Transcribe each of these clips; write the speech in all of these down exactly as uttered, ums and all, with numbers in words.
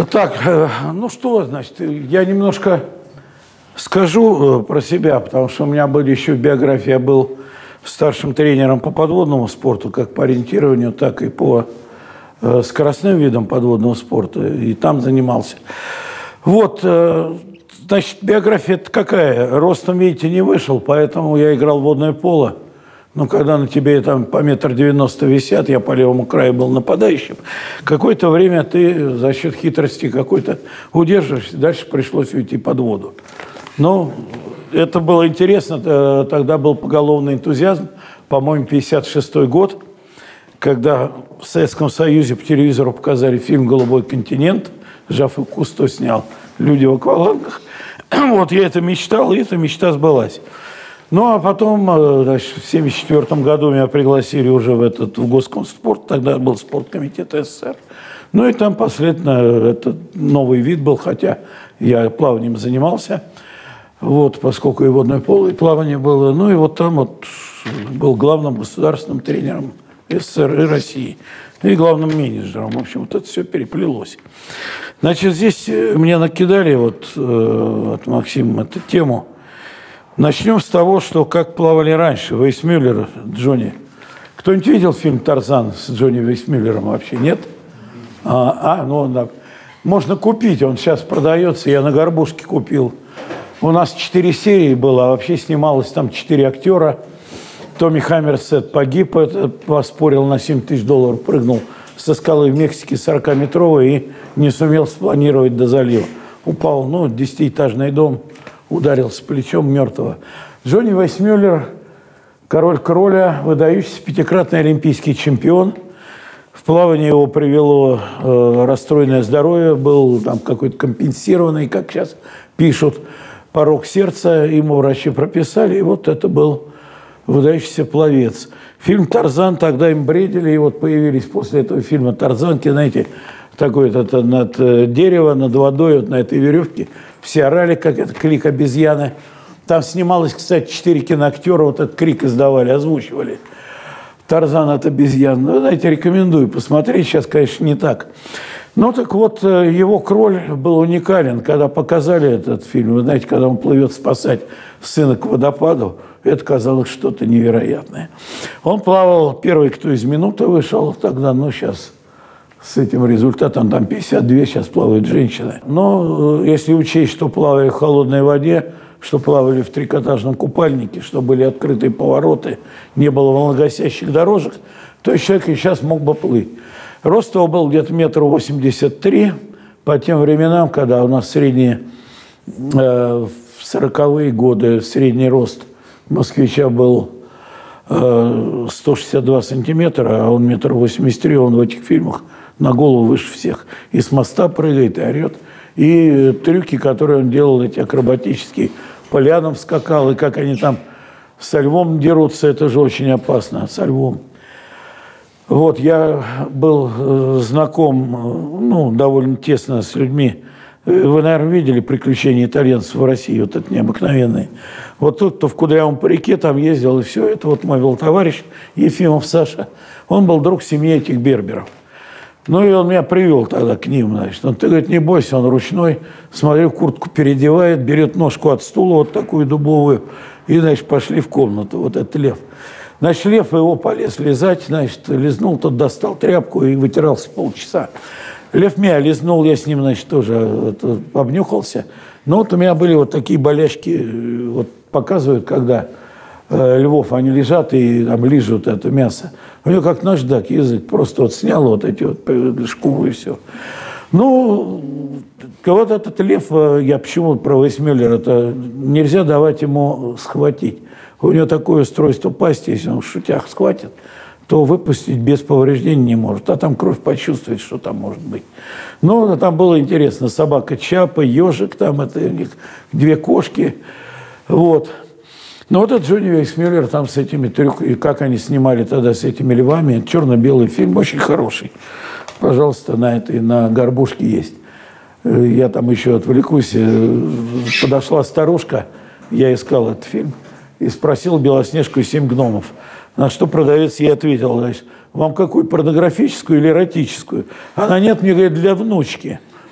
Так, ну что, значит, я немножко скажу про себя, потому что у меня были еще в биографии, я был старшим тренером по подводному спорту, как по ориентированию, так и по скоростным видам подводного спорта, и там занимался. Вот, значит, биография-то какая? Ростом, видите, не вышел, поэтому я играл в водное поло. Но когда на тебе там по метр девяносто висят, я по левому краю был нападающим, какое-то время ты за счет хитрости какой-то удерживаешься, дальше пришлось уйти под воду. Но это было интересно, тогда был поголовный энтузиазм, по-моему, пятьдесят шестой год, когда в Советском Союзе по телевизору показали фильм «Голубой континент», Жаф Кусто снял «Люди в аквалангах». Вот я это мечтал, и эта мечта сбылась. Ну, а потом, значит, в семьдесят четвёртом году меня пригласили уже в этот в Госкомспорт, тогда был спорткомитет СССР. Ну, и там последовательно этот новый вид был, хотя я плаванием занимался, вот, поскольку и водное поло, и плавание было. Ну, и вот там вот был главным государственным тренером СССР и России, и главным менеджером. В общем, вот это все переплелось. Значит, здесь мне накидали вот э, от Максима эту тему. Начнем с того, что как плавали раньше. Вейсмюллер, Джонни. Кто-нибудь видел фильм «Тарзан» с Джонни Вейсмюллером вообще? Нет? А, а ну, да. Можно купить, он сейчас продается. Я на Горбушке купил. У нас четыре серии было, а вообще снималось там четыре актера. Томми Хаммерсет погиб, это, поспорил на семь тысяч долларов, прыгнул со скалы в Мексике сорокаметровой и не сумел спланировать до залива. Упал, ну, десятиэтажный дом, ударился плечом мертвого. Джонни Вейсмюллер, король кроля, выдающийся пятикратный олимпийский чемпион. В плавании его привело э, расстроенное здоровье, был там какой-то компенсированный, как сейчас пишут, порок сердца, ему врачи прописали, и вот это был выдающийся пловец. Фильм «Тарзан», тогда им бредили, и вот появились после этого фильма «Тарзанки», знаете, такой это над дерево, над водой, вот на этой веревке. Все орали, как это, крик обезьяны. Там снималось, кстати, четыре киноактера, вот этот крик издавали, озвучивали. «Тарзан от обезьян». Ну, знаете, рекомендую посмотреть, сейчас, конечно, не так. Ну, так вот, его кроль был уникален. Когда показали этот фильм, вы знаете, когда он плывет спасать сына к водопаду, это казалось что-то невероятное. Он плавал, первый, кто из минуты вышел тогда, ну, сейчас с этим результатом, там пятьдесят две, сейчас плавают женщины. Но если учесть, что плавали в холодной воде, что плавали в трикотажном купальнике, что были открытые повороты, не было волногасящих дорожек, то человек и сейчас мог бы плыть. Рост его был где-то метр восемьдесят три. По тем временам, когда у нас средний, э, в сороковые годы средний рост москвича был э, сто шестьдесят два сантиметра, а он метр восемьдесят три, он в этих фильмах на голову выше всех. И с моста прыгает, и орет. И трюки, которые он делал, эти акробатические, по лианам скакал, и как они там со львом дерутся, это же очень опасно, со львом. Вот, я был знаком, ну, довольно тесно с людьми. Вы, наверное, видели «Приключения итальянцев в России», вот это необыкновенные. Вот тот, кто в Кудрявом парике там ездил, и все, это вот мой был товарищ Ефимов Саша. Он был друг семьи этих берберов. Ну, и он меня привел тогда к ним, значит. Он, ты, говорит, не бойся, он ручной. Смотрю, куртку переодевает, берет ножку от стула, вот такую дубовую, и, значит, пошли в комнату, вот этот лев. Значит, лев его полез лизать, значит, лизнул, тот достал тряпку и вытирался полчаса. Лев меня лизнул, я с ним, значит, тоже это, обнюхался. Но вот у меня были вот такие болячки, вот показывают, когда э, львов, они лежат и там лижут это мясо. У него как наждак язык, просто вот снял вот эти вот шкуры и все. Ну, вот этот лев, я почему про Вейсмюллера, это нельзя давать ему схватить. У него такое устройство пасти, если он в шутях схватит, то выпустить без повреждений не может. А там кровь почувствует, что там может быть. Ну, там было интересно. Собака Чапа, ежик, там это у них две кошки. Вот. Но вот этот Джонни Вейсмюллер там с этими трюками, как они снимали тогда с этими львами, черно-белый фильм, очень хороший. Пожалуйста, на этой, на Горбушке есть. Я там еще отвлекусь. Подошла старушка, я искал этот фильм, и спросил «Белоснежку и семь гномов». На что продавец ей ответил, значит, вам какую, порнографическую или эротическую? Она, нет, мне говорит, для внучки.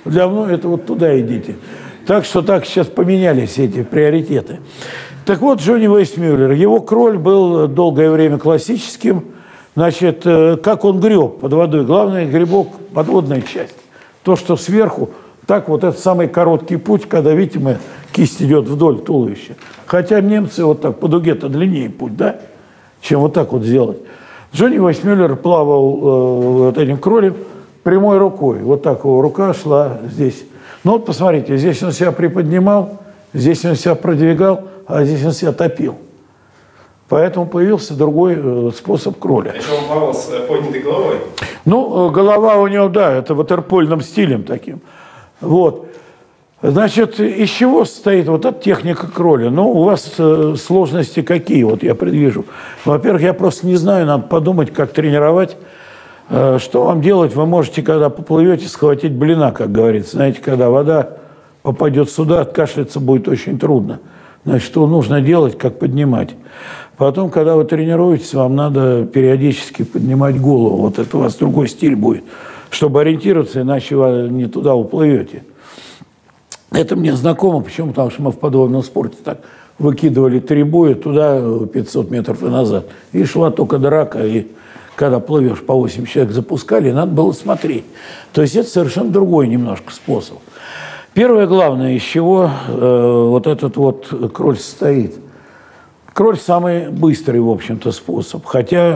Давно это вот туда идите. Так что так сейчас поменялись эти приоритеты. Так вот, Джонни Вейсмюллер, его кроль был долгое время классическим. Значит, как он греб под водой? Главное, гребок – подводная часть. То, что сверху, так вот этот самый короткий путь, когда, видите, мы, кисть идет вдоль туловища. Хотя немцы вот так по дуге-то длиннее путь, да, чем вот так вот сделать. Джонни Вейсмюллер плавал э, вот этим кролем прямой рукой. Вот так его рука шла здесь. Ну вот посмотрите, здесь он себя приподнимал, здесь он себя продвигал, а здесь он себя топил. Поэтому появился другой э, способ кроля. Еще он плавал с поднятой головой? Ну, голова у него, да, это ватерпольным стилем таким. Вот. Значит, из чего состоит вот эта техника кроля? Ну, у вас э, сложности какие, вот я предвижу. Во-первых, я просто не знаю, надо подумать, как тренировать. Э, что вам делать? Вы можете, когда поплывете, схватить блина, как говорится. Знаете, когда вода попадет сюда, откашляться будет очень трудно. Значит, что нужно делать, как поднимать. Потом, когда вы тренируетесь, вам надо периодически поднимать голову. Вот это у вас другой стиль будет, чтобы ориентироваться, иначе вы не туда уплывете. Это мне знакомо, почему? Потому что мы в подводном спорте так выкидывали три боя туда пятьсот метров и назад. И шла только драка, и когда плывешь по восемь человек запускали, надо было смотреть. То есть это совершенно другой немножко способ. Первое главное, из чего э, вот этот вот кроль состоит. Кроль самый быстрый, в общем-то, способ. Хотя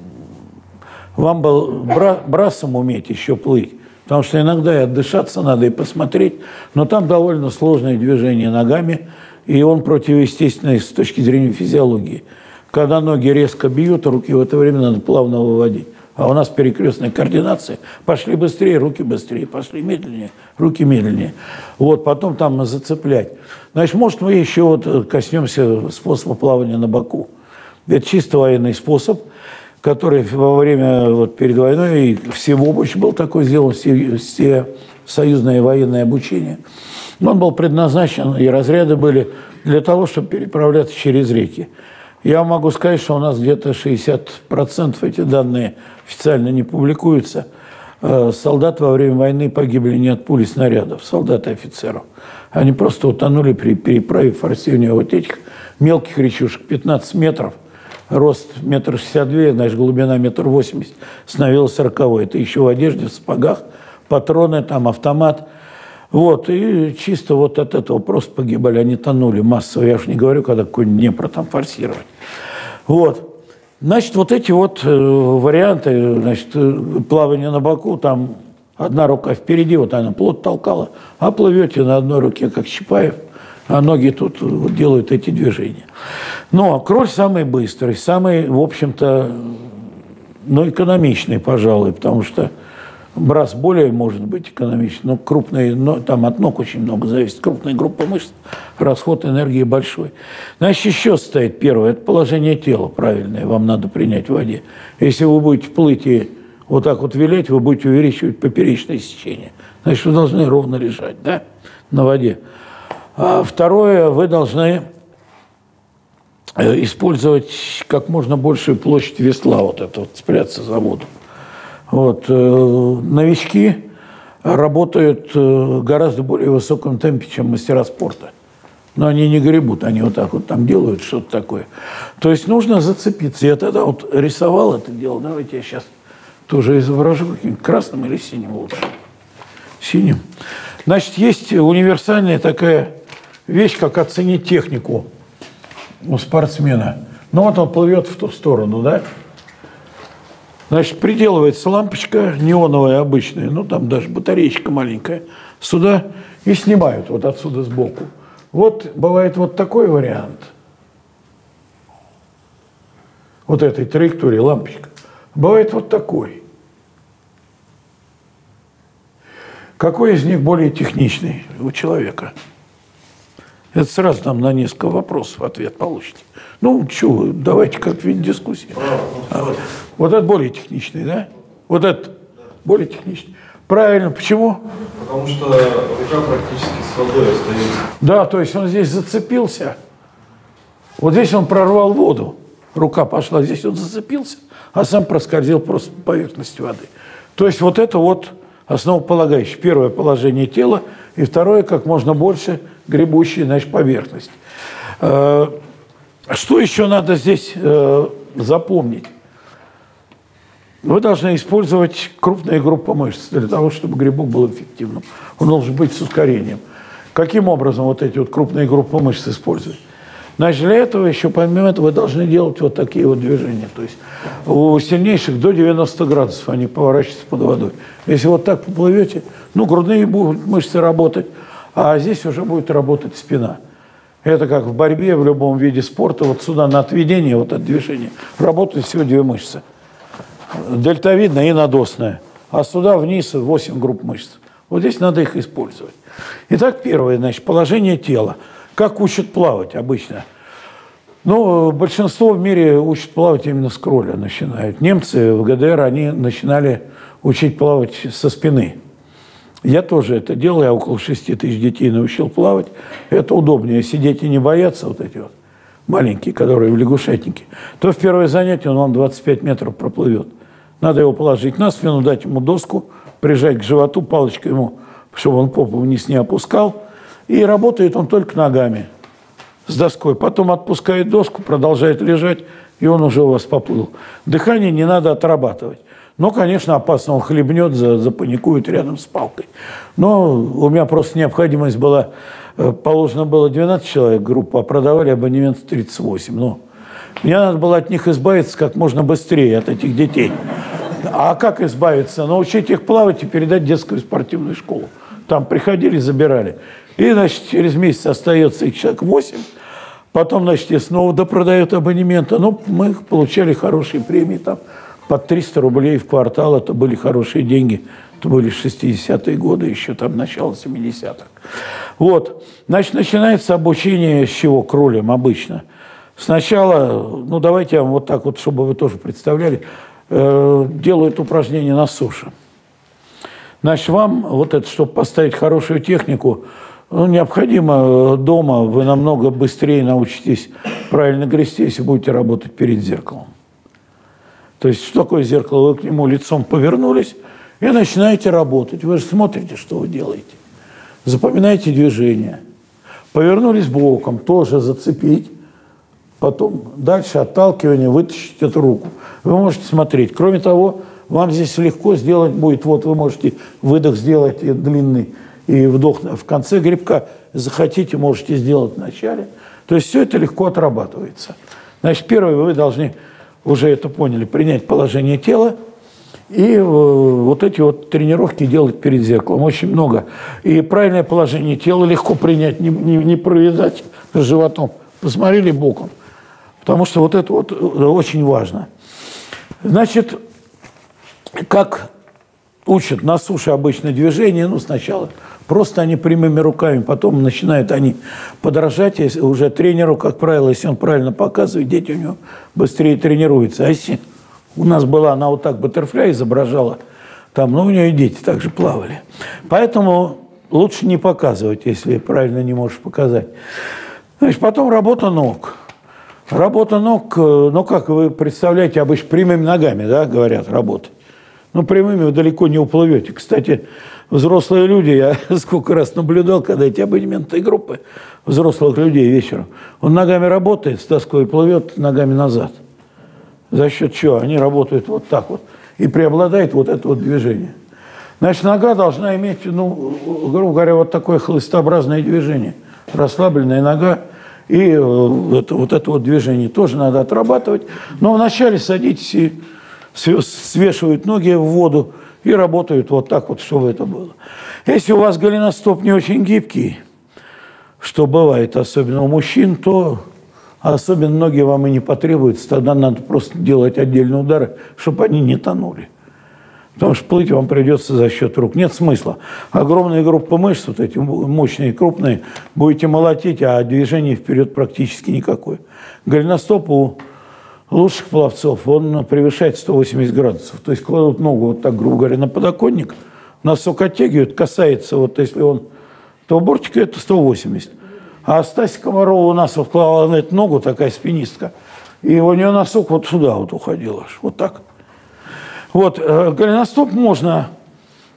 вам бы бра брасом уметь еще плыть. Потому что иногда и отдышаться надо, и посмотреть. Но там довольно сложное движение ногами. И он противоестественный с точки зрения физиологии. Когда ноги резко бьют, руки в это время надо плавно выводить. А у нас перекрестная координация. Пошли быстрее, руки быстрее. Пошли медленнее, руки медленнее. Вот, потом там зацеплять. Значит, может, мы еще вот коснемся способа плавания на боку. Это чисто военный способ, который во время, вот перед войной, и всеобщий был такой, сделан все, все союзное военное обучение. Он был предназначен, и разряды были для того, чтобы переправляться через реки. Я могу сказать, что у нас где-то шестьдесят процентов эти данные официально не публикуются. Солдаты во время войны погибли не от пули снарядов, солдаты и офицеров. Они просто утонули при переправе форсирования вот этих мелких речушек, пятнадцать метров. Рост метр шестьдесят два, значит, глубина метр восемьдесят, становилось сороковой. Это еще в одежде, в сапогах, патроны, там автомат. Вот, и чисто вот от этого просто погибали, они тонули массово. Я уж не говорю, когда какой-нибудь Днепр там форсировать. Вот. Значит, вот эти вот э, варианты, значит, плавание на боку, там одна рука впереди, вот она плот толкала, а плывете на одной руке, как Чапаев, а ноги тут вот делают эти движения. Но кроль самый быстрый, самый, в общем-то, ну, экономичный, пожалуй, потому что брас более может быть экономичный, но крупные, но там от ног очень много зависит. Крупная группа мышц, расход энергии большой. Значит, еще стоит первое, это положение тела правильное, вам надо принять в воде. Если вы будете плыть и вот так вот вилять, вы будете увеличивать поперечное сечение. Значит, вы должны ровно лежать, да, на воде. А второе, вы должны использовать как можно большую площадь весла, вот это вот, цепляться за воду. Вот. Новички работают в гораздо более высоком темпе, чем мастера спорта. Но они не гребут, они вот так вот там делают что-то такое. То есть нужно зацепиться. Я тогда вот рисовал это дело. Давайте я сейчас тоже изображу каким-нибудь красным или синим лучше. Синим. Значит, есть универсальная такая вещь, как оценить технику у спортсмена. Ну вот он плывет в ту сторону, да? Значит, приделывается лампочка неоновая обычная, ну там даже батареечка маленькая, сюда и снимают вот отсюда сбоку. Вот бывает вот такой вариант. Вот этой траектории лампочка. Бывает вот такой. Какой из них более техничный у человека? Это сразу там на несколько вопросов ответ получите. Ну, что, давайте как вид дискуссии. А вот, вот это более техничный, да? Вот это более техничный. Правильно. Почему? Потому что рука практически с водой остается. Да, то есть он здесь зацепился. Вот здесь он прорвал воду. Рука пошла, здесь он зацепился, а сам проскользил просто по поверхности воды. То есть вот это вот основополагающее. Первое – положение тела, и второе – как можно больше гребущая, значит, поверхность. Что еще надо здесь запомнить? Вы должны использовать крупные группы мышц для того, чтобы грибок был эффективным. Он должен быть с ускорением. Каким образом вот эти вот крупные группы мышц использовать? Значит, для этого еще, помимо этого, вы должны делать вот такие вот движения. То есть у сильнейших до девяноста градусов они поворачиваются под водой. Если вот так поплывете, ну, грудные будут мышцы работать, а здесь уже будет работать спина. Это как в борьбе, в любом виде спорта. Вот сюда на отведение, вот это движение, работают всего две мышцы. Дельтовидная и надосная. А сюда вниз восемь групп мышц. Вот здесь надо их использовать. Итак, первое, значит, положение тела. Как учат плавать обычно? Ну, большинство в мире учат плавать именно с кроля начинают. Немцы в ГДР, они начинали учить плавать со спины. Я тоже это делал, я около шести тысяч детей научил плавать. Это удобнее, если дети не боятся вот эти вот маленькие, которые в лягушатнике, то в первое занятие он вам двадцать пять метров проплывет. Надо его положить на спину, дать ему доску, прижать к животу, палочкой ему, чтобы он попу вниз не опускал. И работает он только ногами с доской. Потом отпускает доску, продолжает лежать, и он уже у вас поплыл. Дыхание не надо отрабатывать. Но, конечно, опасно, он хлебнет, запаникует рядом с палкой. Но у меня просто необходимость была, положено было двенадцать человек группа, а продавали абонемент тридцать восемь. Но мне надо было от них избавиться как можно быстрее, от этих детей. А как избавиться? Научить их плавать и передать в детскую спортивную школу. Там приходили, забирали. И, значит, через месяц остается их человек восемь. Потом, значит, и снова допродают абонементы. Ну, мы получали хорошие премии там. Под триста рублей в квартал, это были хорошие деньги. Это были шестидесятые годы, еще там начало семидесятых. Вот. Значит, начинается обучение с чего? Кролем обычно. Сначала, ну, давайте я вам вот так вот, чтобы вы тоже представляли, э, делают упражнения на суше. Значит, вам вот это, чтобы поставить хорошую технику, ну, необходимо дома, вы намного быстрее научитесь правильно грести, если будете работать перед зеркалом. То есть, что такое зеркало? Вы к нему лицом повернулись и начинаете работать. Вы же смотрите, что вы делаете. Запоминаете движения. Повернулись боком, тоже зацепить. Потом дальше отталкивание, вытащить эту руку. Вы можете смотреть. Кроме того, вам здесь легко сделать будет. Вот вы можете выдох сделать и длинный, и вдох в конце грибка. Захотите, можете сделать в начале. То есть, все это легко отрабатывается. Значит, первое, вы должны... уже это поняли, принять положение тела и э, вот эти вот тренировки делать перед зеркалом. Очень много. И правильное положение тела легко принять, не, не, не провязать с животом. Посмотрели боком. Потому что вот это вот очень важно. Значит, как учат на суше обычно движения, ну, сначала просто они прямыми руками, потом начинают они подражать, если уже тренеру, как правило, если он правильно показывает, дети у него быстрее тренируются. А если у нас была, она вот так баттерфляй изображала, там, ну, у нее и дети также плавали. Поэтому лучше не показывать, если правильно не можешь показать. Значит, потом работа ног. Работа ног, ну, как вы представляете, обычно прямыми ногами, да, говорят, работать. Ну, прямыми вы далеко не уплывете. Кстати, взрослые люди, я сколько раз наблюдал, когда эти абонементные группы взрослых людей вечером, он ногами работает, с доской и плывет ногами назад. За счет чего? Они работают вот так вот. И преобладает вот это вот движение. Значит, нога должна иметь, ну, грубо говоря, вот такое хлыстообразное движение. Расслабленная нога. И это, вот это вот движение тоже надо отрабатывать. Но вначале садитесь и свешивают ноги в воду и работают вот так вот, чтобы это было. Если у вас голеностоп не очень гибкий, что бывает, особенно у мужчин, то особенно ноги вам и не потребуются. Тогда надо просто делать отдельные удары, чтобы они не тонули. Потому что плыть вам придется за счет рук. Нет смысла. Огромные группы мышц, вот эти мощные, крупные, будете молотить, а движения вперед практически никакое. Голеностоп у лучших пловцов, он превышает сто восемьдесят градусов. То есть кладут ногу вот так, грубо говоря, на подоконник, носок оттягивают, касается, вот если он того бортика, это сто восемьдесят. А Стася Комарова у нас вкладывала на эту ногу, такая спинистка, и у нее носок вот сюда вот уходил аж, вот так. Вот, голеностоп можно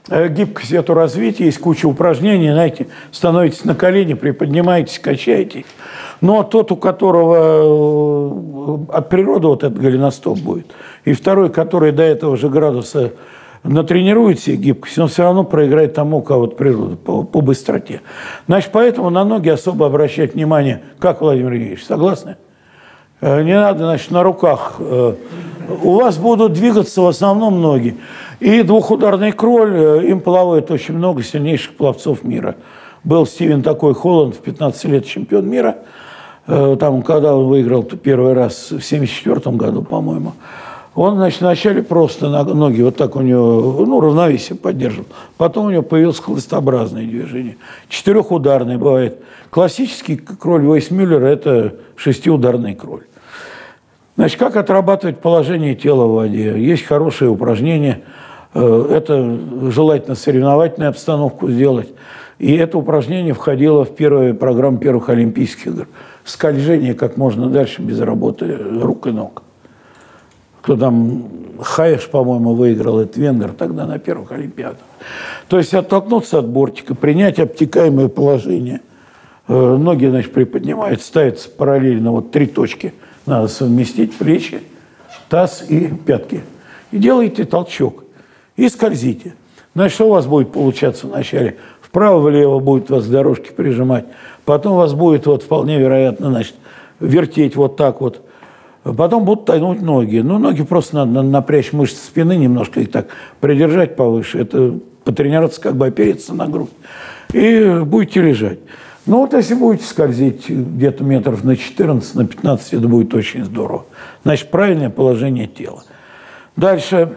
гибкость эту развить, есть куча упражнений, знаете, становитесь на колени, приподнимаетесь, качаетесь. Но тот, у которого от природы вот этот голеностоп будет, и второй, который до этого же градуса натренирует себе гибкость, он все равно проиграет тому, у кого от природы, по, по быстроте. Значит, поэтому на ноги особо обращать внимание, как, Владимир Евгеньевич, согласны? Не надо, значит, на руках. У вас будут двигаться в основном ноги. И двухударный кроль, им плавает очень много сильнейших пловцов мира. Был Стивен такой, Холланд, в пятнадцать лет чемпион мира. Там, когда он выиграл первый раз в семьдесят четвёртом году, по-моему, он, значит, вначале просто на ноги вот так у него, ну, равновесие поддерживал. Потом у него появилось хлыстообразное движение. Четырехударный бывает. Классический кроль Вейсмюллера – это шестиударный кроль. Значит, как отрабатывать положение тела в воде? Есть хорошие упражнения. Это желательно соревновательную обстановку сделать. И это упражнение входило в первую программу первых Олимпийских игр. Скольжение как можно дальше без работы рук и ног. Кто там, Хайеш, по-моему, выиграл, это венгер тогда на первых Олимпиадах. То есть оттолкнуться от бортика, принять обтекаемое положение. Ноги, значит, приподнимают, ставятся параллельно, вот три точки. Надо совместить плечи, таз и пятки. И делаете толчок. И скользите. Значит, что у вас будет получаться вначале? Вправо-влево будет вас к дорожке прижимать. Потом вас будет, вот, вполне вероятно, значит, вертеть вот так вот. Потом будут тянуть ноги. Ну, ноги просто надо напрячь мышцы спины, немножко их так придержать повыше. Это потренироваться, как бы опереться на грудь. И будете лежать. Ну, вот если будете скользить где-то метров на четырнадцать, на пятнадцать, это будет очень здорово. Значит, правильное положение тела. Дальше.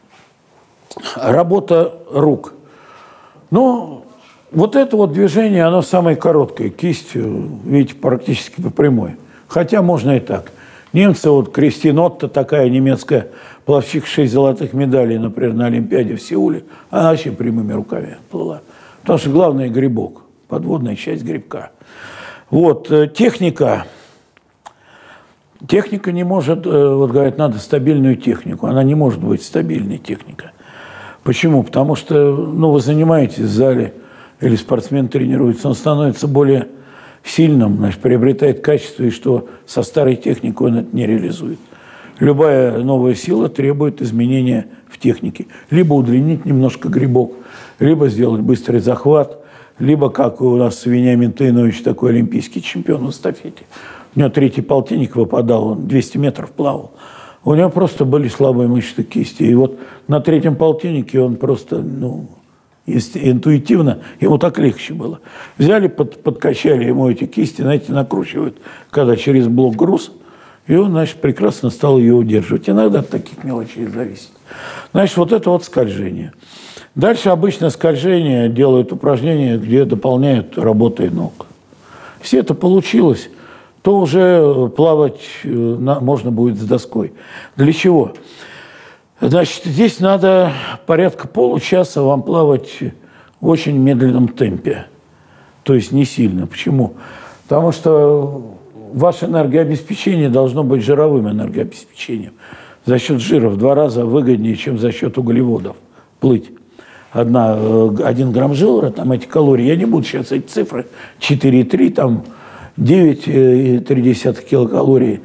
Работа рук. Ну, вот это вот движение, оно самое короткое. Кисть, видите, практически по прямой. Хотя можно и так. Немцы, вот Кристин Отто, такая немецкая пловчиха, шесть золотых медалей, например, на Олимпиаде в Сеуле, она вообще прямыми руками плыла. Потому что главное – грибок, подводная часть грибка. Вот, техника. Техника не может, вот говорят, надо стабильную технику. Она не может быть стабильной техника. Почему? Потому что, ну, вы занимаетесь в зале, или спортсмен тренируется, он становится более сильным, значит, приобретает качество, и что со старой техникой он это не реализует. Любая новая сила требует изменения в технике. Либо удлинить немножко грибок, либо сделать быстрый захват, либо, как у нас Вениамин Тойнович, такой олимпийский чемпион в эстафете. У него третий полтинник выпадал, он двести метров плавал. У него просто были слабые мышцы кисти. И вот на третьем полтиннике он просто, ну, интуитивно, ему так легче было. Взяли, под, подкачали ему эти кисти, знаете, накручивают, когда через блок груз, и он, значит, прекрасно стал ее удерживать. Иногда от таких мелочей зависит. Значит, вот это вот скольжение. Дальше обычно скольжение делают упражнения, где дополняют работой ног. Если это получилось, то уже плавать можно будет с доской. Для чего? Значит, здесь надо порядка получаса вам плавать в очень медленном темпе. То есть не сильно. Почему? Потому что ваше энергообеспечение должно быть жировым энергообеспечением. За счет жира в два раза выгоднее, чем за счет углеводов плыть. Одна, один грамм жира, там эти калории, я не буду сейчас эти цифры, четыре и три, там девять и три десятых килокалорий.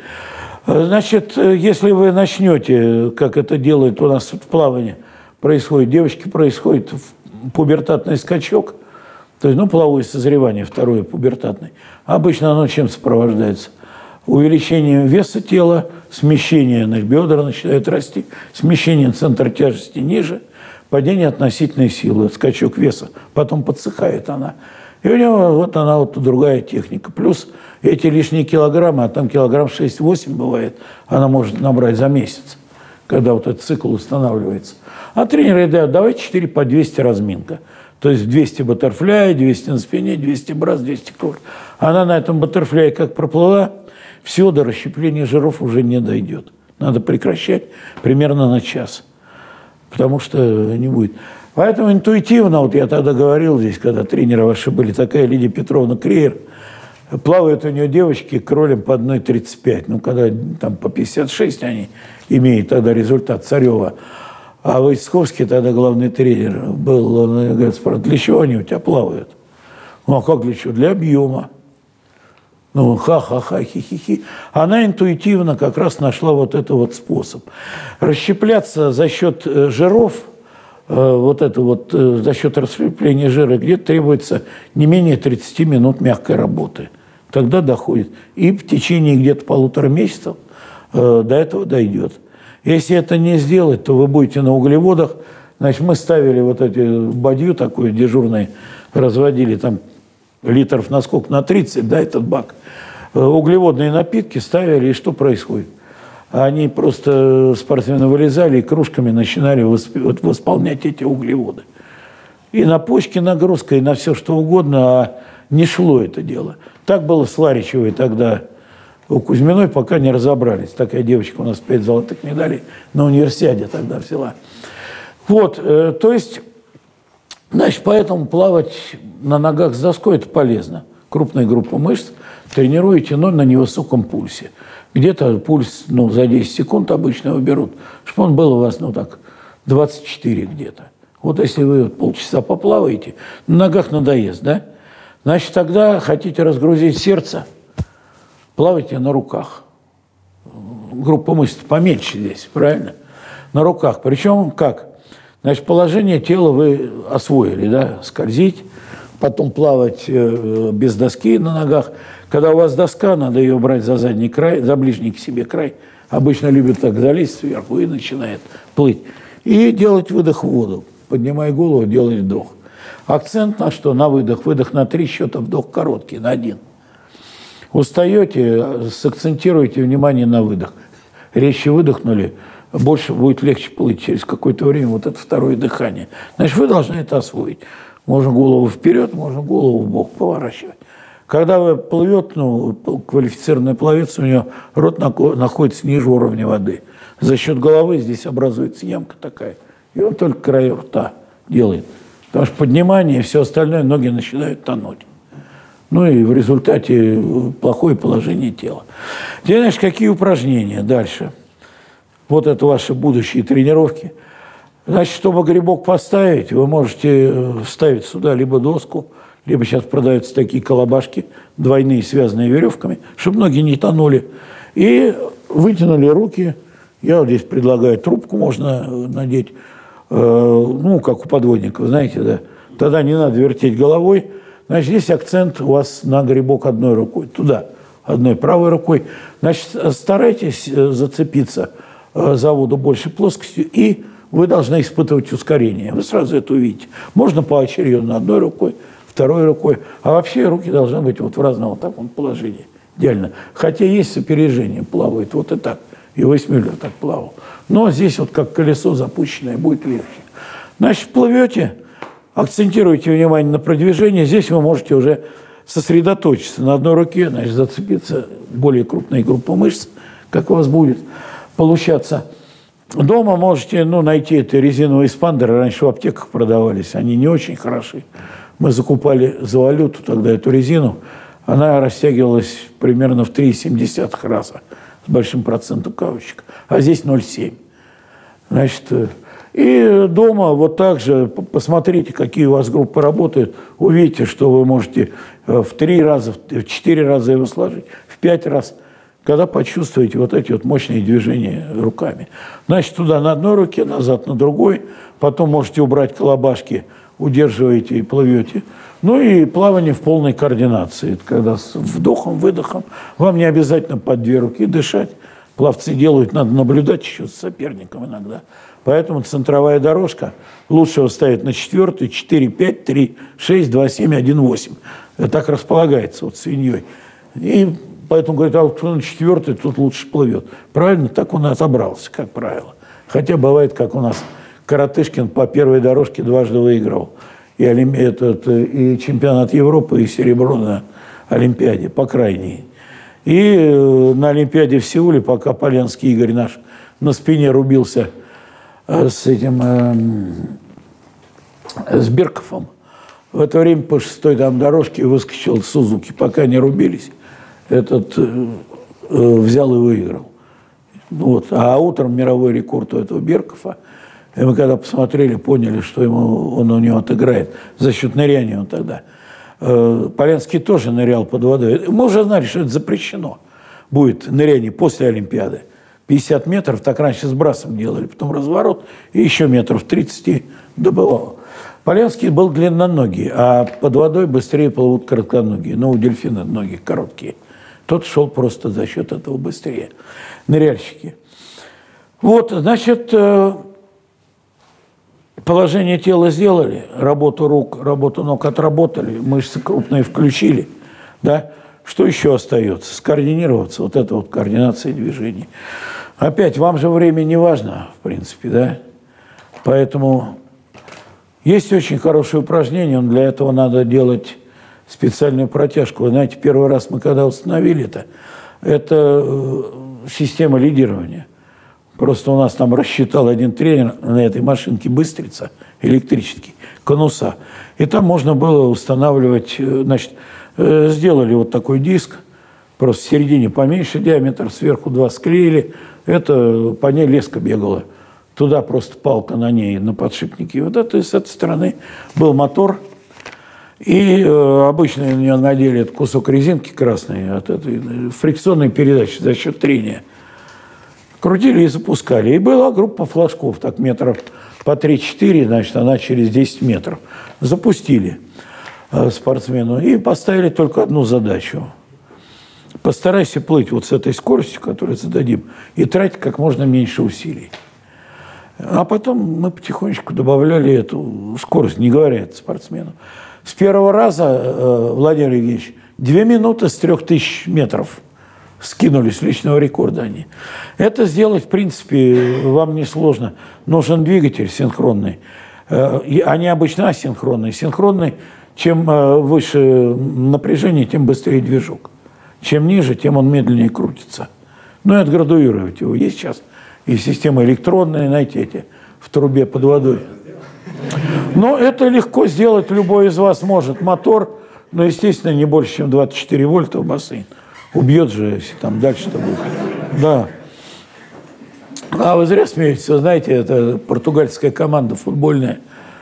Значит, если вы начнете, как это делает у нас в плавании, происходит, девочки, происходит пубертатный скачок, то есть, ну, половое созревание, второе пубертатное. Обычно оно чем сопровождается? Увеличением веса тела, смещение, значит, бедра начинают расти, смещение центра тяжести ниже, падение относительной силы, скачок веса, потом подсыхает она. И у него вот она вот другая техника. Плюс эти лишние килограммы, а там килограмм шесть-восемь бывает, она может набрать за месяц, когда вот этот цикл устанавливается. А тренеры говорят, давай четыре по двести разминка. То есть двести баттерфляй, двести на спине, двести брас, двести кроль. Она на этом баттерфляе как проплыла, все, до расщепления жиров уже не дойдет. Надо прекращать примерно на час, потому что не будет. Поэтому интуитивно, вот я тогда говорил здесь, когда тренеры ваши были, такая Лидия Петровна Креер, плавают у нее девочки кролем по одна тридцать пять. Ну, когда там по пятьдесят шесть они имеют тогда результат Царева. А Войцеховский тогда главный тренер был. Он говорит: для чего они у тебя плавают? Ну, а как для чего? Для объема. Ну, ха-ха-ха, хи-хи-хи. Она интуитивно как раз нашла вот этот вот способ. Расщепляться за счет жиров, вот это вот, за счет расщепления жира, где-то требуется не менее тридцати минут мягкой работы. Тогда доходит. И в течение где-то полутора месяцев до этого дойдет. Если это не сделать, то вы будете на углеводах. Значит, мы ставили вот эти бадью такой дежурный, разводили там литров на сколько? На тридцать, да, этот бак. Углеводные напитки ставили, и что происходит? Они просто спортсмены вылезали и кружками начинали восполнять эти углеводы. И на почки нагрузка, и на все что угодно, а не шло это дело. Так было с Ларичевой тогда у Кузьминой, пока не разобрались. Такая девочка у нас пять золотых медалей на универсиаде тогда взяла. Вот, э, то есть, значит, поэтому плавать на ногах с доской – это полезно. Крупная группа мышц тренируете, но на невысоком пульсе. Где-то пульс, ну, за десять секунд обычно его берут, чтобы он был у вас, ну, так, двадцать четыре где-то. Вот если вы полчаса поплаваете, на ногах надоест, да? Значит, тогда хотите разгрузить сердце, плавайте на руках. Группа мышц поменьше здесь, правильно? На руках. Причем как? Значит, положение тела вы освоили, да? Скользить, потом плавать э, без доски на ногах. Когда у вас доска, надо ее брать за задний край, за ближний к себе край. Обычно любят так залезть сверху и начинает плыть. И делать выдох в воду. Поднимая голову, делать вдох. Акцент на что? На выдох. Выдох на три счета, вдох короткий, на один. Устаете, сакцентируйте внимание на выдох. Резче выдохнули, больше будет легче плыть через какое-то время. Вот это второе дыхание. Значит, вы должны это освоить. Можно голову вперед, можно голову в бок поворачивать. Когда вы плывете, ну, квалифицированный пловец, у него рот находится ниже уровня воды. За счет головы здесь образуется ямка такая. И он только край рта делает. Потому что поднимание и все остальное, ноги начинают тонуть. Ну и в результате плохое положение тела. Теперь, значит, какие упражнения дальше? Вот это ваши будущие тренировки. Значит, чтобы грибок поставить, вы можете вставить сюда либо доску, либо сейчас продаются такие колобашки, двойные, связанные веревками, чтобы ноги не тонули. И вытянули руки. Я вот здесь предлагаю, трубку можно надеть, э, ну, как у подводников, знаете, да. Тогда не надо вертеть головой. Значит, здесь акцент у вас на грибок одной рукой, туда, одной правой рукой. Значит, старайтесь зацепиться за воду большей плоскостью, и вы должны испытывать ускорение. Вы сразу это увидите. Можно поочередно одной рукой, второй рукой. А вообще руки должны быть вот в разном вот таком положении. Идеально. Хотя есть опережение, плавает вот и так. И Вейсмюллер так плавал. Но здесь вот как колесо запущенное, будет легче. Значит, плывете, акцентируйте внимание на продвижении. Здесь вы можете уже сосредоточиться на одной руке, значит, зацепиться более крупной группой мышц, как у вас будет получаться. Дома можете, ну, найти эти резиновые эспандеры. Раньше в аптеках продавались. Они не очень хороши. Мы закупали за валюту тогда эту резину. Она растягивалась примерно в три целых семь десятых раза с большим процентом каучука. А здесь ноль целых семь. Значит, и дома вот так же посмотрите, какие у вас группы работают. Увидите, что вы можете в три раза, в четыре раза его сложить, в пять раз. Когда почувствуете вот эти вот мощные движения руками. Значит, туда на одной руке, назад на другой. Потом можете убрать колобашки, удерживаете и плывете. Ну и плавание в полной координации. Это когда с вдохом, выдохом. Вам не обязательно под две руки дышать. Пловцы делают, надо наблюдать еще с соперником иногда. Поэтому центровая дорожка лучше его ставить на четвертую, четыре, пять, три, шесть, два, семь, один, восемь. Так располагается вот свиньей. И поэтому говорят, а вот кто на четвертый, тут лучше плывет. Правильно, так он и отобрался, как правило. Хотя бывает, как у нас Коротышкин по первой дорожке дважды выиграл. И, этот, и чемпионат Европы, и серебро на Олимпиаде, по крайней. И на Олимпиаде в Сеуле, пока Полянский Игорь наш на спине рубился с этим, э, с Берковым, в это время по шестой там дорожке выскочил Сузуки, пока не рубились. Этот э, взял и выиграл. Вот. А утром мировой рекорд у этого Беркова. И мы когда посмотрели, поняли, что ему, он у него отыграет. За счет ныряния он тогда. Полянский тоже нырял под водой. Мы уже знали, что это запрещено. Будет ныряние после Олимпиады. пятьдесят метров, так раньше с брасом делали, потом разворот, и еще метров тридцать добывал. Полянский был длинноногий, а под водой быстрее плывут коротконогие. Но у дельфина ноги короткие. Тот шел просто за счет этого быстрее. Ныряльщики. Вот, значит, положение тела сделали, работу рук, работу ног отработали, мышцы крупные включили, да. Что еще остается? Скоординироваться. Вот это вот координация движений. Опять, вам же время не важно, в принципе, да? Поэтому есть очень хорошее упражнение, но для этого надо делать специальную протяжку. Вы знаете, первый раз мы когда установили это, это система лидирования. Просто у нас там рассчитал один тренер на этой машинке быстрица, электрический, конуса. И там можно было устанавливать, значит, сделали вот такой диск, просто в середине поменьше диаметр, сверху два склеили. Это по ней леска бегала. Туда просто палка на ней, на подшипнике. И вот это, и с этой стороны был мотор. И э, обычно на нее надели этот кусок резинки красной от этой фрикционной передачи за счет трения. Крутили и запускали. И была группа флажков, так метров по три-четыре, значит, она через десять метров. Запустили э, спортсмену и поставили только одну задачу. Постарайся плыть вот с этой скоростью, которую зададим, и тратить как можно меньше усилий. А потом мы потихонечку добавляли эту скорость, не говоря это спортсмену. С первого раза, э, Владимир Евгеньевич, две минуты с трех тысяч метров скинули с личного рекорда они. Это сделать, в принципе, вам несложно. Нужен двигатель синхронный. Э, они обычно асинхронные. Синхронный, чем э, выше напряжение, тем быстрее движок. Чем ниже, тем он медленнее крутится. Ну и отградуировать его. Есть сейчас и система электронная, знаете, эти в трубе под водой. Но это легко сделать, любой из вас может. Мотор, но, естественно, не больше, чем двадцать четыре вольта в бассейн. Убьет же, если там дальше-то будет. Да. А вы зря смеетесь. Вы знаете, это португальская команда футбольная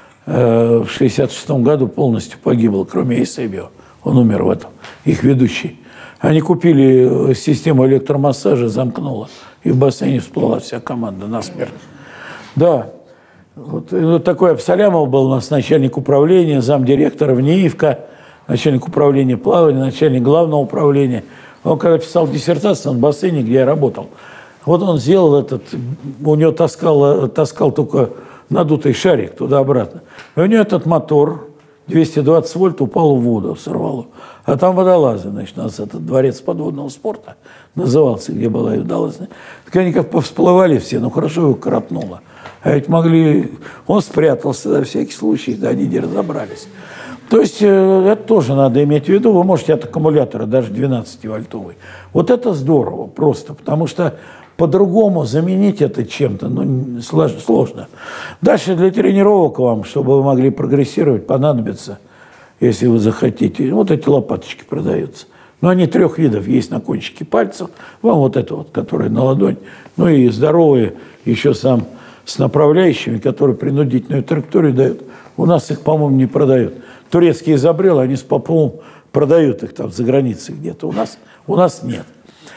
э, в шестьдесят шестом году полностью погибла, кроме Эйсебио. Он умер в этом, их ведущий. Они купили систему электромассажа, замкнула. И в бассейне всплыла вся команда насмерть. Да. Вот, вот такой Абсалямов был у нас начальник управления, замдиректора в НИИФКа, начальник управления плавания, начальник главного управления. Он когда писал диссертацию на бассейне, где я работал, вот он сделал этот, у него таскал, таскал только надутый шарик туда-обратно. И у него этот мотор двести двадцать вольт упал в воду, сорвало. А там водолазы, значит, у нас этот дворец подводного спорта назывался, где была и водолазная. Так они как повсплывали все, ну хорошо его коротнуло. А ведь могли... Он спрятался на всякий случай, да, они не разобрались. То есть э, это тоже надо иметь в виду. Вы можете от аккумулятора, даже двенадцативольтовый. Вот это здорово просто, потому что по-другому заменить это чем-то ну, сложно. Дальше для тренировок вам, чтобы вы могли прогрессировать, понадобится, если вы захотите. Вот эти лопаточки продаются. Но они трех видов. Есть на кончике пальцев. Вам вот это вот, которая на ладонь. Ну и здоровые еще сам с направляющими, которые принудительную траекторию дают. У нас их, по-моему, не продают. Турецкие изобрел, они с Поповым продают их там за границей где-то. У нас, у нас нет.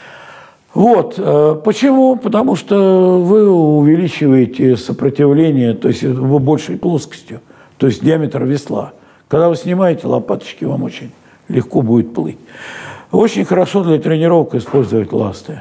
Вот. Почему? Потому что вы увеличиваете сопротивление, то есть вы большей плоскостью, то есть диаметр весла. Когда вы снимаете лопаточки, вам очень легко будет плыть. Очень хорошо для тренировок использовать ласты.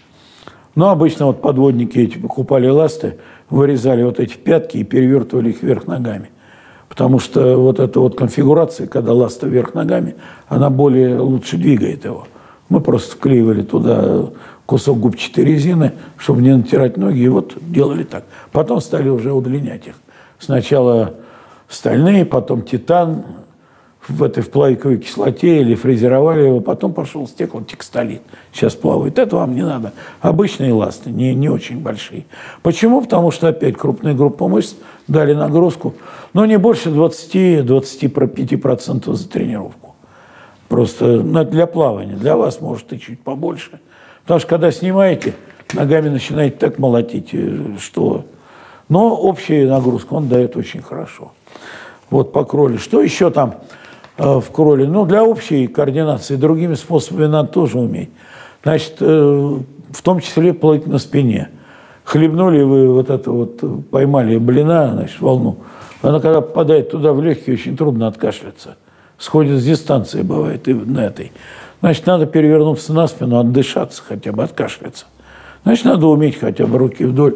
Но обычно вот подводники эти покупали ласты, вырезали вот эти пятки и перевертывали их вверх ногами. Потому что вот эта вот конфигурация, когда ласта вверх ногами, она более лучше двигает его. Мы просто вклеивали туда кусок губчатой резины, чтобы не натирать ноги, и вот делали так. Потом стали уже удлинять их. Сначала стальные, потом титан в этой в плавиковой кислоте или фрезеровали его, потом пошел стеклотекстолит. Сейчас плавает. Это вам не надо. Обычные ласты, не, не очень большие. Почему? Потому что опять крупная группа мышц дали нагрузку, но не больше двадцати-двадцати пяти процентов за тренировку. Просто для плавания. Для вас может и чуть побольше. Потому что когда снимаете, ногами начинаете так молотить, что Но общую нагрузку он дает очень хорошо. Вот по кролю. Что еще там э, в кроле? Ну, для общей координации другими способами надо тоже уметь. Значит, э, в том числе плыть на спине. Хлебнули вы вот это вот, поймали блина, значит, волну. Она когда попадает туда в легкие, очень трудно откашляться. Сходит с дистанции, бывает, и на этой. Значит, надо перевернуться на спину, отдышаться хотя бы, откашляться. Значит, надо уметь хотя бы руки вдоль.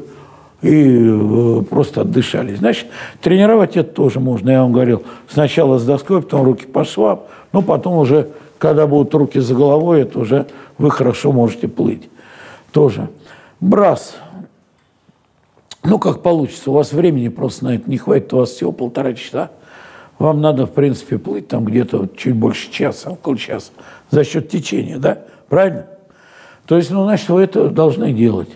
И просто отдышались. Значит, тренировать это тоже можно. Я вам говорил, сначала с доской, потом руки по швам, но потом уже, когда будут руки за головой, это уже вы хорошо можете плыть. Тоже. Брас. Ну, как получится. У вас времени просто на это не хватит, у вас всего полтора часа. Вам надо, в принципе, плыть там где-то вот чуть больше часа, около часа, за счет течения, да? Правильно? То есть, ну, значит, вы это должны делать.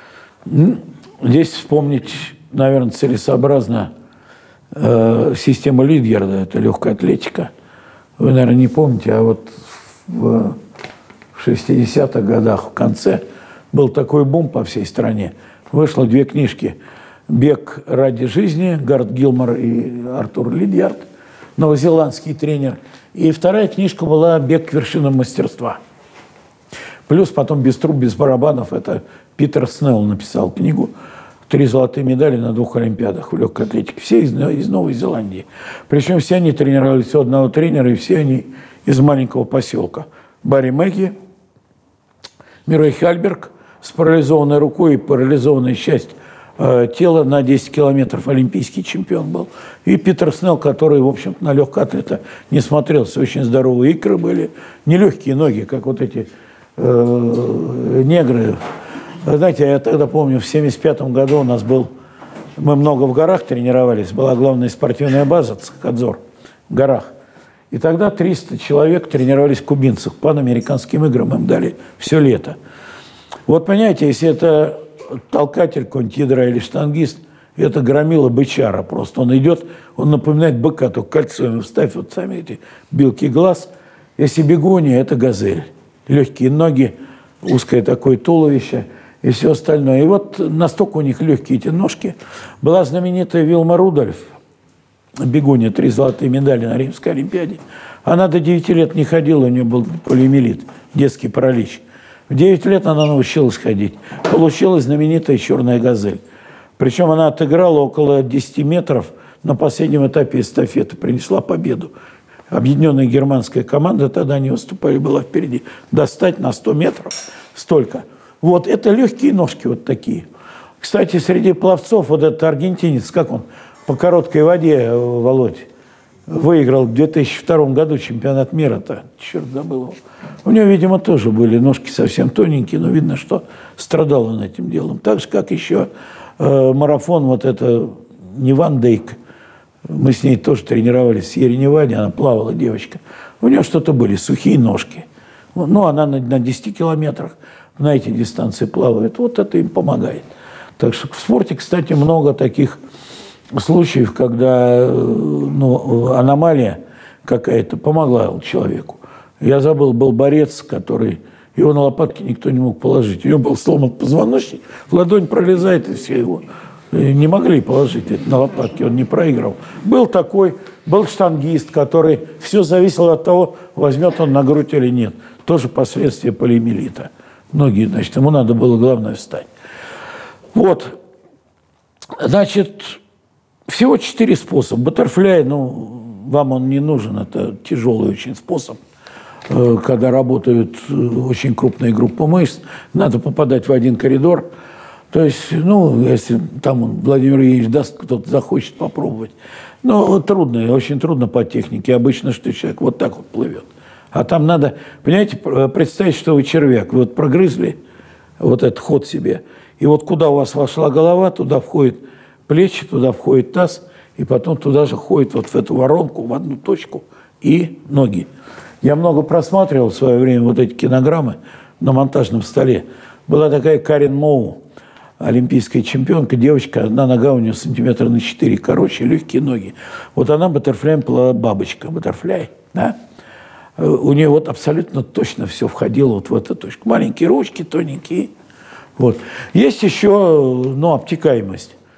Здесь вспомнить, наверное, целесообразно э, систему Лидгерда, это легкая атлетика. Вы, наверное, не помните, а вот в шестидесятых годах в конце был такой бум по всей стране. Вышло две книжки «Бег ради жизни», Гард Гилмор и Артур Лидгерд, новозеландский тренер. И вторая книжка была «Бег к вершинам мастерства». Плюс потом «Без труб, без барабанов» – это Питер Снелл написал книгу. Три золотые медали на двух олимпиадах в легкой атлетике. Все из, из Новой Зеландии. Причем все они тренировались у одного тренера, и все они из маленького поселка. Барри Мэгги, Мюррей Хальберг с парализованной рукой и парализованной часть э, тела на десять километров олимпийский чемпион был. И Питер Снелл, который, в общем-то, на легкоатлета не смотрелся. Очень здоровые икры были. Нелегкие ноги, как вот эти э, негры. Знаете, я тогда помню, в семьдесят пятом году у нас был, мы много в горах тренировались, была главная спортивная база Цхадзор в горах. И тогда триста человек тренировались кубинцев, панамериканским играм им дали все лето. Вот понимаете, если это толкатель какой-нибудь ядра или штангист, это громила бычара просто. Он идет, он напоминает быка, только кольцо ему вставь, вот сами эти белки глаз. Если бегуния, это газель. Легкие ноги, узкое такое туловище и все остальное. И вот настолько у них легкие эти ножки. Была знаменитая Вилма Рудольф, бегунья, три золотые медали на Римской Олимпиаде. Она до девяти лет не ходила, у нее был полиомиелит, детский паралич. В девять лет она научилась ходить. Получилась знаменитая черная газель. Причем она отыграла около десяти метров на последнем этапе эстафеты, принесла победу. Объединенная германская команда, тогда они выступали, была впереди. Достать на сто метров столько. Вот это легкие ножки вот такие. Кстати, среди пловцов вот этот аргентинец, как он, по короткой воде, Володь, выиграл в две тысячи втором году чемпионат мира-то. Черт, забыл его. У него, видимо, тоже были ножки совсем тоненькие, но видно, что страдал он этим делом. Так же, как еще э, марафон, вот это не Ван Дейк. Мы с ней тоже тренировались в Сьерре-Неваде, она плавала, девочка. У нее что-то были, сухие ножки. Ну, она на, на десяти километрах на эти дистанции плавает. Вот это им помогает. Так что в спорте, кстати, много таких случаев, когда ну, аномалия какая-то помогла человеку. Я забыл, был борец, который... Его на лопатки никто не мог положить. У него был сломан позвоночник, ладонь пролезает, и все его... Не могли положить это на лопатки, он не проиграл. Был такой, был штангист, который... Все зависело от того, возьмет он на грудь или нет. Тоже последствия полиомиелита. Многие, значит, ему надо было, главное, встать. Вот. Значит, всего четыре способа. Баттерфляй, ну, вам он не нужен, это тяжелый очень способ. Когда работают очень крупные группы мышц, надо попадать в один коридор. То есть, ну, если там Владимир Ильич даст, кто-то захочет попробовать. Но трудно, очень трудно по технике. Обычно, что человек вот так вот плывет. А там надо, понимаете, представить, что вы червяк. Вы вот прогрызли вот этот ход себе. И вот куда у вас вошла голова, туда входит плечи, туда входит таз. И потом туда же ходит вот в эту воронку, в одну точку и ноги. Я много просматривал в свое время вот эти кинограммы на монтажном столе. Была такая Карен Моу, олимпийская чемпионка, девочка, одна нога у нее сантиметра на четыре, короче, легкие ноги. Вот она баттерфляем плыла, бабочка, баттерфляй, да? У нее вот абсолютно точно все входило вот в эту точку. Маленькие ручки, тоненькие. Вот. Есть еще, ну, обтекаемость.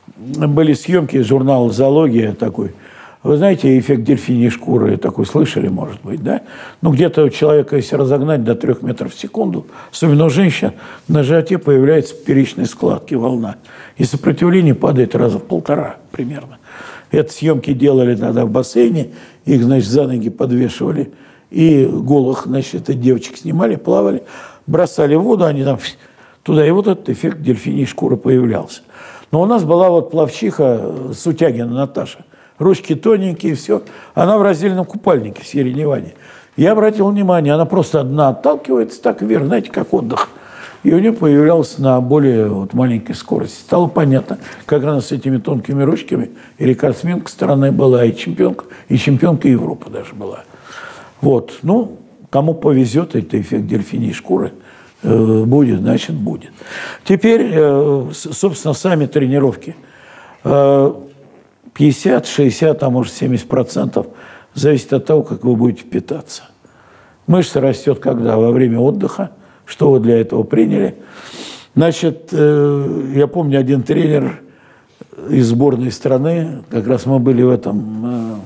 были съемки журнала «Зоология» такой. Вы знаете, эффект дельфиньей шкуры такой слышали, может быть, да? Ну, где-то у человека, если разогнать до трех метров в секунду, особенно у женщин, на животе появляются перечные складки, волна. И сопротивление падает раза в полтора примерно. Это съемки делали тогда в бассейне, их, значит, за ноги подвешивали, и голых, значит, девочек снимали, плавали, бросали в воду, они там туда, и вот этот эффект дельфиньей шкуры появлялся. Но у нас была вот пловчиха Сутягина Наташа. Ручки тоненькие, все. Она в раздельном купальнике в Сьерре Неваде. Я обратил внимание, она просто одна отталкивается так вверх, знаете, как отдых. И у нее появлялась на более вот, маленькой скорости. Стало понятно, как она с этими тонкими ручками и рекордсменка страны была, и чемпионка, и чемпионка Европы даже была. Вот. Ну, кому повезет, это эффект дельфиньей шкуры э, будет, значит, будет. Теперь, э, собственно, сами тренировки. Э, пятьдесят, шестьдесят, а может семьдесят процентов зависит от того, как вы будете питаться. Мышца растет когда? Во время отдыха. Что вы для этого приняли? Значит, я помню, один тренер из сборной страны, как раз мы были в этом,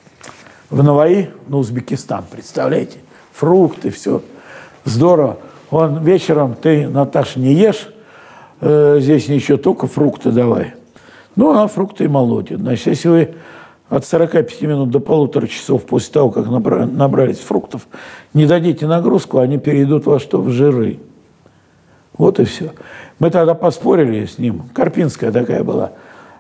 в Наваи, на Узбекистан, представляете? Фрукты, все. Здорово. Он вечером, ты, Наташа, не ешь, здесь ничего, только фрукты давай. Ну, а фрукты и молотит. Значит, если вы от сорока пяти минут до полутора часов после того, как набрались фруктов, не дадите нагрузку, они перейдут во что? В жиры. Вот и все. Мы тогда поспорили с ним. Карпинская такая была.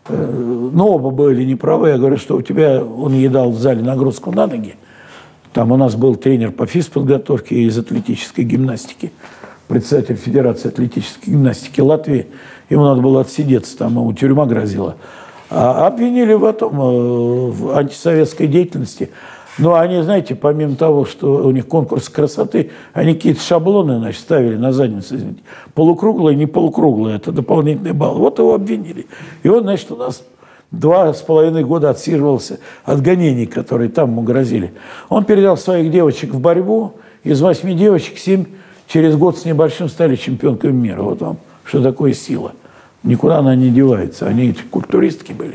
Но оба были неправы. Я говорю, что у тебя, он едал в зале нагрузку на ноги. Там у нас был тренер по физподготовке из атлетической гимнастики, председатель Федерации атлетической гимнастики Латвии. Ему надо было отсидеться, там ему тюрьма грозила. А обвинили в этом, в антисоветской деятельности. Но они, знаете, помимо того, что у них конкурс красоты, они какие-то шаблоны, значит, ставили на задницу, извините. Полукруглые, не полукруглые, это дополнительный балл. Вот его обвинили. И он, значит, у нас два с половиной года отсиживался от гонений, которые там ему грозили. Он передал своих девочек в борьбу. Из восьми девочек семь через год с небольшим стали чемпионками мира. Вот вам, что такое сила. Никуда она не девается. Они эти культуристки были.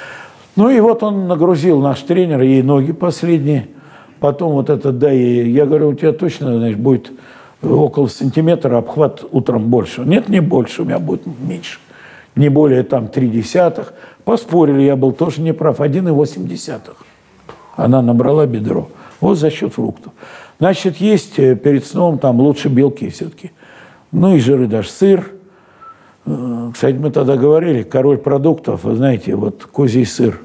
Ну и вот он нагрузил, наш тренер, ей ноги последние. Потом вот это, да, и я говорю, у тебя точно, значит, будет около сантиметра, обхват утром больше. Нет, не больше, у меня будет меньше. Не более там три десятых. Поспорили, я был тоже неправ. один и восемь десятых. Она набрала бедро. Вот за счет фруктов. Значит, есть перед сном там лучше белки все-таки. Ну и жиры даже, сыр. Кстати, мы тогда говорили, король продуктов, вы знаете, вот козий сыр.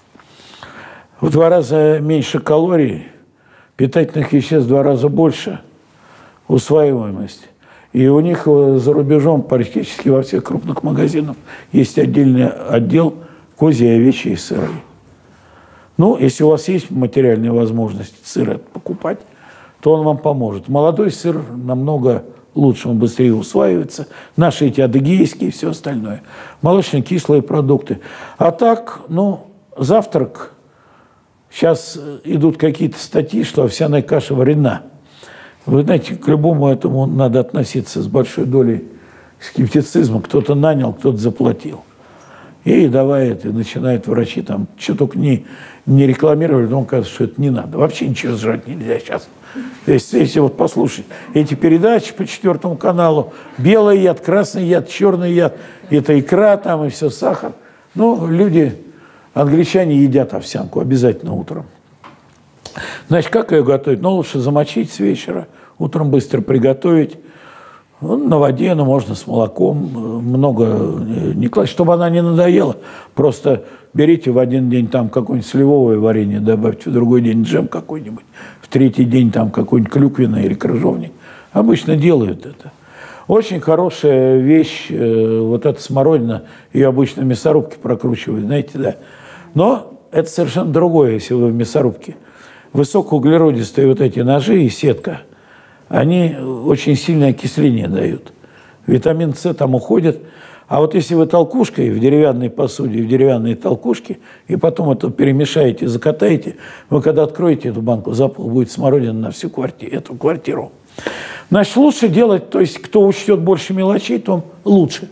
В два раза меньше калорий, питательных веществ в два раза больше, усваиваемость. И у них за рубежом практически во всех крупных магазинах есть отдельный отдел козьи, овечьи и сыры. Ну, если у вас есть материальная возможность сыр покупать, то он вам поможет. Молодой сыр намного лучше, он быстрее усваивается. Наши эти адыгейские и все остальное. Молочно-кислые продукты. А так, ну, завтрак. Сейчас идут какие-то статьи, что овсяная каша вредна. Вы знаете, к любому этому надо относиться с большой долей скептицизма. Кто-то нанял, кто-то заплатил. И давай это, начинают врачи там, что только не, не рекламировали, но кажется, что это не надо. Вообще ничего сжать нельзя сейчас. Если, если вот послушать эти передачи по четвертому каналу, белый яд, красный яд, черный яд, это икра там и все, сахар. Ну, люди, англичане едят овсянку обязательно утром. Значит, как ее готовить? Ну, лучше замочить с вечера, утром быстро приготовить. Ну, на воде, ну, можно с молоком, много не класть, чтобы она не надоела. Просто берите в один день там какое-нибудь сливовое варенье, добавьте, в другой день джем какой-нибудь, в третий день там какой-нибудь клюквенный или крыжовник. Обычно делают это. Очень хорошая вещь, вот эта смородина, ее обычно в мясорубке прокручивают, знаете, да. Но это совершенно другое, если вы в мясорубке. Высокоуглеродистые вот эти ножи и сетка, они очень сильное окисление дают. Витамин С там уходит. А вот если вы толкушкой в деревянной посуде, в деревянной толкушке, и потом это перемешаете, закатаете, вы когда откроете эту банку, запах будет смородина на всю квартиру, эту квартиру. Значит, лучше делать, то есть кто учтет больше мелочей, то лучше.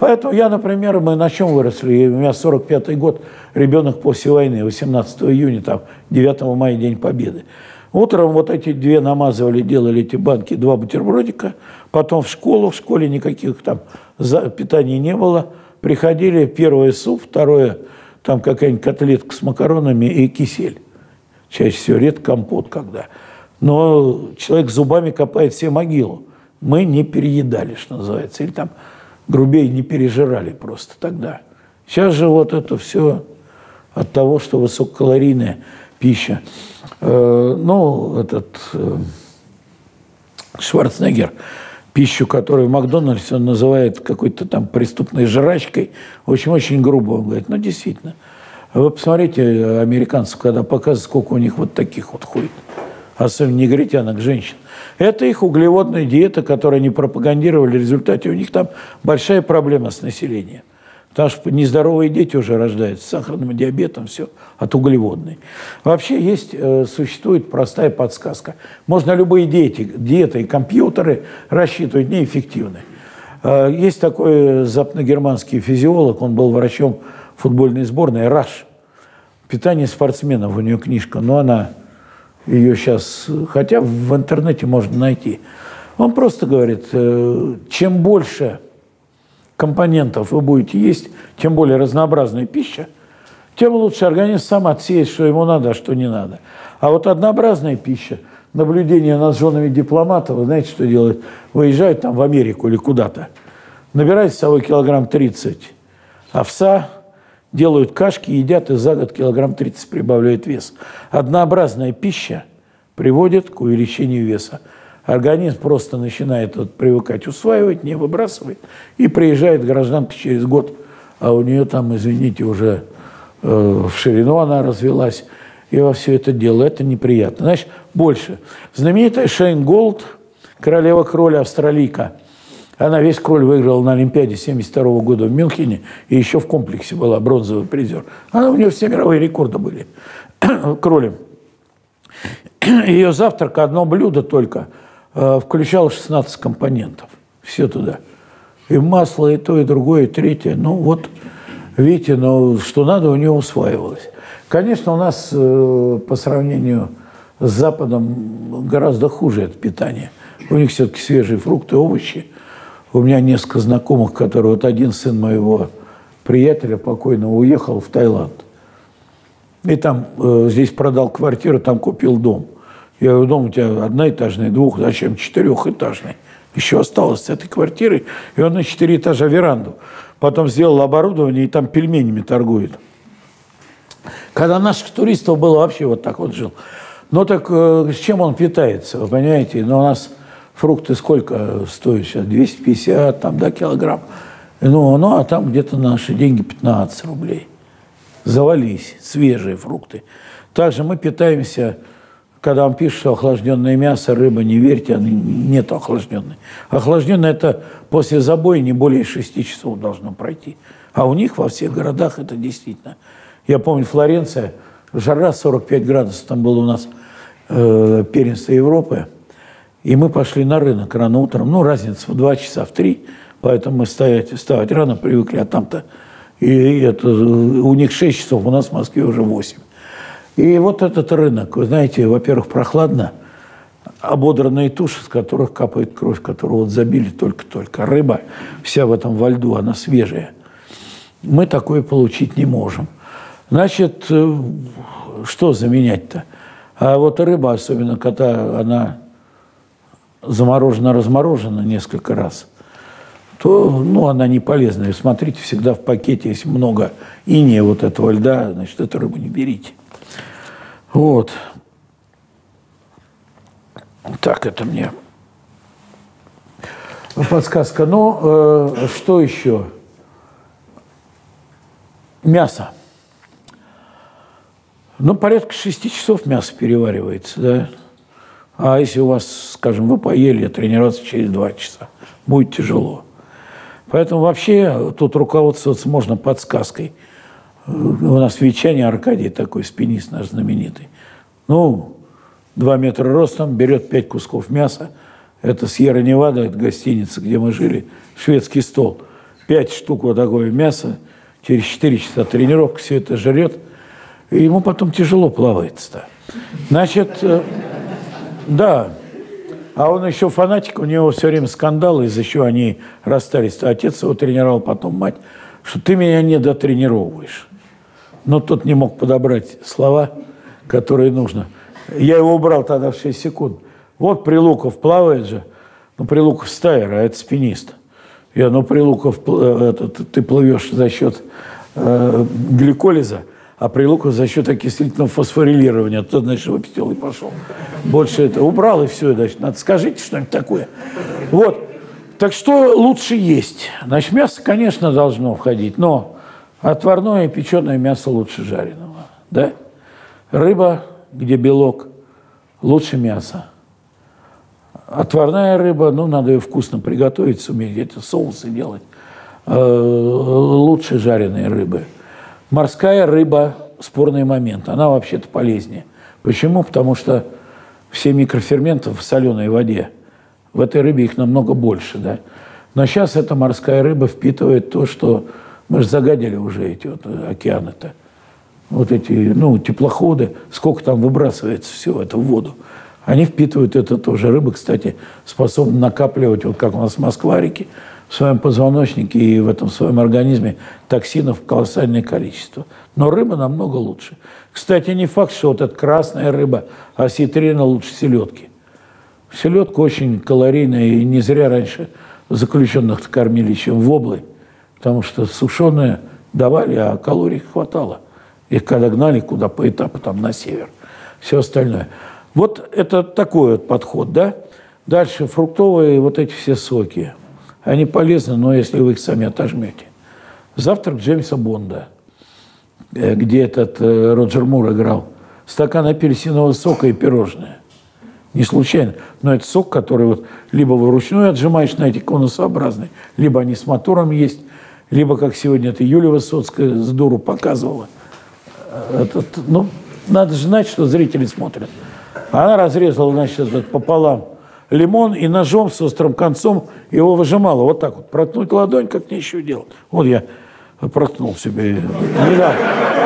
Поэтому я, например, мы на чем выросли? У меня сорок пятый год, ребенок после войны, восемнадцатого июня, там, девятого мая, День Победы. Утром вот эти две намазывали, делали эти банки, два бутербродика, потом в школу, в школе никаких там питаний не было. Приходили, первое суп, второе там какая-нибудь котлетка с макаронами и кисель. Чаще всего редко компот когда. Но человек зубами копает все могилу. Мы не переедали, что называется, или там грубее не пережирали просто тогда. Сейчас же вот это все от того, что высококалорийная пища. Э, ну, этот э, Шварценеггер, пищу, которую в Макдональдсе он называет какой-то там преступной жрачкой, очень-очень грубо. Он говорит, ну, действительно. Вы посмотрите американцев, когда показывают, сколько у них вот таких вот ходит. Особенно негритянок, женщин. Это их углеводная диета, которую они пропагандировали. В результате у них там большая проблема с населением. Потому что нездоровые дети уже рождаются с сахарным диабетом, все от углеводной. Вообще есть, существует простая подсказка. Можно любые диеты, диеты и компьютеры рассчитывать неэффективны. Есть такой западногерманский физиолог, он был врачом футбольной сборной, Раш. «Питание спортсменов», у нее книжка, но она... Ее сейчас, хотя в интернете можно найти. Он просто говорит, чем больше компонентов вы будете есть, тем более разнообразная пища, тем лучше организм сам отсеет, что ему надо, а что не надо. А вот однообразная пища, наблюдение над женами дипломатов, вы знаете, что делают? Выезжают там в Америку или куда-то, набирают с собой килограмм тридцать овса, делают кашки, едят, и за год килограмм тридцать прибавляют вес. Однообразная пища приводит к увеличению веса. Организм просто начинает вот привыкать, усваивать, не выбрасывает. И приезжает гражданка через год, а у нее там, извините, уже э, в ширину она развелась. И во все это дело. Это неприятно. Знаешь, больше. Знаменитая Шейн Голд, королева кроля, австралийка. Она весь кроль выиграла на Олимпиаде семьдесят второго года в Мюнхене, и еще в комплексе была бронзовый призер. Она, у нее все мировые рекорды были кролем. Ее завтрак, одно блюдо только, э, включало шестнадцать компонентов. Все туда. И масло, и то, и другое, и третье. Ну вот, видите, ну, что надо, у нее усваивалось. Конечно, у нас э, по сравнению с Западом гораздо хуже это питание. У них все-таки свежие фрукты, овощи. У меня несколько знакомых, которые... Вот один сын моего приятеля покойного уехал в Таиланд. И там э, здесь продал квартиру, там купил дом. Я говорю, дом у тебя одноэтажный, двух, зачем четырехэтажный? Еще осталось с этой квартиры. И он на четыре этажа веранду. Потом сделал оборудование и там пельменями торгует. Когда наших туристов было, вообще вот так вот жил. Но так э, с чем он питается, вы понимаете? Но у нас... Фрукты сколько стоят сейчас? двести пятьдесят там, да, килограмм. Ну, ну, а там где-то наши деньги пятнадцать рублей. Завались свежие фрукты. Также мы питаемся, когда вам пишут, что охлажденное мясо, рыба, не верьте, нет охлажденной. Охлажденное – это после забоя не более шести часов должно пройти. А у них во всех городах это действительно. Я помню, Флоренция, жара сорок пять градусов, там было у нас э, первенство Европы. И мы пошли на рынок рано утром. Ну, разница в два часа, в три. Поэтому мы вставать, вставать рано привыкли, а там-то... И это, у них шесть часов, у нас в Москве уже восемь. И вот этот рынок, вы знаете, во-первых, прохладно. Ободранные туши, с которых капает кровь, которую вот забили только-только. Рыба вся в этом во льду, она свежая. Мы такое получить не можем. Значит, что заменять-то? А вот рыба, особенно когда она... заморожена-разморожена несколько раз, то ну, она не полезная. Смотрите, всегда в пакете есть много инея вот этого льда, значит, эту рыбу не берите. Вот. Так, это мне подсказка. Ну, э, что еще? Мясо. Ну, порядка шести часов мясо переваривается, да? А если у вас, скажем, вы поели, а тренироваться через два часа, будет тяжело. Поэтому вообще тут руководствоваться можно подсказкой. У нас в Ветчане Аркадий такой спинист наш знаменитый. Ну, два метра ростом, берет пять кусков мяса. Это Сьерра-Невада, это гостиница, где мы жили, шведский стол. пять штук вот такое мясо, через четыре часа тренировки все это жрет, и ему потом тяжело плавается-то. Значит, да, а он еще фанатик, у него все время скандалы, из-за чего они расстались. Отец его тренировал, потом мать, что ты меня не дотренировываешь. Но тот не мог подобрать слова, которые нужно. Я его убрал тогда в шесть секунд. Вот Прилуков плавает же, ну Прилуков стайер, а это спинист. Я, ну Прилуков, это, ты плывешь за счет э, гликолиза, а Прилуков за счет окислительного фосфорилирования. Тот, значит, выпятил и пошел. Больше это убрал, и все. Значит, надо скажите что-нибудь такое. Вот. Так что лучше есть? Значит, мясо, конечно, должно входить, но отварное и печеное мясо лучше жареного. Да? Рыба, где белок, лучше мяса. Отварная рыба, ну, надо ее вкусно приготовить, суметь эти соусы делать. Лучше жареной рыбы. Морская рыба – спорный момент. Она вообще-то полезнее. Почему? Потому что все микроферменты в соленой воде. В этой рыбе их намного больше, да. Но сейчас эта морская рыба впитывает то, что... Мы же загадили уже эти вот океаны-то. Вот эти, ну, теплоходы, сколько там выбрасывается всего это в воду. Они впитывают это тоже. Рыба, кстати, способна накапливать, вот как у нас в Москва-реке, в своем позвоночнике и в этом в своем организме токсинов колоссальное количество. Но рыба намного лучше. Кстати, не факт, что вот эта красная рыба, осетрина лучше селедки. Селедка очень калорийная, и не зря раньше заключенных кормили, чем воблой, потому что сушеные давали, а калорий хватало. Их когда гнали куда по этапу, там на север, все остальное. Вот это такой вот подход, да? Дальше фруктовые вот эти все соки. Они полезны, но если вы их сами отожмете. Завтрак Джеймса Бонда, где этот Роджер Мур играл. Стакан апельсинового сока и пирожное. Не случайно. Но это сок, который вот либо вручную отжимаешь на эти конусообразные, либо они с мотором есть, либо, как сегодня это Юлия Высоцкая с дуру показывала. Этот, ну, надо же знать, что зрители смотрят. Она разрезала, значит, этот пополам лимон и ножом с острым концом его выжимала. Вот так вот. Проткнуть ладонь, как нечего делать. Вот я проткнул себе. Не, да.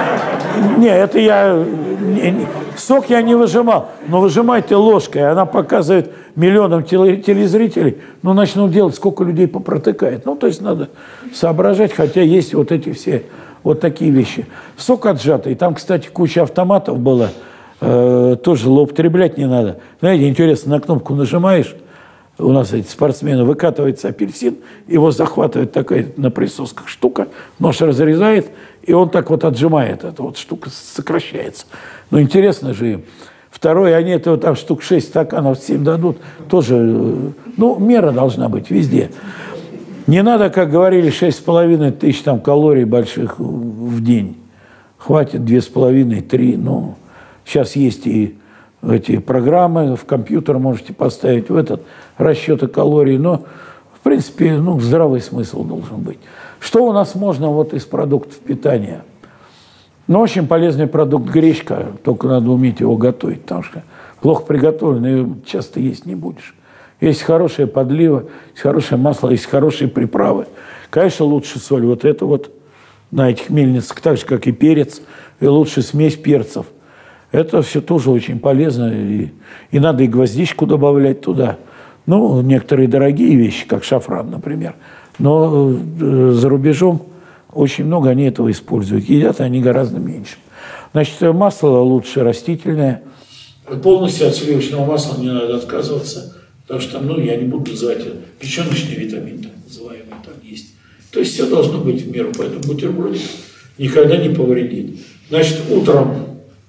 не это я... Не, не, сок я не выжимал. Но выжимайте ложкой. Она показывает миллионам телезрителей. Ну, начнут делать, сколько людей попротыкает. Ну, то есть надо соображать, хотя есть вот эти все вот такие вещи. Сок отжатый. Там, кстати, куча автоматов было. Э, тоже злоупотреблять не надо. Знаете, интересно, на кнопку нажимаешь, у нас эти спортсмены, выкатывается апельсин, его захватывает такая на присосках штука, нож разрезает, и он так вот отжимает, эта вот штука сокращается. Ну, интересно же им. Второе, они этого там штук шесть стаканов, семь дадут, тоже, ну, мера должна быть везде. Не надо, как говорили, шесть с половиной тысяч там калорий больших в день. Хватит две с половиной, три, ну... Сейчас есть и эти программы, в компьютер можете поставить в этот расчеты калорий, но, в принципе, ну, здравый смысл должен быть. Что у нас можно вот из продуктов питания? Ну, очень полезный продукт гречка, только надо уметь его готовить, потому что плохо приготовленный часто есть не будешь. Есть хорошая подлива, есть хорошее масло, есть хорошие приправы. Конечно, лучше соль. Вот это вот на этих мельницах, так же, как и перец, и лучше смесь перцев. Это все тоже очень полезно, и, и надо и гвоздичку добавлять туда. Ну, некоторые дорогие вещи, как шафран, например. Но э, за рубежом очень много они этого используют. Едят они гораздо меньше. Значит, масло лучше растительное. Полностью от сливочного масла не надо отказываться, потому что, ну, я не буду называть это, печеночный витамин, так называемый, там есть. То есть все должно быть в меру, поэтому бутербродик никогда не повредит. Значит, утром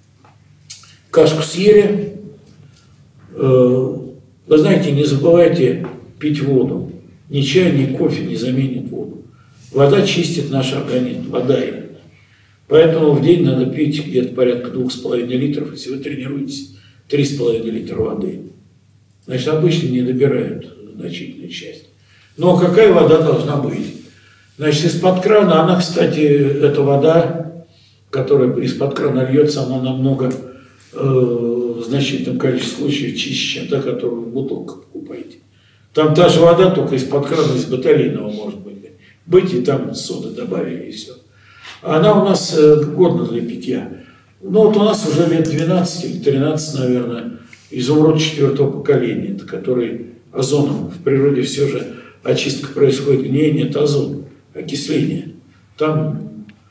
кашку съели. Вы знаете, не забывайте пить воду. Ни чай, ни кофе не заменит воду. Вода чистит наш организм, вода именно. Поэтому в день надо пить где-то порядка двух с половиной литров. Если вы тренируетесь, три с половиной литра воды. Значит, обычно не добирают значительную часть. Но какая вода должна быть? Значит, из-под крана, она, кстати, эта вода, которая из-под крана льется, она намного... в значительном количестве случаев чище, чем та, которую в бутылках покупаете. Там та же вода, только из-под крана, из батарейного, может быть, быть, и там соды добавили, и все. Она у нас э, годна для питья. Ну вот у нас уже лет двенадцать или тринадцать, наверное, изумруд четвертого поколения, это который озоном. В природе все же очистка происходит. Не, нет, озон, окисление. Там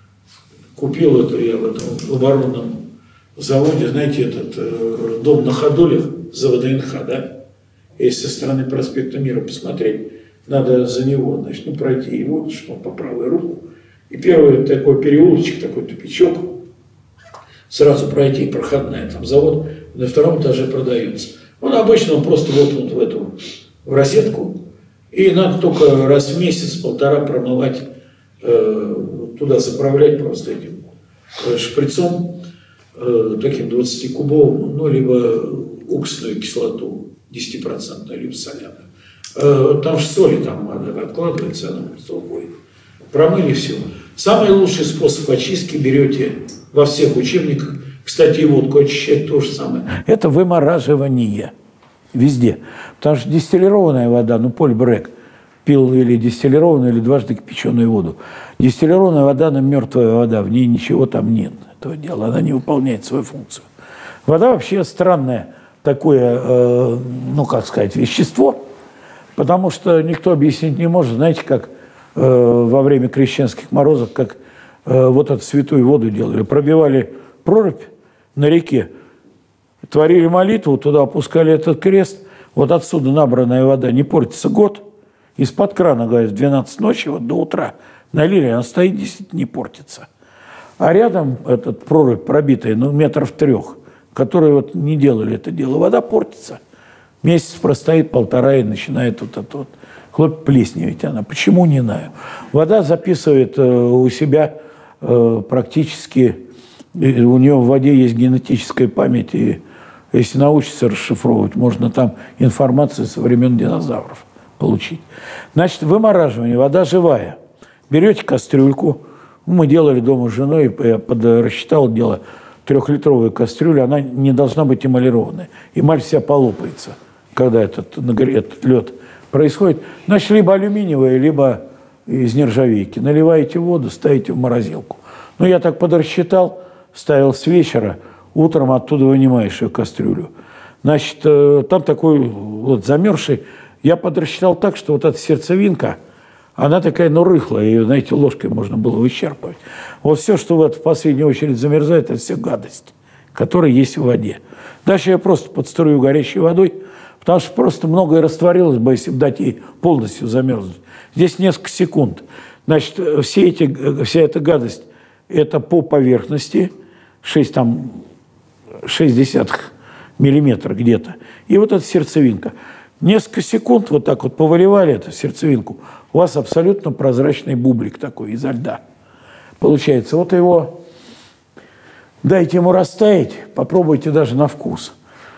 купил это я в этом оборонном заводе, знаете, этот э, дом на Ходулях за ВДНХ, да? Если со стороны проспекта Мира посмотреть, надо за него, значит, ну, пройти его, что по правую руку. И первый такой переулочек, такой тупичок, сразу пройти, проходная, там завод на втором этаже продается. Он обычно он просто вот, вот в эту, в розетку, и надо только раз в месяц-полтора промывать, э, туда заправлять просто этим э, шприцом, э, таким двадцатикубовым, ну, либо уксусную кислоту десятипроцентную, либо соляную. Э, там же соли там откладывается, она уходит. Промыли все. Самый лучший способ очистки берете во всех учебниках. Кстати, и водку очищать то же самое. Это вымораживание. Везде. Потому что дистиллированная вода, ну, Поль Брек пил или дистиллированную, или дважды кипяченую воду. Дистиллированная вода, она мертвая вода, в ней ничего там нет этого дела, она не выполняет свою функцию. Вода вообще странное такое, э, ну, как сказать, вещество, потому что никто объяснить не может, знаете, как э, во время крещенских морозов, как э, вот эту святую воду делали, пробивали прорубь на реке, творили молитву, туда опускали этот крест, вот отсюда набранная вода не портится год, из-под крана, говорят, в двенадцать ночи вот до утра налили, она стоит, действительно не портится. А рядом этот прорубь пробитая, ну, метров трех, которые вот не делали это дело, вода портится. Месяц простоит, полтора, и начинает вот это вот хлоп плесневеть она. Почему, не знаю. Вода записывает э, у себя э, практически, э, у нее в воде есть генетическая память, и если научиться расшифровывать, можно там информацию со времен динозавров получить. Значит, вымораживание, вода живая. Берете кастрюльку, мы делали дома с женой, я под, рассчитал дело, трехлитровая кастрюля, она не должна быть эмалированная. Эмаль вся полопается, когда этот, этот лед происходит. Значит, либо алюминиевая, либо из нержавейки. Наливаете воду, ставите в морозилку. Ну, я так подрасчитал, ставил с вечера, утром оттуда вынимаешь ее кастрюлю. Значит, там такой вот замерзший. Я подрасчитал так, что вот эта сердцевинка, она такая, ну, рыхлая, ее, знаете, ложкой можно было вычерпывать. Вот все, что вот в последнюю очередь замерзает, это все гадость, которая есть в воде. Дальше я просто подстрою горячей водой, потому что просто многое растворилось бы, если бы дать ей полностью замерзнуть. Здесь несколько секунд. Значит, все эти, вся эта гадость, это по поверхности, шесть, там, шесть десятых миллиметра где-то. И вот эта сердцевинка. Несколько секунд вот так вот повыливали эту сердцевинку, у вас абсолютно прозрачный бублик такой изо льда. Получается, вот его дайте ему растаять, попробуйте даже на вкус.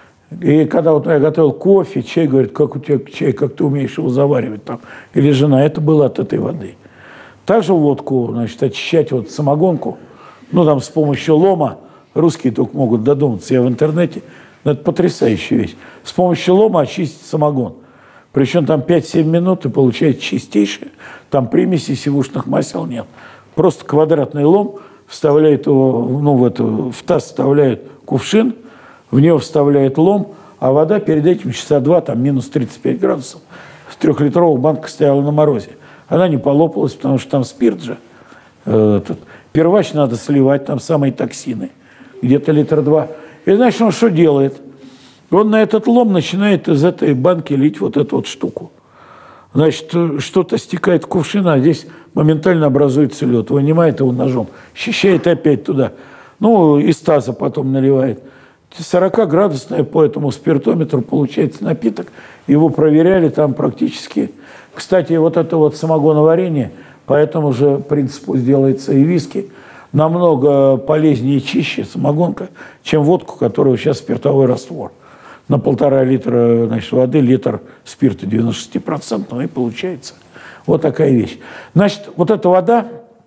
И когда вот я готовил кофе, чай, говорит, как у тебя чай, как ты умеешь его заваривать там. Или жена, это было от этой воды. Также водку, значит, очищать вот самогонку, ну там с помощью лома, русские только могут додуматься, я в интернете, но это потрясающая вещь. С помощью лома очистить самогон. Причем там пять-семь минут и получается чистейшее. Там примесей сивушных масел нет. Просто квадратный лом, вставляет его, ну, в, эту, в таз вставляет кувшин, в него вставляет лом, а вода перед этим часа два, там минус тридцать пять градусов, трехлитровая банка стояла на морозе. Она не полопалась, потому что там спирт же. Э, этот. Первач надо сливать, там самые токсины, где-то литр два. И значит, он что делает? Он на этот лом начинает из этой банки лить вот эту вот штуку. Значит, что-то стекает в кувшин, а здесь моментально образуется лед. Вынимает его ножом, счищает опять туда. Ну, из таза потом наливает. сорокаградусная по этому спиртометру получается напиток. Его проверяли там практически. Кстати, вот это вот самогоноварение, по этому же принципу делается и виски. Намного полезнее и чище самогонка, чем водку, которая сейчас спиртовой раствор. На полтора литра, значит, воды литр спирта девяносто шесть процентов, и получается вот такая вещь. Значит, вот эта вода,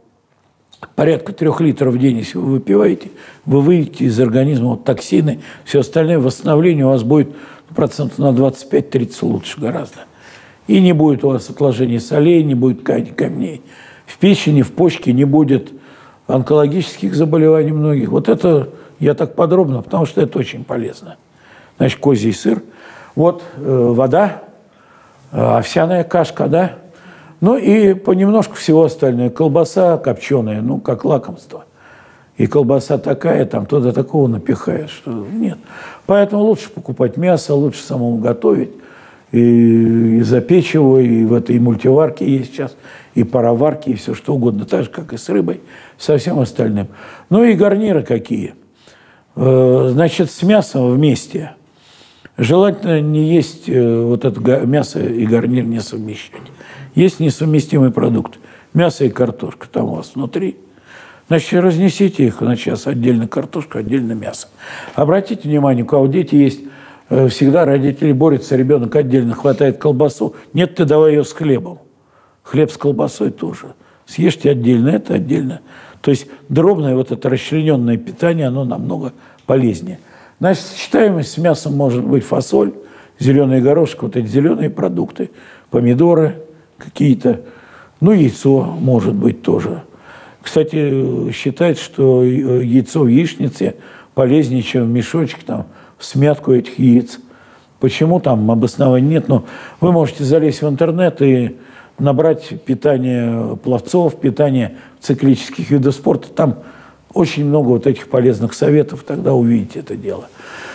порядка трех литров в день, если вы выпиваете, вы выведете из организма вот токсины, все остальное восстановление у вас будет процентов на двадцать пять-тридцать лучше гораздо. И не будет у вас отложений солей, не будет камней в печени, в почке, не будет онкологических заболеваний многих. Вот это я так подробно, потому что это очень полезно. Значит, козий сыр. Вот э, вода, э, овсяная кашка, да. Ну и понемножку всего остальное. Колбаса копченая, ну, как лакомство. И колбаса такая, там туда такого напихает, что нет. Поэтому лучше покупать мясо, лучше самому готовить. И, и запечь его, и в этой мультиварке есть сейчас, и пароварки, и все что угодно. Так же, как и с рыбой, со всем остальным. Ну и гарниры какие. Значит, с мясом вместе. Желательно не есть вот это мясо и гарнир не совмещать. Есть несовместимый продукт. Мясо и картошка там у вас внутри. Значит, разнесите их на час. Отдельно картошку, отдельно мясо. Обратите внимание, у кого дети есть, всегда родители борются, ребенок отдельно хватает колбасу. Нет, ты давай ее с хлебом. Хлеб с колбасой тоже. Съешьте отдельно, это отдельно. То есть дробное вот это расчлененное питание, оно намного полезнее. Значит, сочетаемость с мясом может быть фасоль, зеленый горошек, вот эти зеленые продукты, помидоры какие-то, ну, яйцо может быть тоже. Кстати, считается, что яйцо в яичнице полезнее, чем в мешочек, там, в смятку этих яиц. Почему, там обоснований нет, но вы можете залезть в интернет и набрать питание пловцов, питание циклических видов спорта. Там очень много вот этих полезных советов, тогда увидите это дело.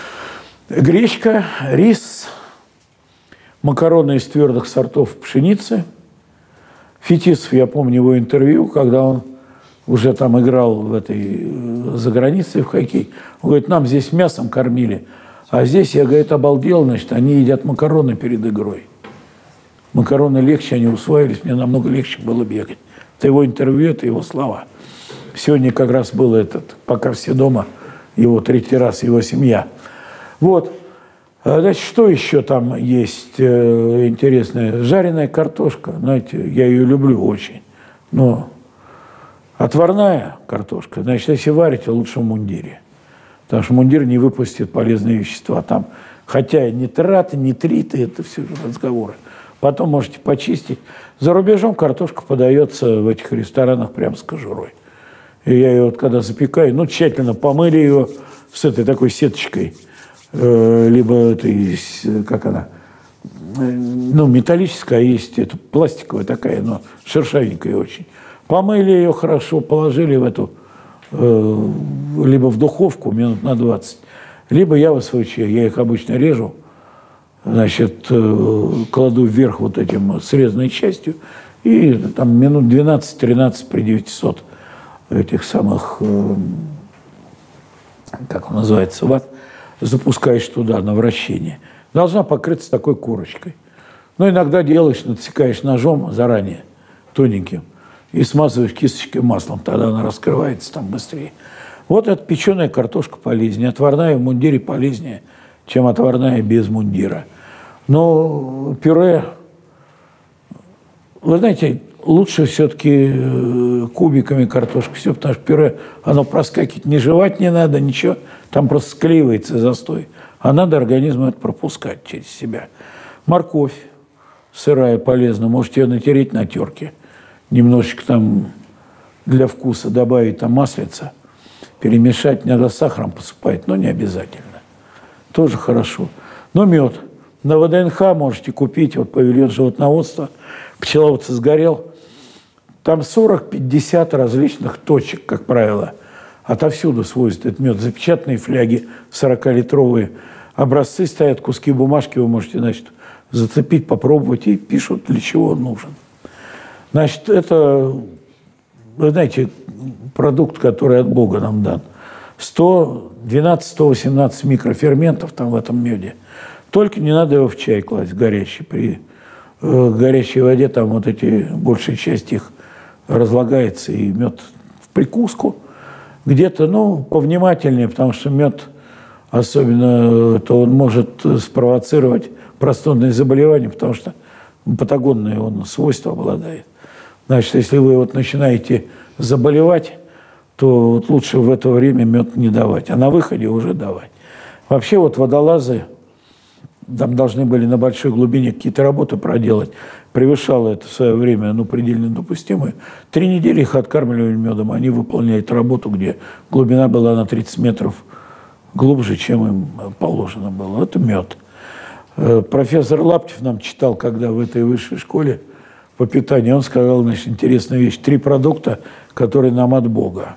Гречка, рис, макароны из твердых сортов пшеницы. Фетисов, я помню его интервью, когда он уже там играл в этой, за границей в хоккей. Он говорит, нам здесь мясом кормили, а здесь, я, говорит, обалдел, значит, они едят макароны перед игрой. Макароны легче, они усваивались, мне намного легче было бегать. Это его интервью, это его слова. Сегодня как раз был этот, пока все дома, его третий раз, его семья. Вот. Значит, что еще там есть э, интересное? Жареная картошка, знаете, я ее люблю очень. Но отварная картошка, значит, если варите, лучше в мундире. Потому что мундир не выпустит полезные вещества. Там, хотя нитраты, нитриты, это все разговоры. Потом можете почистить. За рубежом картошка подается в этих ресторанах прямо с кожурой. И я ее вот когда запекаю, ну, тщательно помыли ее с этой такой сеточкой. Э, либо этой, как она, э, ну, металлическая, а есть это пластиковая такая, но шершавенькая очень. Помыли ее хорошо, положили в эту, э, либо в духовку минут на двадцать, либо я в СВЧ, я их обычно режу, значит, э, кладу вверх вот этим срезанной частью, и там минут двенадцать-тринадцать при девятисот этих самых, э, как он называется, ватт, запускаешь туда на вращение. Должна покрыться такой корочкой. Но иногда делаешь, натыкаешь ножом заранее, тоненьким, и смазываешь кисточкой маслом, тогда она раскрывается там быстрее. Вот эта печеная картошка полезнее, отварная в мундире полезнее, чем отварная без мундира. Но пюре, вы знаете, лучше все-таки кубиками картошку, все, потому что пюре, оно проскакивает, не жевать не надо, ничего, там просто склеивается застой. А надо организму это пропускать через себя. Морковь сырая полезна, можете ее натереть на терке, немножечко там для вкуса добавить там маслица, перемешать, иногда сахаром посыпать, но не обязательно. Тоже хорошо. Но мед. На ВДНХ можете купить, вот павильон животноводства, пчеловодца сгорел. Там сорок-пятьдесят различных точек, как правило. Отовсюду свозят этот мед. Запечатанные фляги сорокалитровые. Образцы стоят, куски бумажки вы можете, значит, зацепить, попробовать, и пишут, для чего он нужен. Значит, это, вы знаете, продукт, который от Бога нам дан. сто двенадцать - сто восемнадцать микроферментов там в этом меде. Только не надо его в чай класть горячий. При э, горячей воде там вот эти, большая часть их разлагается, и мед в прикуску. Где-то, ну, повнимательнее, потому что мед, особенно, то он может спровоцировать простудные заболевания, потому что патагонные он свойства обладает. Значит, если вы вот начинаете заболевать, то вот лучше в это время мед не давать, а на выходе уже давать. Вообще вот водолазы, там должны были на большой глубине какие-то работы проделать. Превышало это в свое время, ну, предельно допустимое. Три недели их откармливали медом. Они выполняли эту работу, где глубина была на тридцать метров глубже, чем им положено было. Это мед. Профессор Лаптев нам читал, когда в этой высшей школе по питанию, он сказал, значит, интересную вещь. Три продукта, которые нам от Бога.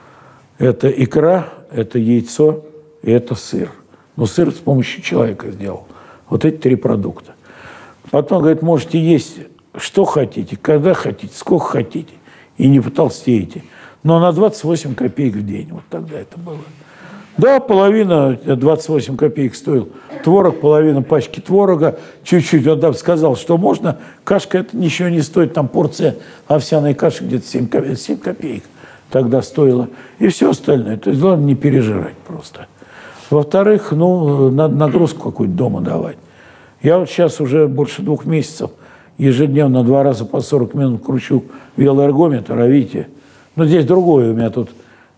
Это икра, это яйцо и это сыр. Но сыр с помощью человека сделал. Вот эти три продукта. Потом, говорит, можете есть что хотите, когда хотите, сколько хотите, и не потолстеете. Но на двадцать восемь копеек в день. Вот тогда это было. Да, половина, двадцать восемь копеек стоил творог, половина пачки творога, чуть-чуть. Он там сказал, что можно, кашка это ничего не стоит, там порция овсяной каши где-то семь копеек тогда стоила. И все остальное. То есть главное не пережирать просто. Во-вторых, ну, надо нагрузку какую-то дома давать. Я вот сейчас уже больше двух месяцев ежедневно два раза по сорок минут кручу велоэргометр, а видите, ну, здесь другое у меня тут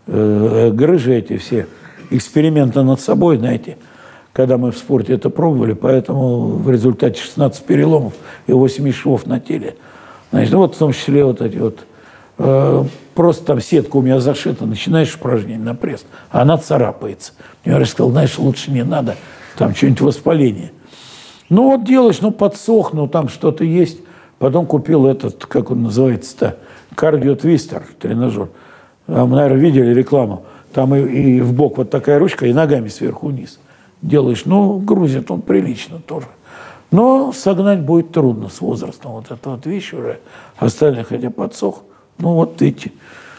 э, грыжи эти все, эксперименты над собой, знаете, когда мы в спорте это пробовали, поэтому в результате шестнадцать переломов и восемь швов на теле. Значит, ну, вот в том числе вот эти вот, э, просто там сетка у меня зашита, начинаешь упражнение на пресс, а она царапается. Мне говорят, сказал, знаешь, лучше не надо, там что-нибудь воспаление. Ну вот делаешь, ну подсох, ну там что-то есть. Потом купил этот, как он называется-то, кардио-твистер, тренажер. Вы, наверное, видели рекламу. Там и, и в бок вот такая ручка, и ногами сверху вниз делаешь. Ну, грузит он прилично тоже. Но согнать будет трудно с возрастом. Вот эта вот вещь уже. Остальные хотя подсох. Ну, вот эти.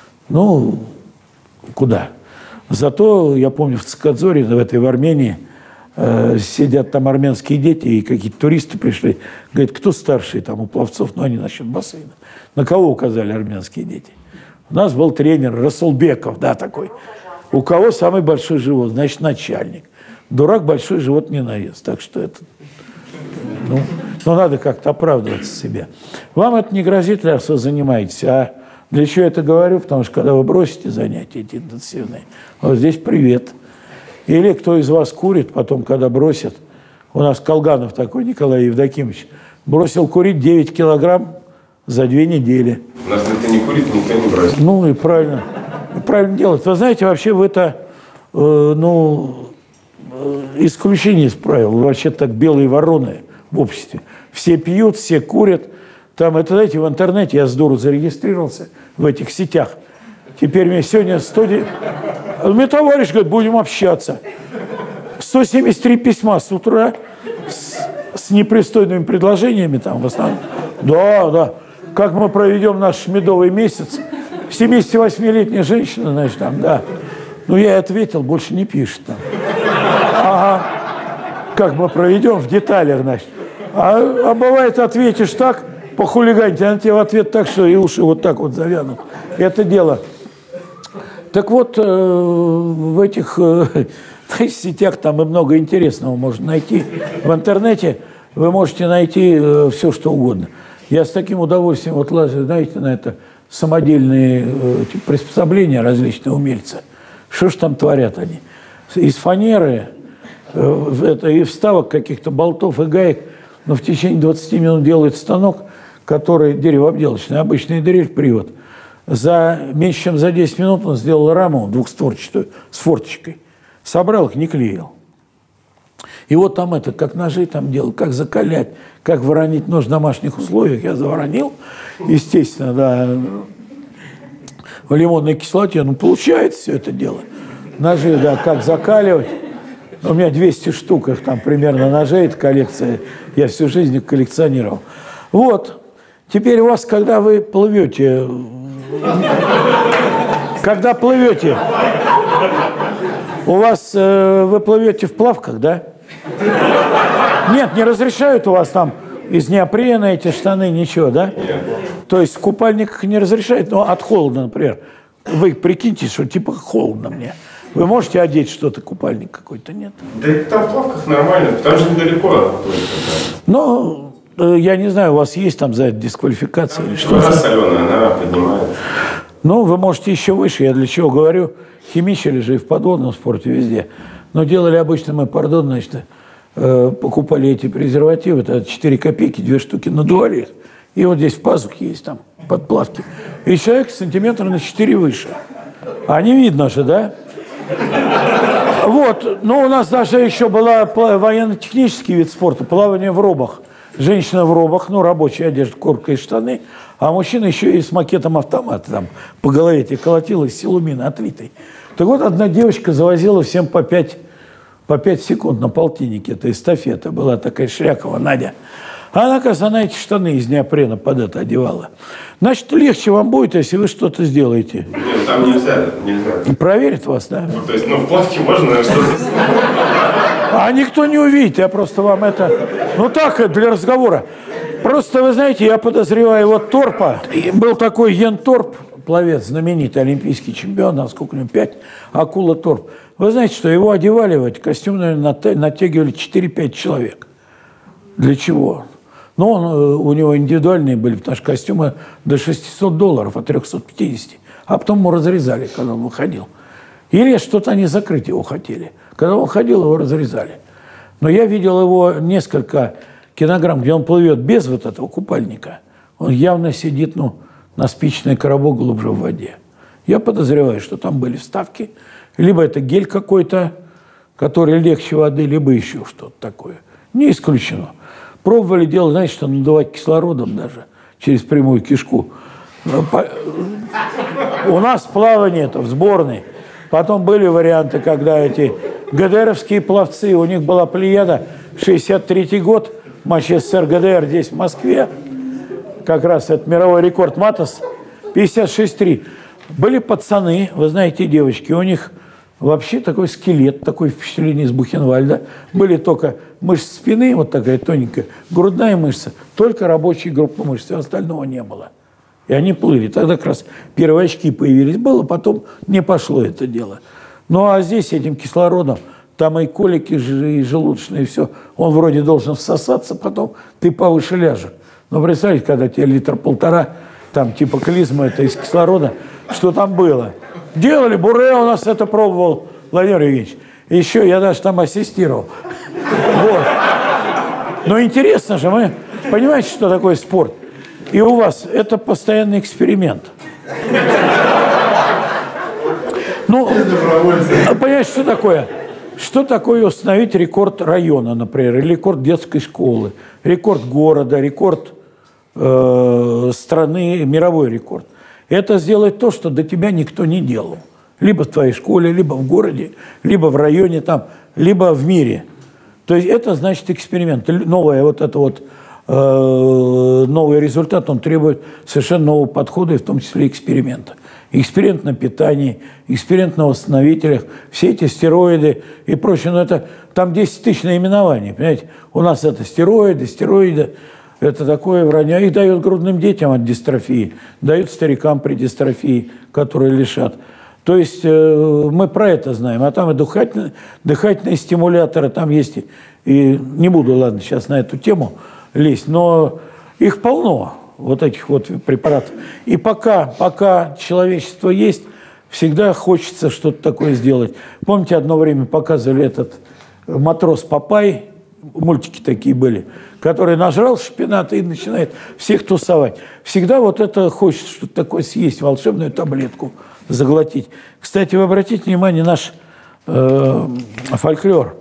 Ну, куда? Зато, я помню, в Цкадзоре, в этой в Армении, э, сидят там армянские дети, и какие-то туристы пришли. Говорят, кто старший там у пловцов? Ну, они насчет бассейна. На кого указали армянские дети? У нас был тренер Расулбеков, да, такой. У кого самый большой живот? Значит, начальник. Дурак большой живот не наест. Так что это... Ну, ну надо как-то оправдываться себе. Вам это не грозит, раз вы занимаетесь. А для чего я это говорю? Потому что когда вы бросите занятия эти интенсивные, вот здесь привет. Или кто из вас курит, потом, когда бросит, у нас Колганов такой, Николай Евдокимович, бросил курить девять килограмм за две недели. У нас никто не курит, никто не бросит. Ну и правильно. И правильно делать. Вы знаете, вообще в это, э, ну, э, исключение из правил. Вообще так белые вороны в обществе. Все пьют, все курят. Там, это, знаете, в интернете я с дуру зарегистрировался в этих сетях. Теперь мне сегодня сто... Мне товарищ говорит, будем общаться. сто семьдесят три письма с утра с, с непристойными предложениями там в основном. Да, да. Как мы проведем наш медовый месяц. семидесятивосьмилетняя женщина, значит, там, да. Ну, я ей ответил, больше не пишет там. Ага. Как мы проведем в деталях, значит. А, а бывает, ответишь так, похулиганить, а на тебе в ответ так, что и уши вот так вот завянут. Это дело. Так вот, э, в этих э, сетях там и много интересного можно найти. В интернете вы можете найти э, все, что угодно. Я с таким удовольствием вот лазю, знаете, на это самодельные э, типа, приспособления различные умельцы. Что ж там творят они? Из фанеры э, это, и вставок каких-то болтов и гаек, но в течение двадцати минут делает станок, который деревообделочный, обычный дрель-привод. За меньше, чем за десять минут он сделал раму двухстворчатую с форточкой. Собрал их, не клеил. И вот там это, как ножи там делал, как закалять, как воронить нож в домашних условиях. Я заворонил, естественно, да, в лимонной кислоте. Ну, получается все это дело. Ножи, да, как закаливать. У меня двести штук их там примерно ножей, это коллекция. Я всю жизнь их коллекционировал. Вот. Теперь у вас, когда вы плывете, когда плывете, у вас, э, вы плывете в плавках, да? Нет, не разрешают у вас там из неопрена эти штаны, ничего, да? Нет. То есть в купальниках не разрешают, но от холода, например. Вы прикиньте, что типа холодно мне. Вы можете одеть что-то, купальник какой-то, нет? Да там в плавках нормально, там же недалеко. Ну, я не знаю, у вас есть там за это дисквалификация или что-то? Вода соленая, она поднимает. Ну, вы можете еще выше, я для чего говорю. Химичили же и в подводном спорте везде. Но делали обычно мы, пардон, значит, э, покупали эти презервативы, это четыре копейки, две штуки надували их. И вот здесь в пазухе есть там подплавки. И человек сантиметра на четыре выше. А не видно же, да? Вот. Но у нас даже еще была военно-технический вид спорта, плавание в робах. Женщина в робах, ну, рабочая одежда, куртка и штаны. А мужчина еще и с макетом автомата там по голове тебе колотила из силумина отлитой. Так вот, одна девочка завозила всем по пять, по пять секунд на полтиннике. Это эстафета была такая, Шрякова Надя. А она, оказывается, она эти штаны из неопрена под это одевала. Значит, легче вам будет, если вы что-то сделаете. Нет, там нельзя, нельзя. Проверит вас, да? Ну, то есть, ну, в плавке можно, наверное, что-то... А никто не увидит, я просто вам это... Ну так, для разговора. Просто, вы знаете, я подозреваю, вот Торпа, был такой Йен Торп, пловец, знаменитый олимпийский чемпион, на сколько у него, пять, Акула Торп. Вы знаете, что его одевали в эти костюмы, натягивали четыре-пять человек. Для чего? Ну, он, у него индивидуальные были, потому что костюмы до шестисот долларов, от трёхсот пятидесяти. А потом ему разрезали, когда он выходил. Или что-то они закрыть его хотели. Когда он ходил, его разрезали. Но я видел его несколько кинограмм, где он плывет без вот этого купальника. Он явно сидит, ну, на спичечный коробок глубже в воде. Я подозреваю, что там были вставки. Либо это гель какой-то, который легче воды, либо еще что-то такое. Не исключено. Пробовали делать, знаете, что надувать кислородом даже через прямую кишку. У нас плавание это в сборной. Потом были варианты, когда эти ГДРовские пловцы, у них была плеяда, шестьдесят третий год, матч СССР ГДР здесь, в Москве, как раз это мировой рекорд Матос, пятьдесят шесть три. Были пацаны, вы знаете, девочки, у них вообще такой скелет, такое впечатление из Бухенвальда. Были только мышцы спины, вот такая тоненькая, грудная мышца, только рабочие группы мышц, всего остального не было. И они плыли. Тогда как раз первые очки появились. Было, потом не пошло это дело. Ну, а здесь этим кислородом, там и колики, и желудочные, и все. Он вроде должен всосаться, потом ты повыше ляжешь. Но представьте, когда тебе литр полтора, там типа клизма, это из кислорода, что там было. Делали, Буре у нас это пробовал, Владимир Евгеньевич. Еще я даже там ассистировал. Вот. Но интересно же, мы понимаете, что такое спорт? И у вас это постоянный эксперимент. Ну, понимаете, что такое? Что такое установить рекорд района, например, или рекорд детской школы, рекорд города, рекорд э, страны, мировой рекорд? Это сделать то, что до тебя никто не делал. Либо в твоей школе, либо в городе, либо в районе, там, либо в мире. То есть это значит эксперимент. Новое вот это вот, э, новый результат, он требует совершенно нового подхода, и в том числе эксперимента. Эксперимент на питании, эксперимент на восстановителях, все эти стероиды и прочее. Но это там десять тысяч наименований, понимаете? У нас это стероиды, стероиды. Это такое вранье. Их дают грудным детям от дистрофии, дают старикам при дистрофии, которые лишат. То есть э, мы про это знаем. А там и дыхательные, дыхательные стимуляторы, там есть. И, и не буду, ладно, сейчас на эту тему лезть, но их полно, вот этих вот препаратов. И пока, пока человечество есть, всегда хочется что-то такое сделать. Помните, одно время показывали этот матрос Папай, мультики такие были, который нажрал шпината и начинает всех тусовать. Всегда вот это хочется что-то такое съесть, волшебную таблетку заглотить. Кстати, вы обратите внимание, наш э, фольклор.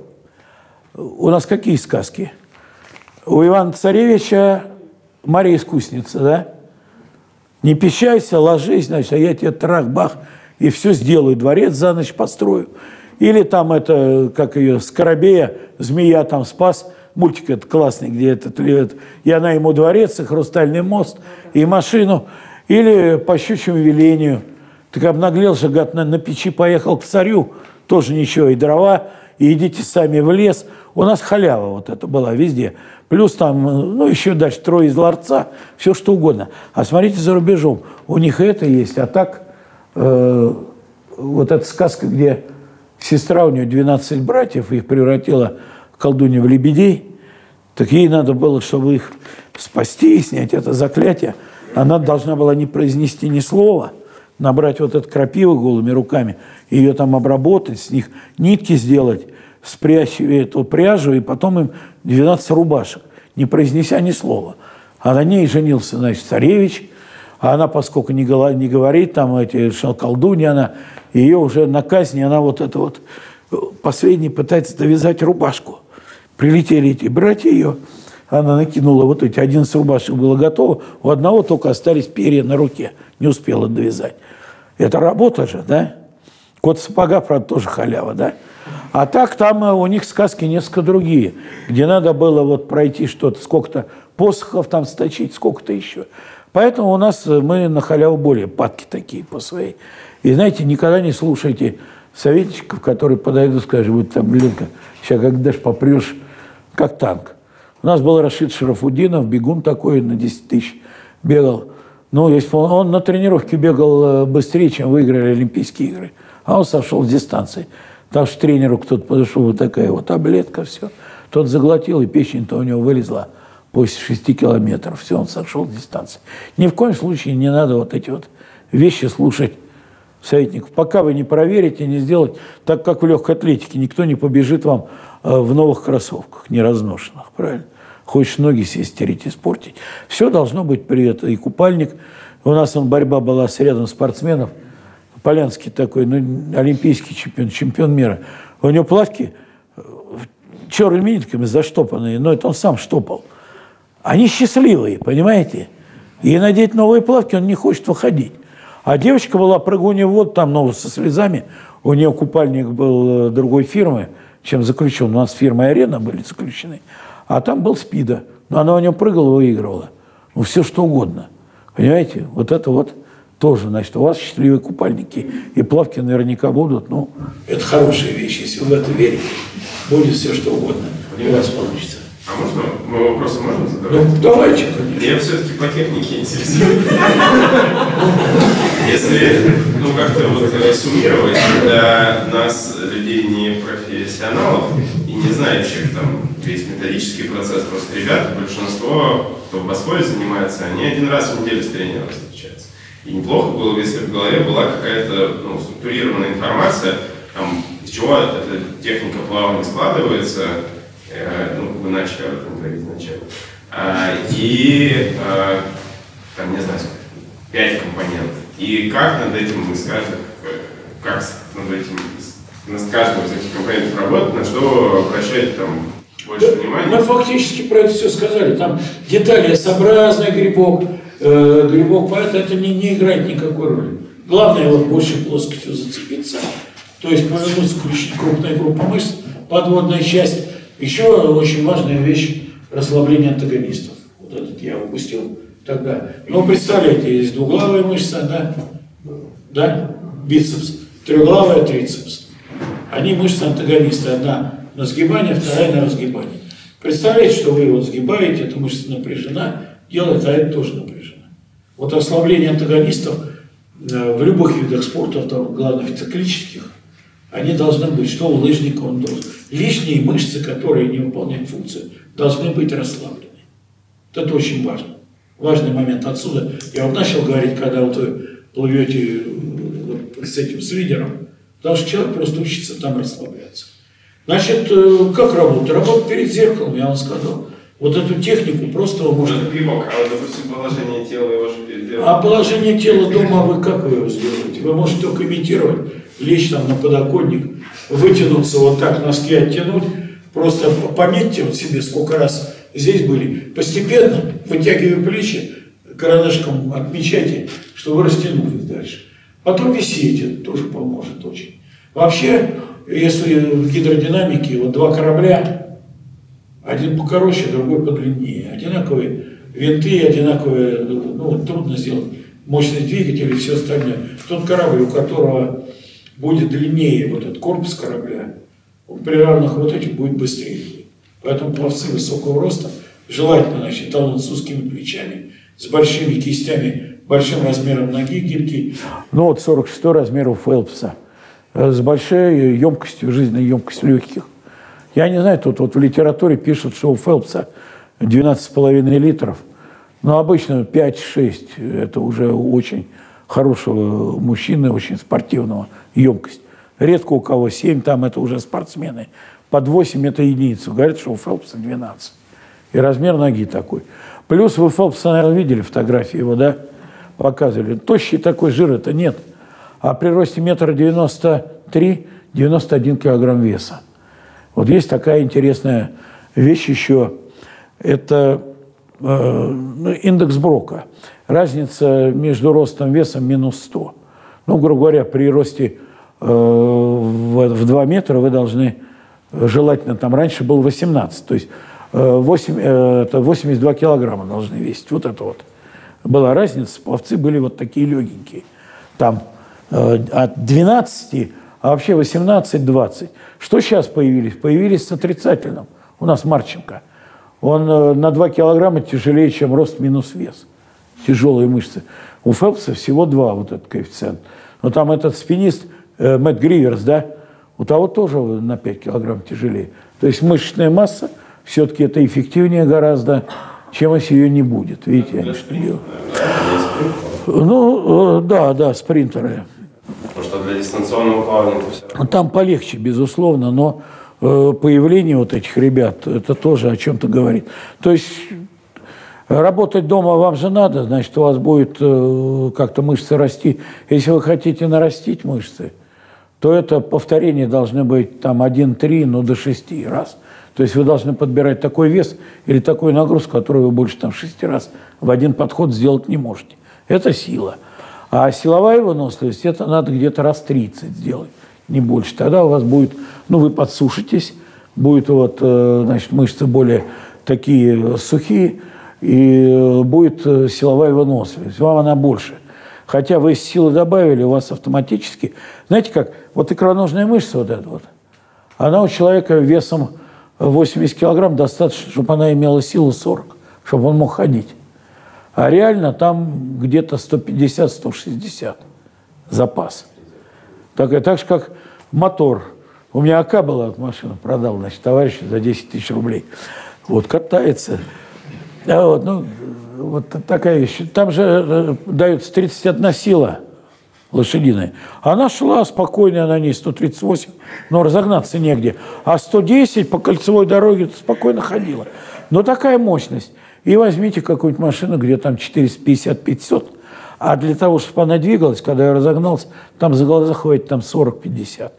У нас какие сказки? У Ивана Царевича Марья Искусница, да? Не пищайся, ложись, значит, а я тебе трах-бах и все сделаю, дворец за ночь построю. Или там это, как ее, Скоробея, змея там спас, мультик этот классный, где этот, и она ему дворец, и хрустальный мост, и машину. Или по щучьему велению. Так обнаглел же, гад, на, на печи поехал к царю, тоже ничего, и дрова, и идите сами в лес. У нас халява вот это была везде. Плюс там, ну, еще дальше, трое из ларца, все что угодно. А смотрите за рубежом, у них это есть, а так э, вот эта сказка, где сестра, у нее двенадцать братьев, их превратила колдунья в лебедей, так ей надо было, чтобы их спасти и снять это заклятие. Она должна была не произнести ни слова, набрать вот эту крапиву голыми руками, ее там обработать, с них нитки сделать, спрячь эту пряжу, и потом им двенадцать рубашек, не произнеся ни слова. А на ней женился, значит, царевич, а она, поскольку не, не говорит, там эти колдунья, она, ее уже на казни, она вот это вот последний пытается довязать рубашку. Прилетели эти братья ее, она накинула вот эти одиннадцать рубашек, было готово, у одного только остались перья на руке, не успела довязать. Это работа же, да? Кот сапога, правда, тоже халява, да? А так там у них сказки несколько другие, где надо было вот пройти что-то, сколько-то посохов там сточить, сколько-то еще. Поэтому у нас мы на халяву более падки такие по своей. И знаете, никогда не слушайте советчиков, которые подойдут и скажут, вот там, блин, сейчас как дашь попрешь, как танк. У нас был Рашид Шарафуддинов, бегун такой, на десять тысяч бегал. Ну, если он, он на тренировке бегал быстрее, чем выиграли Олимпийские игры. А он сошел с дистанции. Там же тренеру кто-то подошел, вот такая вот таблетка, все. Тот заглотил, и печень-то у него вылезла после шести километров. Все, он сошел с дистанции. Ни в коем случае не надо вот эти вот вещи слушать советников. Пока вы не проверите, не сделаете, так как в легкой атлетике никто не побежит вам в новых кроссовках, не разношенных, правильно? Хочешь ноги себе стереть, испортить. Все должно быть привет. И купальник. У нас он, борьба была с рядом спортсменов. Полянский такой, ну, олимпийский чемпион, чемпион мира. У него плавки черными нитками заштопанные, но это он сам штопал. Они счастливые, понимаете? И надеть новые плавки он не хочет выходить. А девочка была прыгунья в воду, там, ну, со слезами. У нее купальник был другой фирмы, чем заключен. У нас фирма «Арена» были заключены. А там был «Спида». Но она у него прыгала, выигрывала. Ну, все что угодно. Понимаете? Вот это вот тоже, значит, у вас счастливые купальники. И плавки наверняка будут. Ну, это хорошая вещь. Если вы в это верите, будет все что угодно. У вас получится. А можно, мы вопросы можно задавать? Ну, давайте, конечно. Я все-таки по технике интересуюсь. Если, ну, как-то вот суммировать, для нас, людей не профессионалов и не знающих там весь методический процесс, просто ребят, большинство, кто в Босфоре занимается, они один раз в неделю с тренером встречаются. И неплохо было бы, если в голове была какая-то, ну, структурированная информация, там, из чего эта техника плавания складывается, ну, как бы начали об этом говорить вначале. А, и, а, там, не знаю, пять компонентов. И как над этим из каждых, как над этим, над каждым из этих компонентов работать, на что обращать там больше да, внимания? Мы фактически про это все сказали. Там детали S-образный грибок, э, грибок, поэтому это не, не играет никакой роли. Главное вот больше плоскостью зацепиться, то есть повернуться, включить крупную группу мышц, подводная часть. Еще очень важная вещь – расслабление антагонистов. Вот этот я упустил тогда. Но представляете, есть двуглавая мышца, да? Да? Бицепс. Трехглавая трицепс. Они мышцы антагонисты. Одна на сгибание, вторая на разгибание. Представляете, что вы вот сгибаете, эта мышца напряжена, делает, а это тоже напряжено. Вот расслабление антагонистов в любых видах спорта, главное в циклических, они должны быть, что у лыжника он должен. Лишние мышцы, которые не выполняют функцию, должны быть расслаблены. Это очень важно. Важный момент отсюда. Я вот начал говорить, когда вот вы плывете вот с этим, с лидером, потому что человек просто учится там расслабляться. Значит, как работать? Работать перед зеркалом, я вам сказал. Вот эту технику просто вы можете... Это грибок, а вот, допустим, положение тела его же переделать. А положение тела дома вы как вы его сделаете? Вы можете только имитировать. Лечь там на подоконник, вытянуться вот так, носки оттянуть. Просто пометьте вот себе, сколько раз здесь были. Постепенно, вытягивая плечи, карандашком отмечайте, что вы растянулись дальше. Потом висите, это тоже поможет очень. Вообще, если в гидродинамике вот два корабля, один покороче, другой подлиннее, одинаковые винты, одинаковые, ну, трудно сделать мощность двигателя и все остальное. Тот корабль, у которого будет длиннее вот этот корпус корабля, он при равных вот этих будет быстрее. Поэтому пловцы высокого роста, желательно, значит, талант с узкими плечами, с большими кистями, большим размером ноги гибкий. Ну вот сорок шестой размер у Фелпса, с большой емкостью, жизненной емкостью легких. Я не знаю, тут вот в литературе пишут, что у Фелпса двенадцать с половиной литров, но обычно пять-шесть, это уже очень хорошего мужчины, очень спортивного, емкость. редко у кого семь, там это уже спортсмены. Под восемь это единица. Говорят, что у Фелпса двенадцать. И размер ноги такой. Плюс вы Фелпса, наверное, видели фотографии его, да? Показывали. Тощий такой, жир это нет. А при росте метр девяносто три — девяносто один килограмм веса. Вот есть такая интересная вещь еще. Это э, ну, индекс Брока. Разница между ростом и весом минус сто. Ну, грубо говоря, при росте э, в, в два метра вы должны, желательно, там раньше был восемнадцать, то есть э, восемь, э, это восемьдесят два килограмма должны весить. Вот это вот. Была разница, пловцы были вот такие легенькие. Там э, от двенадцати, а вообще восемнадцать — двадцать. Что сейчас появились? Появились с отрицательным. У нас Марченко. Он э, на два килограмма тяжелее, чем рост минус вес. Тяжелые мышцы. У Фелпса всего два, вот этот коэффициент. Но там этот спинист, э, Мэтт Гриверс, да, у того тоже на пять килограмм тяжелее. То есть мышечная масса все-таки это эффективнее гораздо, чем если ее не будет. Видите, они что делают. Ну, да, да, спринтеры. Потому что для дистанционного плавания это все. Там полегче, безусловно, но э, появление вот этих ребят, это тоже о чем-то говорит. То есть работать дома вам же надо, значит, у вас будет э, как-то мышцы расти. Если вы хотите нарастить мышцы, то это повторения должны быть там один-три, ну, до шести раз. То есть вы должны подбирать такой вес или такую нагрузку, которую вы больше там шести раз в один подход сделать не можете. Это сила. А силовая выносливость, это надо где-то раз тридцать сделать, не больше. Тогда у вас будет, ну, вы подсушитесь, будет вот, значит, мышцы более такие сухие, и будет силовая выносливость. Вам она больше. Хотя вы силы добавили, у вас автоматически... Знаете как, вот икроножная мышца вот эта вот, она у человека весом восемьдесят килограмм достаточно, чтобы она имела силу сорок, чтобы он мог ходить. А реально там где-то сто пятьдесят — сто шестьдесят запас. Так, так же, как мотор. У меня АК была от машины, продал, значит, товарищу за десять тысяч рублей. Вот, катается. А вот, ну, вот такая вещь. Там же дается тридцать одна сила лошадиная. Она шла спокойно, на ней сто тридцать восемь, но разогнаться негде. А сто десять по кольцевой дороге спокойно ходила. Но такая мощность. И возьмите какую-нибудь машину, где там четыреста пятьдесят — пятьсот. А для того, чтобы она двигалась, когда я разогнался, там за глаза хватит там сорок — пятьдесят.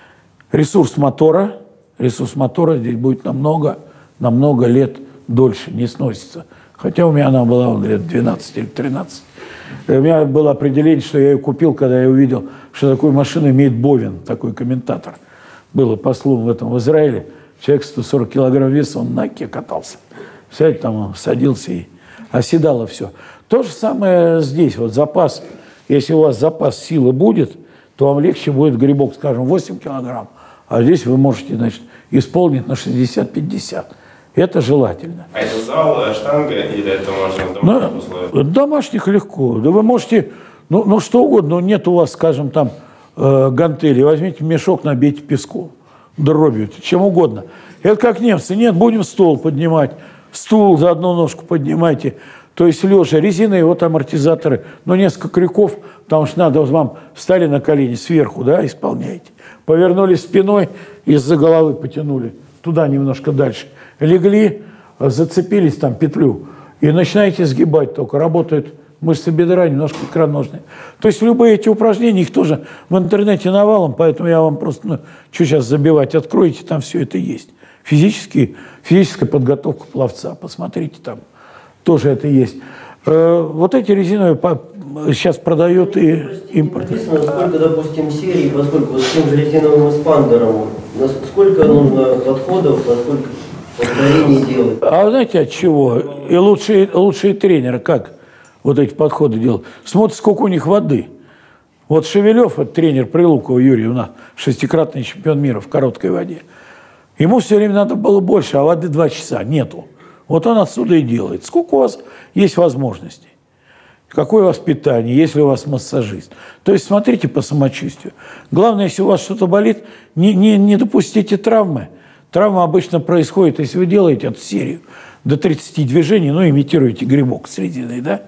Ресурс мотора, ресурс мотора здесь будет намного, намного лет дольше, не сносится. Хотя у меня она была он, лет двенадцать или тринадцать. У меня было определение, что я ее купил, когда я увидел, что такую машину имеет Бовин, такой комментатор. Было послом в этом в Израиле. Человек сто сорок килограмм веса, он на оке катался. Представляете, там он садился и оседало все. То же самое здесь. Вот запас, если у вас запас силы будет, то вам легче будет грибок, скажем, восемь килограмм. А здесь вы можете, значит, исполнить на шестьдесят — пятьдесят. Это желательно. А это зал, штанга, или это можно в домашних условиях? В домашних легко. Да вы можете, ну, ну что угодно, но нет у вас, скажем, там э, гантели. Возьмите мешок, набейте песком, дробью, чем угодно. Это как немцы. Нет, будем стол поднимать. Стул за одну ножку поднимайте. То есть лежа, резиновые вот амортизаторы, но несколько крюков, потому что надо, вам встали на колени сверху, да, исполняете. Повернулись спиной, из-за головы потянули, туда немножко дальше. Легли, зацепились там петлю и начинаете сгибать только. Работают мышцы бедра, немножко икроножные. То есть любые эти упражнения, их тоже в интернете навалом, поэтому я вам просто, ну, что сейчас забивать, откроете, там все это есть. Физический, физическая подготовка пловца, посмотрите, там тоже это есть. Э, вот эти резиновые по, сейчас продают и импорт. Написано, сколько, допустим, серий, поскольку с тем же резиновым эспандером, сколько нужно подходов, поскольку повторений делать. А знаете от чего? И лучшие, лучшие тренеры как вот эти подходы делают? Смотрят, сколько у них воды. Вот Шевелев, это тренер Прилукова Юрий, у нас шестикратный чемпион мира в короткой воде. Ему все время надо было больше, а воды два часа нету. Вот он отсюда и делает. Сколько у вас есть возможностей? Какое у вас питание? Есть ли у вас массажист? То есть смотрите по самочувствию. Главное, если у вас что-то болит, не, не, не допустите травмы. Травма обычно происходит, если вы делаете эту серию до тридцати движений, ну, имитируете грибок с резиной, да?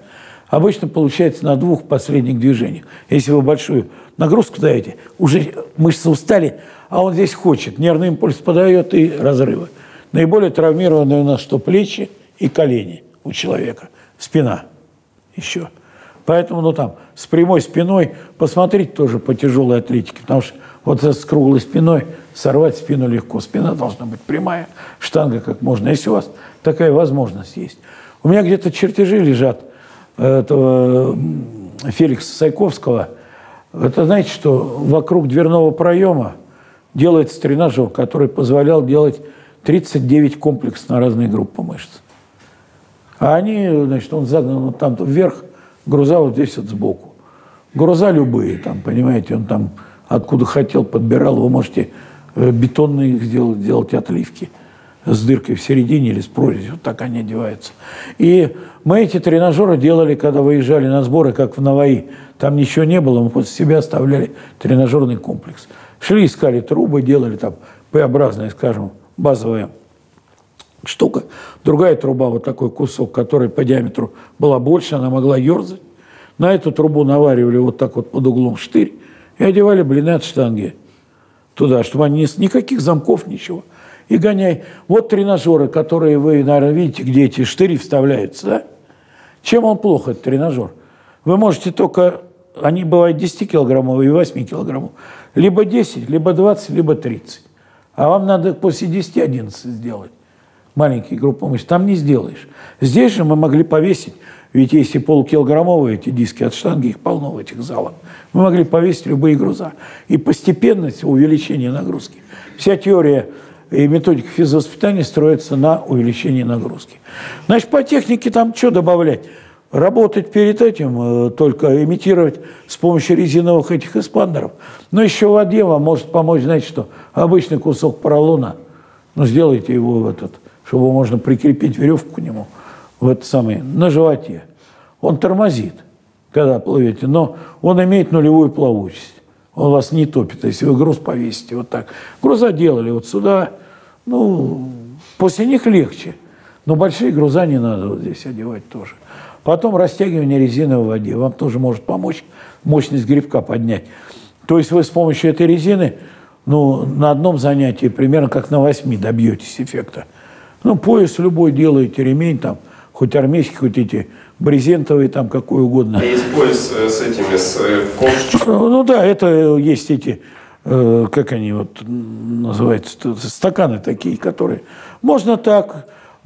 обычно получается на двух последних движениях. Если вы большую нагрузку даете, уже мышцы устали, а он здесь хочет. Нервный импульс подает и разрывы. Наиболее травмированные у нас что плечи и колени у человека. Спина еще. Поэтому, ну там, с прямой спиной посмотреть тоже по тяжелой атлетике, потому что вот с круглой спиной сорвать спину легко. Спина должна быть прямая, штанга как можно, если у вас такая возможность есть. У меня где-то чертежи лежат этого Феликса Сайковского. Это, знаете, что вокруг дверного проема делается тренажер, который позволял делать тридцать девять комплексов на разные группы мышц. А они, значит, он загнан вот там вверх, груза вот здесь вот сбоку. Груза любые, там, понимаете, он там откуда хотел подбирал. Вы можете бетонные сделать, делать отливки с дыркой в середине или с прорезью. Вот так они одеваются. И мы эти тренажеры делали, когда выезжали на сборы, как в Наваи. Там ничего не было, мы после себя оставляли тренажерный комплекс. Шли, искали трубы, делали там П-образные, скажем, базовая штука. Другая труба, вот такой кусок, который по диаметру была больше, она могла ерзать. На эту трубу наваривали вот так вот под углом штырь и одевали блины от штанги туда, чтобы они... Никаких замков, ничего. И гоняй. Вот тренажеры, которые вы, наверное, видите, где эти штыри вставляются, да? Чем он плох, этот тренажер? Вы можете только... Они бывают десятикилограммовые и восьмикилограммовые. Либо десять, либо двадцать, либо тридцать. А вам надо после десяти одиннадцать сделать. Маленькие группы мышц. Там не сделаешь. Здесь же мы могли повесить, ведь если полукилограммовые эти диски от штанги, их полно в этих залах, мы могли повесить любые груза. И постепенность увеличения нагрузки. Вся теория и методика физвоспитания строится на увеличении нагрузки. Значит, по технике там что добавлять? Работать перед этим, только имитировать с помощью резиновых этих эспандеров. Но еще в воде вам может помочь, знаете что, обычный кусок поролона, ну, сделайте его в этот, чтобы можно прикрепить веревку к нему, в этот самый, на животе. Он тормозит, когда плывете, но он имеет нулевую плавучесть. Он вас не топит, если вы груз повесите вот так. Груза делали вот сюда, ну, после них легче. Но большие груза не надо вот здесь одевать тоже. Потом растягивание резины в воде. Вам тоже может помочь мощность грибка поднять. То есть вы с помощью этой резины, ну, на одном занятии примерно как на восьми добьетесь эффекта. Ну, пояс любой делаете, ремень там, хоть армейский, хоть эти брезентовые, там, какой угодно. А есть пояс с этими, с ковшечками? Ну да, это есть эти, э, как они вот называются, стаканы такие, которые... Можно так,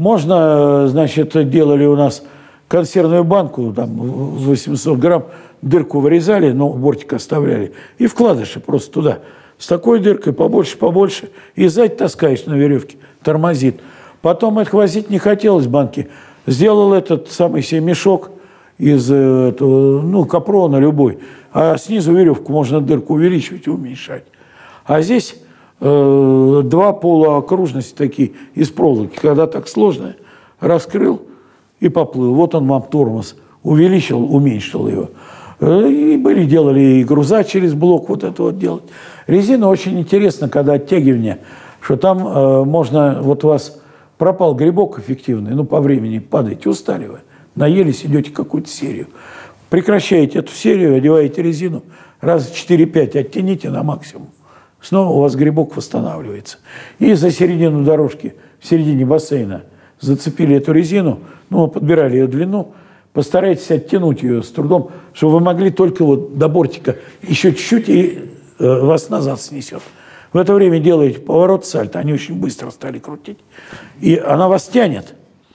можно, значит, делали у нас консервную банку, там, восемьсот грамм, дырку вырезали, но бортик оставляли, и вкладыши просто туда. С такой дыркой побольше, побольше, и сзади таскаешь на веревке, тормозит. Потом их возить не хотелось банки. Сделал этот самый себе мешок из этого, ну, капрона любой, а снизу веревку можно дырку увеличивать и уменьшать. А здесь э, два полуокружности такие из проволоки, когда так сложно, раскрыл и поплыл. Вот он вам тормоз увеличил, уменьшил его. И были, делали и груза через блок вот это вот делать. Резина очень интересна, когда оттягивание, что там э, можно, вот у вас пропал грибок эффективный, ну, по времени падаете, устали вы, наелись, идете какую-то серию. Прекращаете эту серию, одеваете резину, раз четыре-пять оттяните на максимум. Снова у вас грибок восстанавливается. И за середину дорожки, в середине бассейна зацепили эту резину, ну, подбирали ее длину, постарайтесь оттянуть ее с трудом, чтобы вы могли только вот до бортика еще чуть-чуть, и э, вас назад снесет. В это время делаете поворот, сальто, они очень быстро стали крутить, и она вас тянет.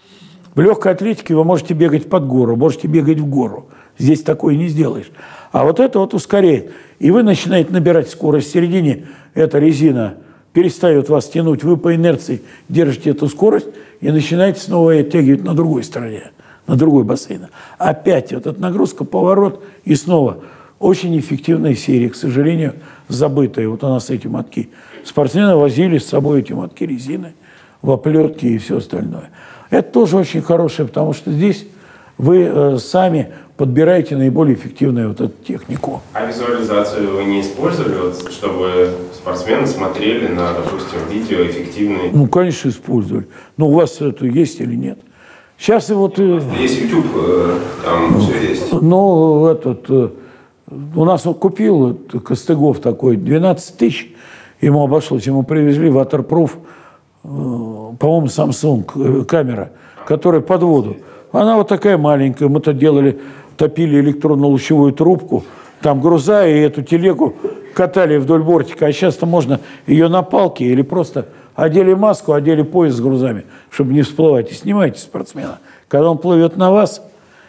В легкой атлетике вы можете бегать под гору, можете бегать в гору. Здесь такое не сделаешь. А вот это вот ускоряет. И вы начинаете набирать скорость. В середине эта резина перестает вас тянуть, вы по инерции держите эту скорость и начинаете снова оттягивать на другой стороне, на другой бассейн. Опять вот эта нагрузка, поворот и снова. Очень эффективная серия, к сожалению, забытая. Вот у нас эти мотки. Спортсмены возили с собой эти мотки резины в оплетке и все остальное. Это тоже очень хорошее, потому что здесь вы э, сами подбираете наиболее эффективную вот эту технику. А визуализацию вы не использовали, вот, чтобы спортсмены смотрели на, допустим, видео эффективные? Ну, конечно, использовали. Но у вас это есть или нет? Сейчас и вот... Есть YouTube, там все есть. Ну, этот... У нас он купил Костыгов такой, двенадцать тысяч ему обошлось. Ему привезли Waterproof, по-моему, Samsung камера, которая под воду. Она вот такая маленькая. Мы-то делали, топили электронно-лучевую трубку, там груза, и эту телегу катали вдоль бортика. А сейчас-то можно ее на палке или просто одели маску, одели пояс с грузами, чтобы не всплывать. И снимайте спортсмена. Когда он плывет на вас,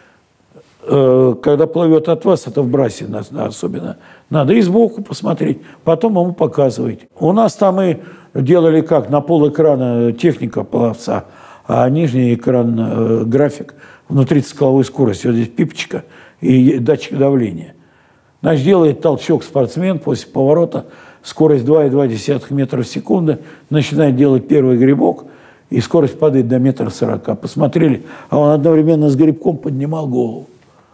э, когда плывет от вас, это в брасе особенно, надо и сбоку посмотреть, потом ему показывать. У нас там и делали как, на полэкрана техника пловца, а нижний экран э, график внутри цикловой скорости. Вот здесь пипочка и датчик давления. Значит, делает толчок спортсмен после поворота, скорость два и две десятых метра в секунду, начинает делать первый грибок, и скорость падает до метра сорока. Посмотрели, а он одновременно с грибком поднимал голову.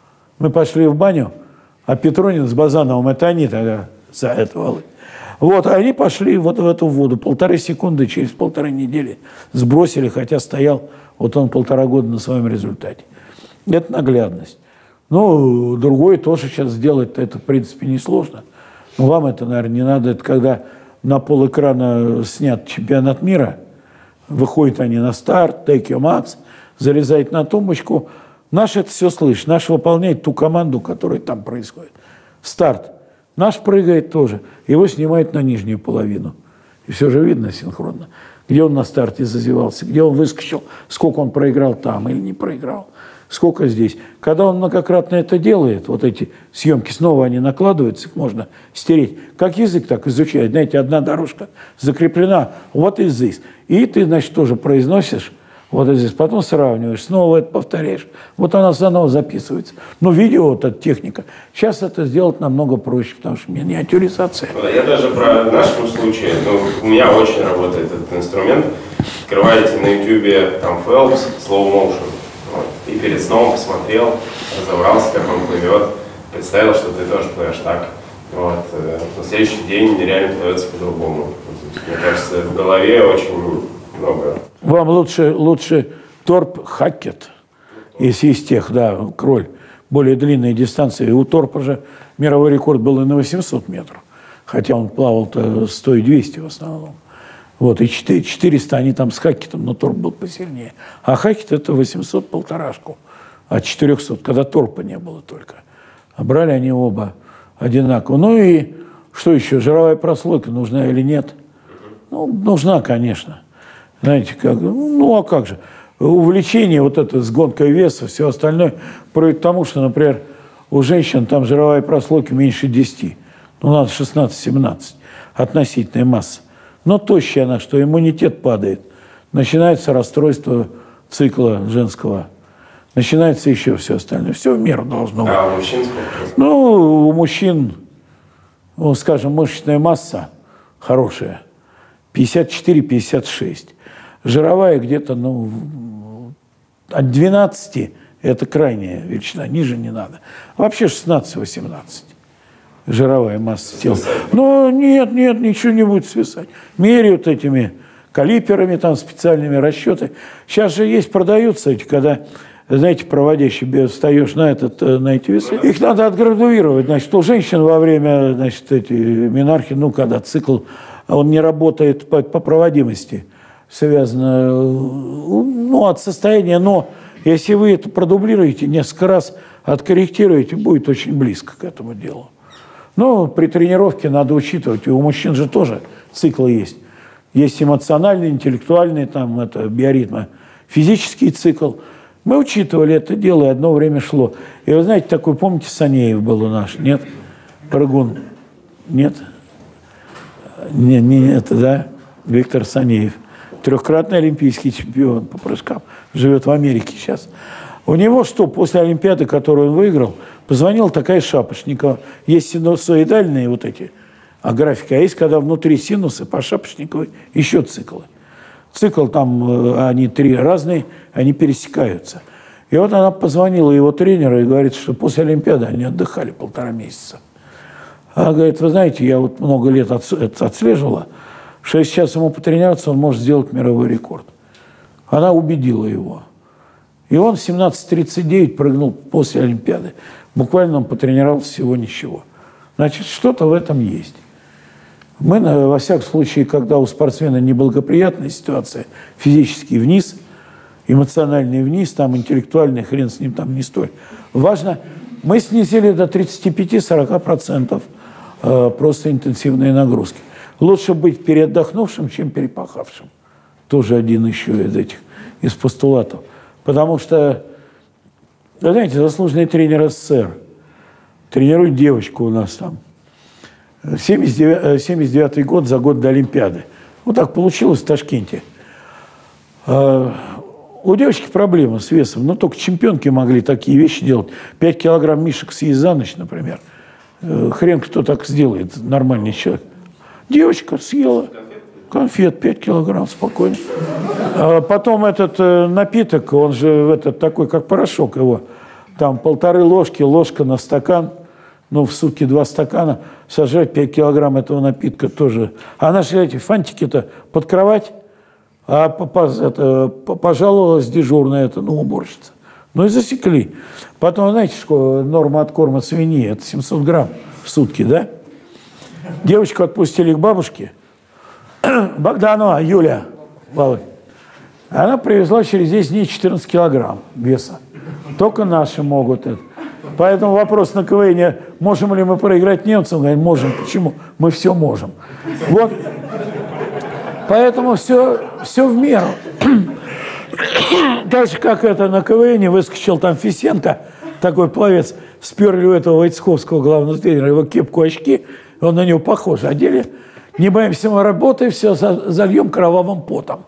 Мы пошли в баню, а Петронин с Базановым, это они тогда за это, Володь. Вот, а они пошли вот в эту воду. Полторы секунды, через полторы недели сбросили, хотя стоял, вот он полтора года на своем результате. Это наглядность. Ну, другое тоже сейчас сделать, это, в принципе, несложно. Но вам это, наверное, не надо. Это когда на полэкрана снят чемпионат мира, выходят они на старт, Take Your Max, залезает на тумбочку. Наш это все слышит. Наш выполняет ту команду, которая там происходит. Старт. Наш прыгает тоже. Его снимают на нижнюю половину. И все же видно синхронно. Где он на старте зазевался, где он выскочил, сколько он проиграл там или не проиграл. Сколько здесь. Когда он многократно это делает, вот эти съемки снова они накладываются, их можно стереть. Как язык так изучать. Знаете, одна дорожка закреплена, вот и здесь. И ты, значит, тоже произносишь, вот здесь, потом сравниваешь, снова это повторяешь. Вот она заново записывается. Но видео, вот эта техника, сейчас это сделать намного проще, потому что миниатюризация. Я даже про наш случай, ну, у меня очень работает этот инструмент. Открываете на ютубе там Phelps, slow motion. Вот. И перед сном посмотрел, разобрался, как он плывет, представил, что ты тоже плывешь так. Вот. На следующий день реально плывется по-другому. Мне кажется, в голове очень много. Вам лучше, лучше торп Хакет, если из тех, да, кроль, более длинные дистанции. У торпа же мировой рекорд был и на восемьсот метров, хотя он плавал-то сто и двести в основном. Вот, и четыреста они там с Хакетом, но торп был посильнее. А Хакет это восемьсот полторашку от четырехсот, когда торпа не было только. А брали они оба одинаково. Ну и что еще, жировая прослойка нужна или нет? Ну, нужна, конечно. Знаете, как, ну а как же? Увлечение вот это с гонкой веса, все остальное приводит к тому, что, например, у женщин там жировая прослойка меньше десяти. Ну, надо шестнадцать-семнадцать относительная масса. Но тощая она, что иммунитет падает. Начинается расстройство цикла женского. Начинается еще все остальное. Все в меру должно быть. А у мужчин сколько? Ну, у мужчин, ну, скажем, мышечная масса хорошая. пятьдесят четыре - пятьдесят шесть. Жировая где-то, ну, от двенадцати это крайняя величина. Ниже не надо. Вообще шестнадцать-восемнадцать. Жировая масса тела. Но нет, нет, ничего не будет свисать. Меряют этими калиперами, там специальными расчеты. Сейчас же есть, продаются эти, когда, знаете, проводящие, встаешь на, этот, на эти весы. Их надо отградуировать. Значит, у женщин во время, значит, эти менархии, ну, когда цикл, он не работает по, по проводимости, связано, ну, от состояния, но если вы это продублируете, несколько раз откорректируете, будет очень близко к этому делу. Но при тренировке надо учитывать, у мужчин же тоже циклы есть. Есть эмоциональный, интеллектуальный, там, это, биоритмы, физический цикл. Мы учитывали это дело, и одно время шло. И вы знаете, такой, помните, Санеев был у нас, нет? Прыгун, нет? Не, не это, да? Виктор Санеев. Трехкратный олимпийский чемпион по прыжкам. Живет в Америке сейчас. У него что, после Олимпиады, которую он выиграл, позвонила такая Шапошникова. Есть синусоидальные вот эти а графики, а есть, когда внутри синусы по Шапошниковой еще циклы. Цикл там, они три разные, они пересекаются. И вот она позвонила его тренеру и говорит, что после Олимпиады они отдыхали полтора месяца. Она говорит, вы знаете, я вот много лет отслеживала, что если сейчас ему потренироваться, он может сделать мировой рекорд. Она убедила его. И он в семнадцать тридцать девять прыгнул после Олимпиады. Буквально он потренировался всего ничего. Значит, что-то в этом есть. Мы, во всяком случае, когда у спортсмена неблагоприятная ситуация, физически вниз, эмоциональный вниз, там интеллектуальный хрен с ним там не столь важно, мы снизили до тридцати пяти — сорока процентов э, просто интенсивные нагрузки. Лучше быть переотдохнувшим, чем перепахавшим. Тоже один еще из этих, из постулатов. Потому что, вы знаете, заслуженный тренер СССР тренирует девочку у нас там. семьдесят девятый год, за год до Олимпиады. Вот так получилось в Ташкенте. У девочки проблемы с весом, но только чемпионки могли такие вещи делать. пять килограмм мишек съесть за ночь, например. Хрен кто так сделает, нормальный человек. Девочка съела конфет пять килограмм спокойно. А потом этот напиток, он же этот такой, как порошок его. Там полторы ложки, ложка на стакан. Ну, в сутки два стакана. Сожрать пять килограмм этого напитка тоже. А наши эти фантики-то под кровать. А это, пожаловалась дежурная это, ну, уборщица. Ну и засекли. Потом, знаете, что норма откорма свиньи – это семьсот грамм в сутки, да? Девочку отпустили к бабушке. Богданова Юля, Володь. Она привезла через десять дней четырнадцать килограмм веса. Только наши могут это. Поэтому вопрос на КВН, можем ли мы проиграть немцам? Говорим, можем. Почему? Мы все можем. Вот. Поэтому все, все в меру. Так же, как это на КВН выскочил там Фисенко, такой пловец, сперли у этого Войцеховского главного тренера его кепку, очки, он на него похож. А деле не боимся мы работы, все зальем кровавым потом.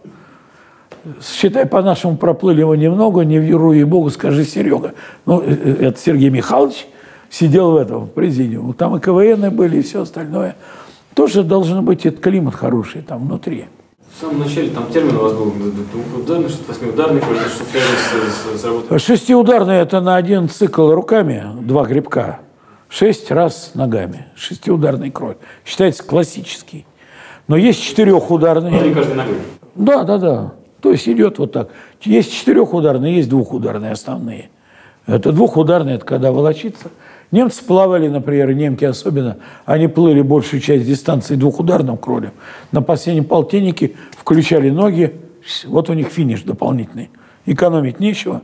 Считай, по-нашему проплыли его немного, не вру ей богу, скажи, Серега. Ну, это Сергей Михайлович сидел в этом президиуме. Там и КВНы были, и все остальное. Тоже должен быть этот климат хороший там внутри. В самом начале там термин у вас был двухударный, что-то восьмиударный, что связано с, с работой. Шестиударный – это на один цикл руками, два грибка. Шесть раз ногами. Шестиударный кроль. Считается классический. Но есть четырехударный. Внутри каждой ногой. Да, да, да. То есть идет вот так. Есть четырехударные, есть двухударные основные. Это двухударные, это когда волочится. Немцы плавали, например, немки особенно, они плыли большую часть дистанции двухударным кролем. На последнем полтиннике включали ноги, вот у них финиш дополнительный. Экономить нечего.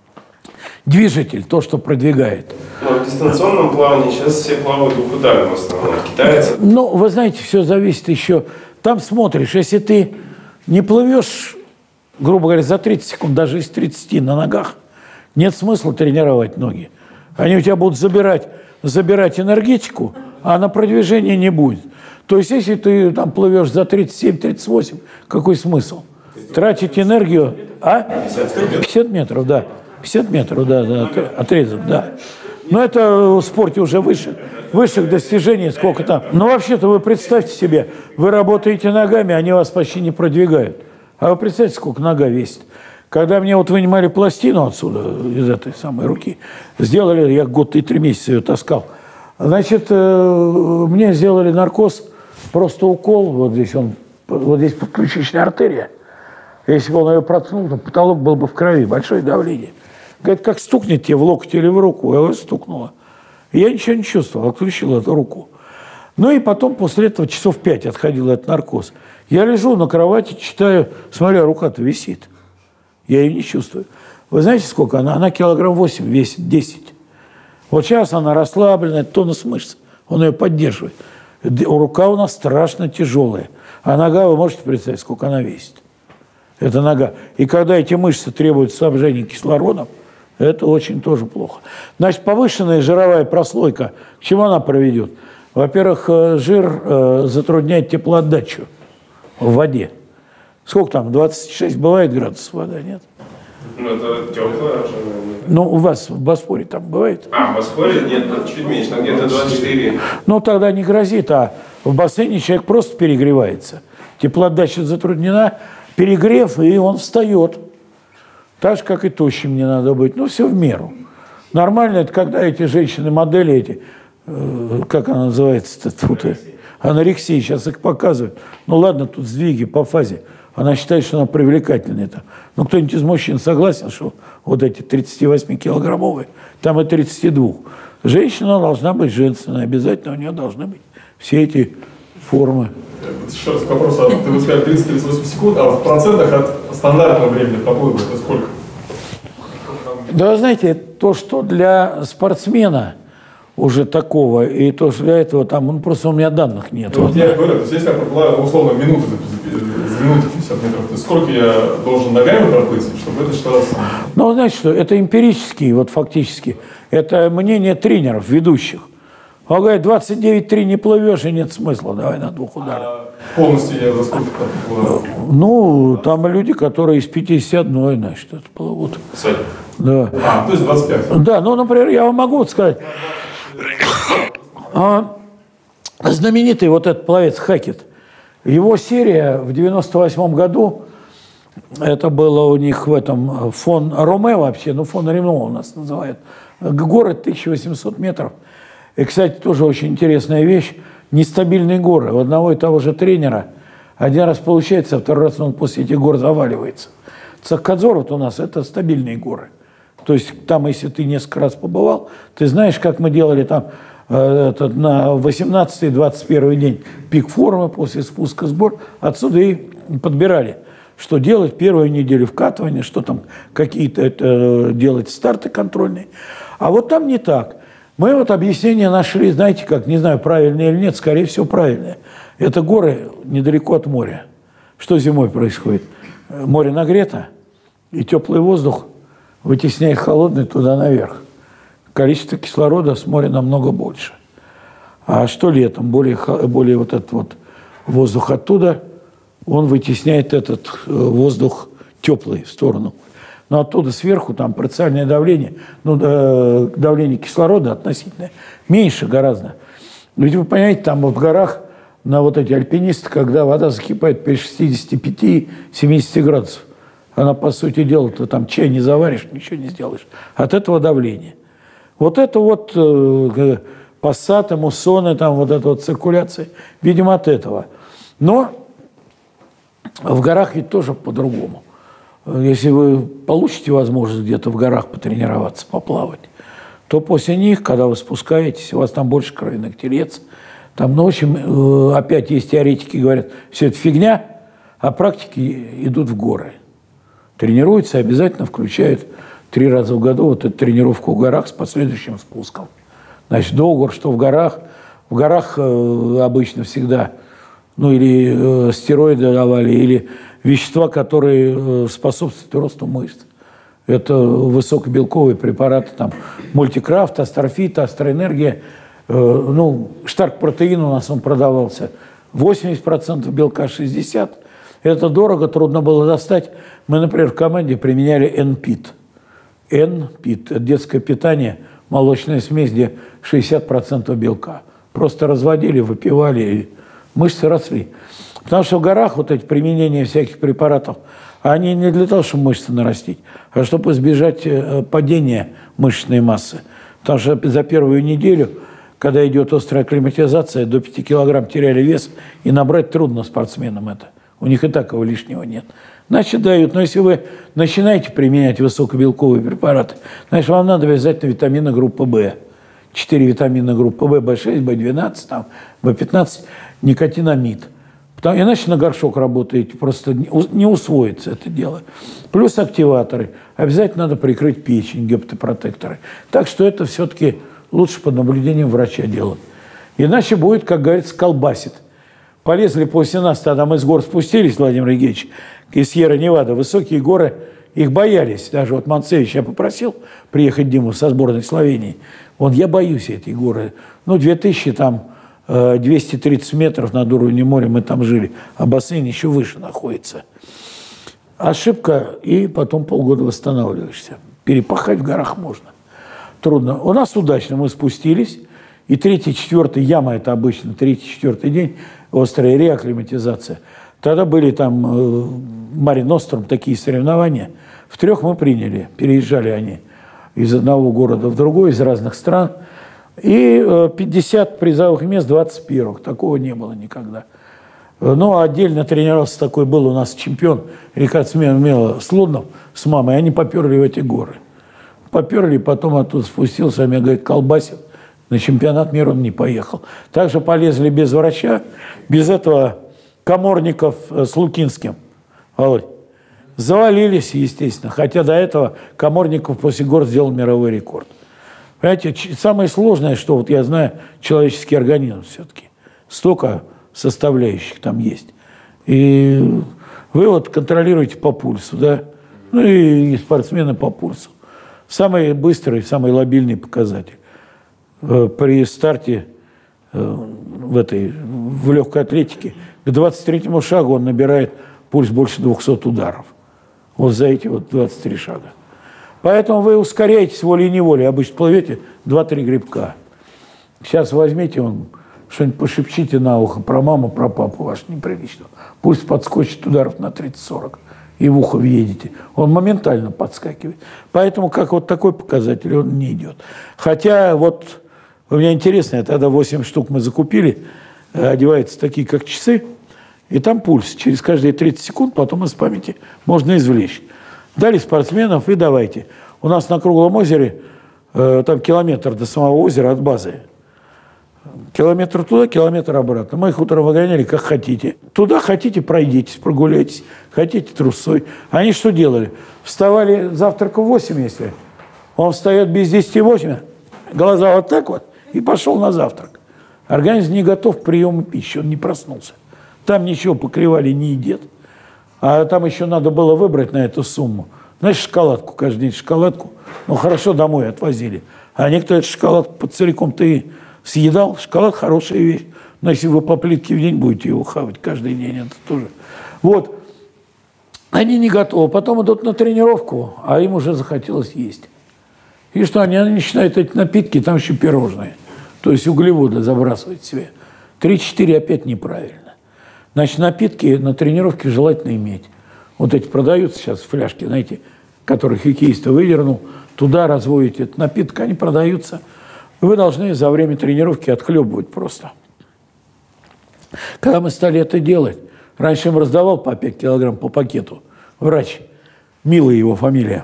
Движитель, то, что продвигает. Но в дистанционном плавании сейчас все плавают двухударным в основном. Китайцы. Ну, вы знаете, все зависит еще. Там смотришь, если ты не плывешь, грубо говоря, за тридцать секунд, даже из тридцати на ногах, нет смысла тренировать ноги. Они у тебя будут забирать, забирать энергетику, а на продвижение не будет. То есть, если ты там плывешь за тридцать семь — тридцать восемь, какой смысл? Тратить энергию... А? пятьдесят метров, да. пятьдесят метров, да, да, отрезок, да. Но это в спорте уже выше, высших достижений, сколько там. Но вообще-то вы представьте себе, вы работаете ногами, они вас почти не продвигают. А вы представьте, сколько нога весит. Когда мне вот вынимали пластину отсюда, из этой самой руки, сделали, я год и три месяца ее таскал, значит, мне сделали наркоз, просто укол, вот здесь он, вот здесь подключичная артерия. Если бы он ее проткнул, то потолок был бы в крови, большое давление. Говорит, как стукнет тебе в локоть или в руку, я его стукнула. Я ничего не чувствовал, отключил эту руку. Ну и потом после этого часов пять отходил этот наркоз. Я лежу на кровати, читаю, смотря, рука-то висит. Я ее не чувствую. Вы знаете, сколько она? Она килограмм восемь весит, десять. Вот сейчас она расслабленная, тонус мышц. Он ее поддерживает. Рука у нас страшно тяжелая. А нога, вы можете представить, сколько она весит? Это нога. И когда эти мышцы требуют снабжения кислородом, это очень тоже плохо. Значит, повышенная жировая прослойка, к чему она приведет? Во-первых, жир затрудняет теплоотдачу в воде. Сколько там? двадцать шесть бывает градусов вода, нет? Ну, это теплая же. Ну, у вас в Босфоре там бывает? А, в Босфоре нет, чуть меньше, там где-то двадцать четыре. Ну, тогда не грозит, а в бассейне человек просто перегревается. Теплоотдача затруднена, перегрев, и он встает. Так же, как и тощим не надо быть. Ну, все в меру. Нормально это, когда эти женщины-модели, эти, э, как она называется-то, тут, анорексии, сейчас их показывают. Ну ладно, тут сдвиги по фазе. Она считает, что она привлекательная. Там. Ну кто-нибудь из мужчин согласен, что вот эти тридцативосьмикилограммовые, там и тридцать два. Женщина должна быть женственной, обязательно у нее должны быть все эти формы. Еще раз вопрос, а ты вот сказал тридцать-тридцать восемь секунд, а в процентах от стандартного времени поплыва это сколько? Да, вы знаете, то, что для спортсмена уже такого, и то, что для этого там, ну, просто у меня данных нет. Ну, вот я говорю, то есть если я проплываю условно минуту, за минуту пятьдесят метров, то сколько я должен ногами проплыть, чтобы это считалось? Ну, знаете что, это эмпирический, вот фактически, это мнение тренеров, ведущих. Он говорит, двадцать девять три не плывешь, и нет смысла, давай на двух ударах. А полностью я за сколько проплываю? Ну, там люди, которые из пятидесяти одной, значит, это плывут. Сань. Да. А, то есть двадцать пять. Да, ну, например, я вам могу вот сказать, а, знаменитый вот этот пловец Хакет, его серия в девяносто восьмом году, это было у них в этом фон Роме вообще, ну, фон Рено у нас называют, город тысяча восемьсот метров. И, кстати, тоже очень интересная вещь, нестабильные горы. У одного и того же тренера один раз получается, а второй раз он после этих гор заваливается. Цахкадзор вот у нас – это стабильные горы. То есть там, если ты несколько раз побывал, ты знаешь, как мы делали там э, этот, на восемнадцатый двадцать первый день пик формы после спуска сбор, отсюда и подбирали, что делать первую неделю вкатывания, что там какие-то э, делать старты контрольные. А вот там не так. Мы вот объяснение нашли, знаете как, не знаю, правильное или нет, скорее всего, правильное. Это горы недалеко от моря. Что зимой происходит? Море нагрето, и теплый воздух вытесняет холодный туда наверх. Количество кислорода с моря намного больше. А что летом? Более, более вот этот вот воздух оттуда, он вытесняет этот воздух теплый в сторону. Но оттуда сверху там парциальное давление, ну, давление кислорода относительно меньше гораздо. Ведь вы понимаете, там вот в горах на вот эти альпинисты, когда вода закипает при шестидесяти пяти — семидесяти градусов, она, по сути дела, ты там чай не заваришь, ничего не сделаешь. От этого давления. Вот это вот э, пассаты, муссоны, там вот эта вот циркуляция, видимо, от этого. Но в горах ведь тоже по-другому. Если вы получите возможность где-то в горах потренироваться, поплавать, то после них, когда вы спускаетесь, у вас там больше кровяных телец, там, ну, в общем, опять есть теоретики, говорят, все это фигня, а практики идут в горы. Тренируются, обязательно включают три раза в году вот эту тренировку в горах с последующим спуском. Значит, до гор, что в горах. В горах э, обычно всегда, ну, или э, стероиды давали, или вещества, которые способствуют росту мышц. Это высокобелковые препараты, там, мультикрафт, астрофит, астроэнергия. Ну, Штарк-протеин у нас он продавался. восемьдесят процентов белка, шестьдесят процентов. Это дорого, трудно было достать. Мы, например, в команде применяли эн-пит. эн-пит – это детское питание, молочная смесь, где шестьдесят процентов белка. Просто разводили, выпивали, и мышцы росли. Потому что в горах вот эти применения всяких препаратов, они не для того, чтобы мышцы нарастить, а чтобы избежать падения мышечной массы. Потому что за первую неделю, когда идет острая акклиматизация, до пяти килограмм теряли вес, и набрать трудно спортсменам это. У них и так его лишнего нет. Значит, дают. Но если вы начинаете применять высокобелковые препараты, значит, вам надо обязательно витамины группы В. Четыре витамина группы В, В шесть, В двенадцать, там, В пятнадцать, никотинамид. Потому, иначе на горшок работаете, просто не усвоится это дело. Плюс активаторы. Обязательно надо прикрыть печень, гепатопротекторы. Так что это все-таки лучше под наблюдением врача делать. Иначе будет, как говорится, колбасит. Полезли после нас, тогда мы с гор спустились, Владимир Евгеньевич, из Сьерра-Невада, высокие горы, их боялись. Даже вот Манцевич я попросил приехать Диму со сборной Словении. Он, я боюсь эти горы. Ну, две тысячи там, двести тридцать метров над уровнем моря мы там жили, а бассейн еще выше находится. Ошибка, и потом полгода восстанавливаешься. Перепахать в горах можно. Трудно. У нас удачно мы спустились, и третий, четвертый, яма это обычно, третий, четвертый день, острая реакклиматизация. Тогда были там э, Маре Ностром такие соревнования. В трех мы приняли, переезжали они из одного города в другой, из разных стран. И пятьдесят призовых мест, двадцать первых. Такого не было никогда. Ну, а отдельно тренировался такой, был у нас чемпион Рикард Слуднов с мамой. Они поперли в эти горы. Поперли, потом оттуда спустился, а меня, говорит, колбасит. На чемпионат мира он не поехал. Также полезли без врача, без этого Каморников с Лукинским. Володь. Завалились, естественно. Хотя до этого Каморников после гор сделал мировой рекорд. Понимаете, самое сложное, что вот я знаю, человеческий организм все-таки. Столько составляющих там есть. И вы вот контролируете по пульсу, да? Ну и спортсмены по пульсу. Самый быстрый, самый лобильный показатель. При старте в этой, в легкой атлетике к двадцать третьему шагу он набирает пульс больше двухсот ударов. Вот за эти вот двадцать три шага. Поэтому вы ускоряетесь волей-неволей. Обычно плывете два-три грибка. Сейчас возьмите, он что-нибудь пошепчите на ухо про маму, про папу ваш неприличного. Пульс подскочит ударов на тридцать-сорок. И в ухо въедете. Он моментально подскакивает. Поэтому как вот такой показатель он не идет. Хотя вот у меня интересно, тогда восемь штук мы закупили, одеваются такие, как часы, и там пульс. Через каждые тридцать секунд потом из памяти можно извлечь. Дали спортсменов и давайте. У нас на Круглом озере э, там километр до самого озера от базы. Километр туда, километр обратно. Мы их утром выгоняли, как хотите. Туда хотите, пройдитесь, прогуляйтесь. Хотите, трусой. Они что делали? Вставали завтрак в восемь, если. Он встает без десяти восемь, глаза вот так вот, и пошел на завтрак. Организм не готов к приему пищи, он не проснулся. Там ничего, поклевали, не едят. А там еще надо было выбрать на эту сумму. Знаешь, шоколадку, каждый день шоколадку. Ну, хорошо, домой отвозили. А некто эту шоколадку под целиком ты съедал. Шоколад хорошая вещь. Но если вы по плитке в день будете его хавать каждый день, это тоже. Вот. Они не готовы. Потом идут на тренировку, а им уже захотелось есть. И что, они начинают эти напитки, там еще пирожные. То есть углеводы забрасывать себе. три-четыре опять неправильно. Значит, напитки на тренировке желательно иметь. Вот эти продаются сейчас фляжки, знаете, которые хоккеист выдернул, туда разводите этот напиток, они продаются. Вы должны за время тренировки отхлебывать просто. Когда мы стали это делать, раньше им раздавал по пять килограмм по пакету врач, Милая его фамилия.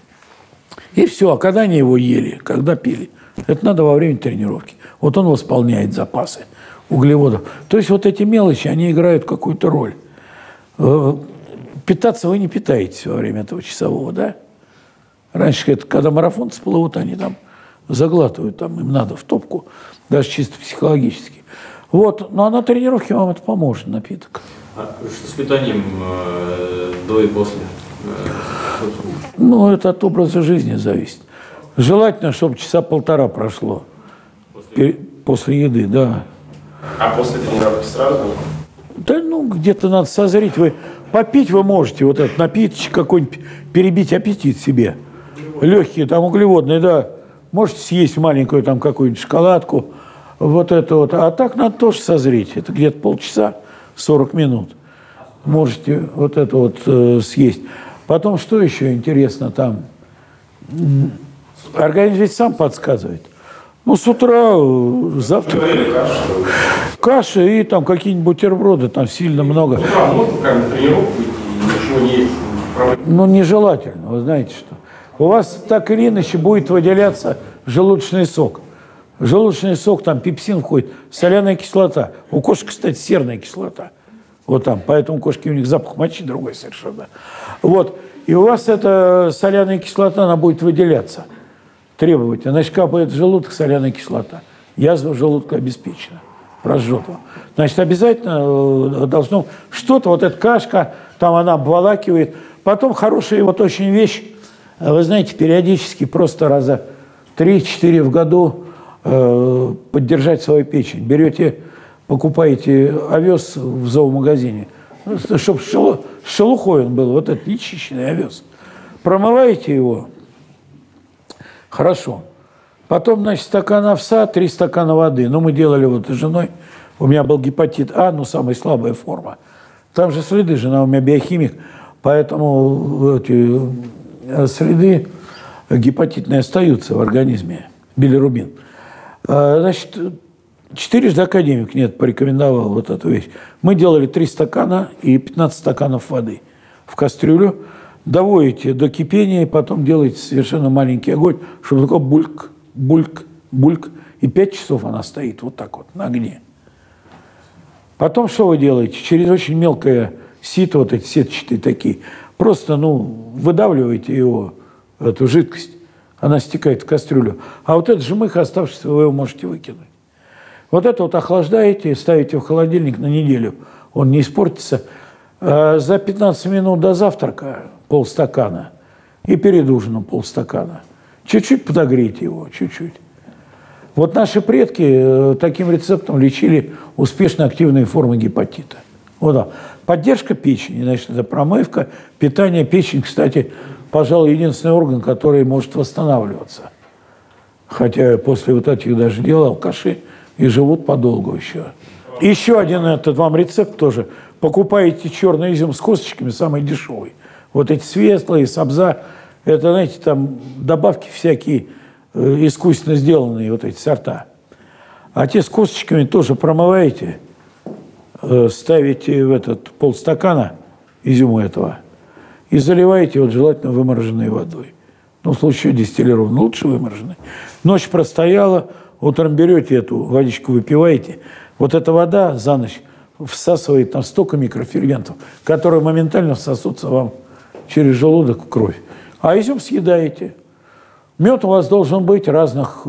И все, а когда они его ели, когда пили, это надо во время тренировки. Вот он восполняет запасы углеводов. То есть вот эти мелочи, они играют какую-то роль. Питаться вы не питаетесь во время этого часового, да? Раньше, это, когда марафонцы плывут, они там заглатывают, там им надо в топку, даже чисто психологически. Вот, ну а на тренировке вам это поможет, напиток. А что с питанием э, до и после? Э, ну, это от образа жизни зависит. Желательно, чтобы часа полтора прошло. После, после еды, да. А после тренировки сразу? Да, ну, где-то надо созреть. Вы попить вы можете, вот этот напиточек какой-нибудь, перебить аппетит себе. Легкие, там, углеводные, да. Можете съесть маленькую там какую-нибудь шоколадку, вот это вот. А так надо тоже созреть. Это где-то полчаса, сорок минут. Можете вот это вот э, съесть. Потом, что еще интересно там? Организм ведь сам подсказывает. Ну, с утра завтрак. Каша и там какие-нибудь бутерброды, там сильно много. А можно прям на тренировку и ничего не есть? Ну, нежелательно, вы знаете что. У вас так или иначе будет выделяться желудочный сок. Желудочный сок, там пепсин входит, соляная кислота. У кошек, кстати, серная кислота. Вот там, поэтому кошки, у них запах мочи другой совершенно. Вот, и у вас эта соляная кислота, она будет выделяться. Требовательно. Значит, капает в желудок соляная кислота. Язва желудка обеспечена. Прожжет вам. Значит, обязательно должно что-то, вот эта кашка, там она обволакивает. Потом хорошая вот очень вещь, вы знаете, периодически просто раза три-четыре в году э, поддержать свою печень. Берете, покупаете овес в зоомагазине, чтобы шелу, шелухой он был, вот этот нечищенный овес. Промываете его. Хорошо. Потом, значит, стакан овса, три стакана воды. Ну, мы делали вот с женой. У меня был гепатит А, ну, самая слабая форма. Там же следы, жена у меня биохимик, поэтому эти следы гепатитные остаются в организме, билирубин. Значит, четырежды академик нет порекомендовал вот эту вещь. Мы делали три стакана и пятнадцать стаканов воды в кастрюлю. Доводите до кипения, и потом делаете совершенно маленький огонь, чтобы такой бульк, бульк, бульк. И пять часов она стоит вот так вот на огне. Потом что вы делаете? Через очень мелкое сито, вот эти сетчатые такие, просто, ну, выдавливаете его, эту жидкость, она стекает в кастрюлю. А вот этот жмых, оставшийся, вы его можете выкинуть. Вот это вот охлаждаете и ставите в холодильник на неделю. Он не испортится. А за пятнадцать минут до завтрака полстакана и перед ужином полстакана. Чуть-чуть подогрейте его, чуть-чуть. Вот наши предки таким рецептом лечили успешно активные формы гепатита. Вот, да. Поддержка печени, значит, это промывка, питание. Печень, кстати, пожалуй, единственный орган, который может восстанавливаться. Хотя после вот этих даже дел алкаши и живут подолгу еще. Еще один этот вам рецепт тоже. Покупаете черный изюм с косточками, самый дешевый. Вот эти светлые, сабза, это, знаете, там добавки всякие, искусственно сделанные вот эти сорта. А те с косточками тоже промываете, ставите в этот полстакана изюма этого и заливаете вот желательно вымороженной водой. Ну, в случае дистиллированной, лучше вымороженной. Ночь простояла, утром берете эту водичку, выпиваете. Вот эта вода за ночь всасывает там столько микроферментов, которые моментально всосутся вам через желудок в кровь. А изюм съедаете. Мед у вас должен быть разных,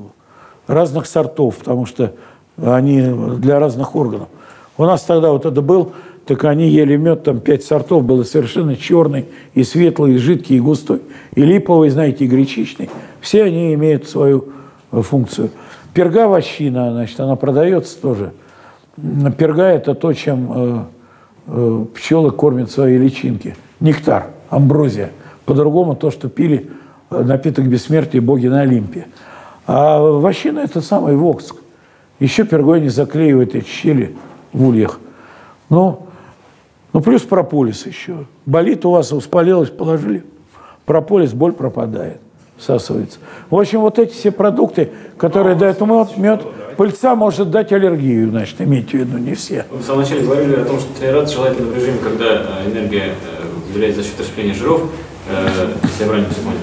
разных сортов, потому что они для разных органов. У нас тогда вот это был, так они ели мед, там пять сортов, было совершенно черный, и светлый, и жидкий, и густой, и липовый, знаете, и гречичный. Все они имеют свою функцию. Перга вощина, значит, она продается тоже. Перга – это то, чем э, э, пчелы кормят свои личинки. Нектар, амброзия. По-другому то, что пили напиток бессмертия боги на Олимпе. А вощина – это самый вокск. Еще пергой не заклеивает эти щели в ульях. Ну, ну, плюс прополис еще. Болит у вас, воспалилось, положили. Прополис, боль пропадает, всасывается. В общем, вот эти все продукты, которые дают мед, мед, пыльца может дать аллергию, значит, имейте в виду, не все. Вы в самом начале говорили о том, что тренироваться желательно в режиме, когда энергия выделяется за счет расщепления жиров, если я правильно понимаю.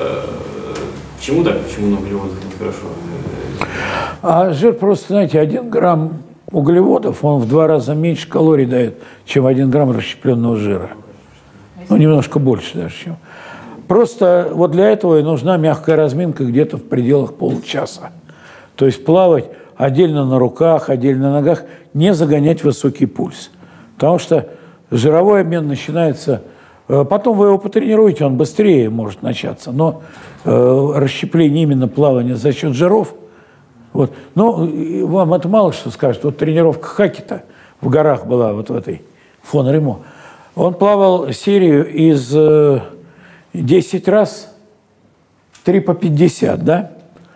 Почему так? Почему на углеводах это хорошо? А жир просто, знаете, один грамм углеводов, он в два раза меньше калорий дает, чем один грамм расщепленного жира. Ну, немножко больше даже, чем. Просто вот для этого и нужна мягкая разминка где-то в пределах получаса. То есть плавать отдельно на руках, отдельно на ногах, не загонять высокий пульс. Потому что жировой обмен начинается... Потом вы его потренируете, он быстрее может начаться. Но э, расщепление именно плавания за счет жиров... Вот. Ну, вам это мало что скажет. Вот тренировка Хакета в горах была, вот в этой фон Ремо. Он плавал серию из э, десять раз, три по пятьдесят, да?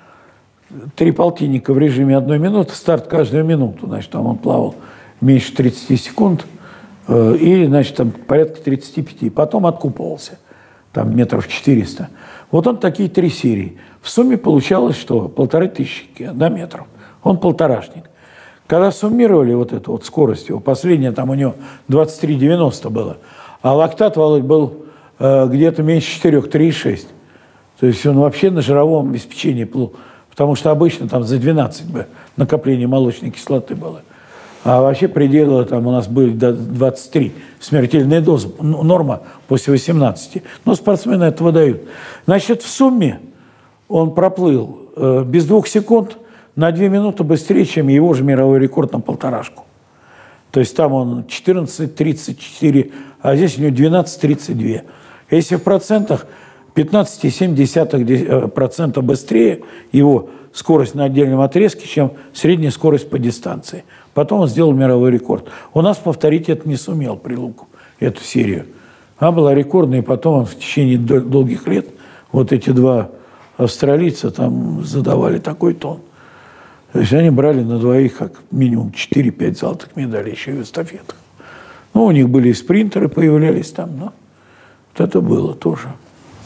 Три полтинника в режиме одной минуты, старт каждую минуту. Значит, там он плавал меньше тридцати секунд э, и, значит, там порядка тридцати пяти. Потом откупывался, там метров четыреста. Вот он такие три серии. В сумме получалось, что полторы тысячи да, метров. Он полторашник. Когда суммировали вот эту вот скорость его, последняя там у него двадцать три девяносто было, а лактат, Володь, был э, где-то меньше четырёх, три и шесть. То есть он вообще на жировом обеспечении плыл, потому что обычно там за двенадцать бы накопление молочной кислоты было. А вообще пределы там у нас были до двадцати трёх. Смертельная доза, норма после восемнадцати. Но спортсмены этого дают. Значит, в сумме он проплыл э, без двух секунд на две минуты быстрее, чем его же мировой рекорд на полторашку. То есть там он четырнадцать тридцать четыре, а здесь у него двенадцать тридцать два. Если в процентах, пятнадцать целых семь десятых процента быстрее его скорость на отдельном отрезке, чем средняя скорость по дистанции. Потом он сделал мировой рекорд. У нас повторить это не сумел Прилуков, эту серию. Она была рекордной, и потом он в течение долгих лет, вот эти два австралийца там задавали такой тон. То есть они брали на двоих как минимум четыре-пять золотых медалей еще и в эстафетах. Ну, у них были и спринтеры появлялись там, но вот это было тоже.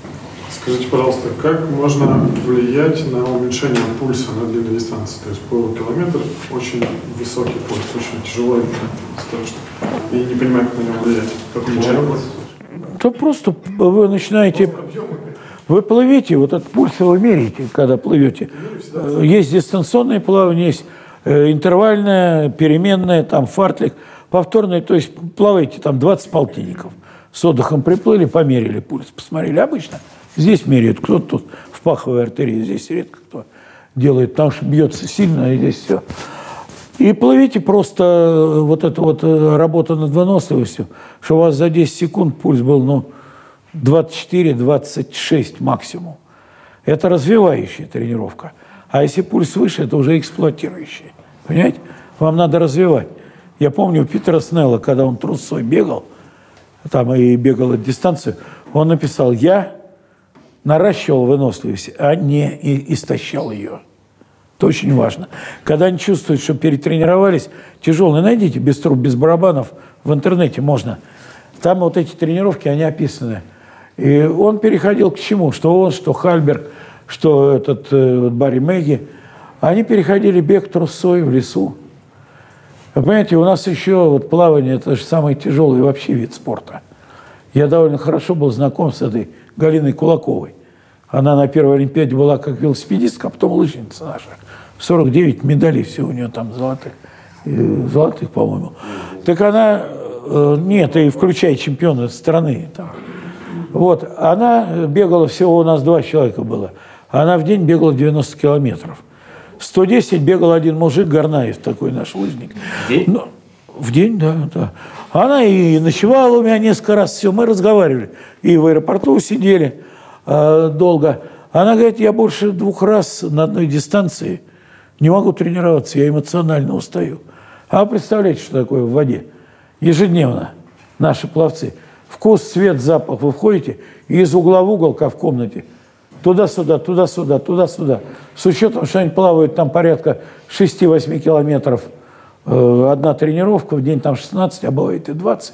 Скажите, пожалуйста, как можно влиять на уменьшение пульса на длинной дистанции? То есть полукилометр очень высокий пульс, очень тяжело и страшно. И не понимаю, как на него влиять. Как уменьшать пульс? То просто вы начинаете... Вы плывете, вот этот пульс вы меряете, когда плывете. Есть дистанционное плавание, есть интервальное, переменное, там фартлик, повторное. То есть плаваете там двадцать полтинников. С отдыхом приплыли, померили пульс, посмотрели. Обычно здесь меряют, кто-то тут в паховой артерии, здесь редко кто делает, потому что бьется сильно, и здесь все. И плывите просто вот эта вот работа над выносливостью, что у вас за десять секунд пульс был, ну, двадцать четыре - двадцать шесть максимум. Это развивающая тренировка. А если пульс выше, это уже эксплуатирующая. Понимаете? Вам надо развивать. Я помню у Питера Снелла, когда он трусцой бегал, там и бегал от дистанции, он написал: я наращивал выносливость, а не истощал ее. Это очень важно. Когда они чувствуют, что перетренировались, тяжелые, найдите без труб, без барабанов, в интернете можно. Там вот эти тренировки, они описаны. И он переходил к чему? Что он, что Хальберг, что этот э, Барри Мэгги. Они переходили бег трусцой в лесу. Вы понимаете, у нас еще вот плавание, это же самый тяжелый вообще вид спорта. Я довольно хорошо был знаком с этой Галиной Кулаковой. Она на первой Олимпиаде была как велосипедистка, а потом лыжница наша. сорок девять медалей все у нее там золотых, э, золотых, по-моему. Так она, э, нет, и включая чемпиона страны там. Вот, она бегала, всего у нас два человека было. Она в день бегала девяносто километров. сто десять бегал один мужик, Горнаев, такой наш лыжник. В день? Ну, в день, да, да. Она и ночевала у меня несколько раз, все, мы разговаривали. И в аэропорту сидели э, долго. Она говорит, я больше двух раз на одной дистанции не могу тренироваться, я эмоционально устаю. А вы представляете, что такое в воде? Ежедневно наши пловцы. Вкус, цвет, запах. Вы входите и из угла в угол, как в комнате. Туда-сюда, туда-сюда, туда-сюда. С учетом, что они плавают там порядка шесть-восемь километров. Э, одна тренировка, в день там шестнадцать, а бывает и двадцать.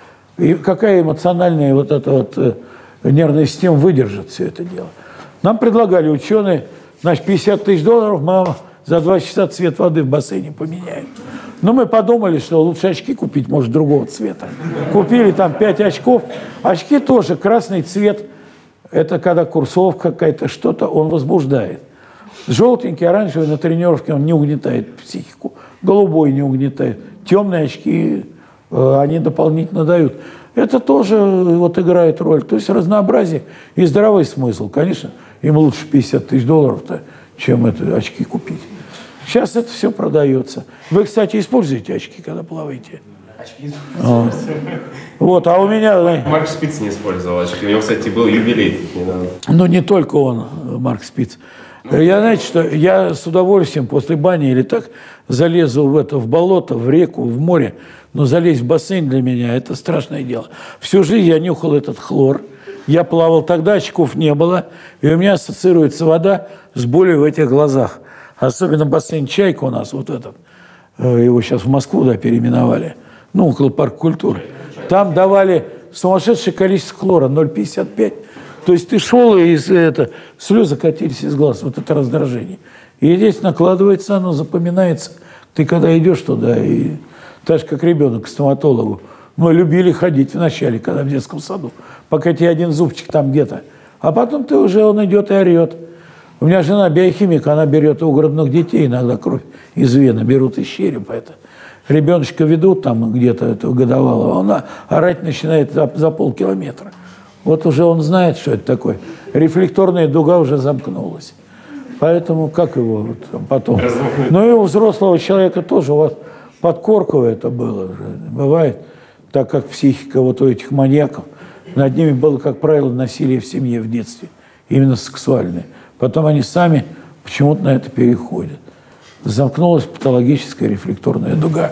И какая эмоциональная вот эта вот э, нервная система выдержит все это дело. Нам предлагали ученые, значит, пятьдесят тысяч долларов мы вам за два часа цвет воды в бассейне поменяем. Но мы подумали, что лучше очки купить, может, другого цвета. Купили там пять очков. Очки тоже, красный цвет. Это когда курсовка какая-то, что-то он возбуждает. Желтенький, оранжевый на тренировке он не угнетает психику. Голубой не угнетает. Темные очки, э, они дополнительно дают. Это тоже вот играет роль. То есть разнообразие и здравый смысл. Конечно, им лучше пятьдесят тысяч долларов-то, чем это, очки купить. Сейчас это все продается. Вы, кстати, используете очки, когда плаваете? Очки. Вот. Вот, а у меня... Марк Спиц не использовал очки. У него, кстати, был юбилей недавно. Ну, не только он, Марк Спиц. Я, знаете, что я с удовольствием после бани или так залезу в это, в болото, в реку, в море, но залезть в бассейн для меня – это страшное дело. Всю жизнь я нюхал этот хлор. Я плавал, тогда очков не было, и у меня ассоциируется вода с болью в этих глазах. Особенно бассейн «Чайка» у нас, вот этот. Его сейчас в Москву, да, переименовали. Ну, около парка культуры. Там давали сумасшедшее количество хлора, ноль целых пятьдесят пять. То есть ты шел, и это, слезы катились из глаз, вот это раздражение. И здесь накладывается, оно запоминается. Ты когда идешь туда, и так же, как ребенок к стоматологу. Мы любили ходить вначале, когда в детском саду, пока тебе один зубчик там где-то. А потом ты уже, он идет и орет. У меня жена биохимик, она берет у грудных детей иногда кровь из вены, берут из черепа это. Ребеночка ведут там где-то этого годовалого, она орать начинает за, за полкилометра. Вот уже он знает, что это такое. Рефлекторная дуга уже замкнулась. Поэтому как его вот, потом? Ну и у взрослого человека тоже у вас подкорковое это было. Бывает, так как психика вот у этих маньяков, над ними было, как правило, насилие в семье в детстве, именно сексуальное. Потом они сами почему-то на это переходят. Замкнулась патологическая рефлекторная дуга.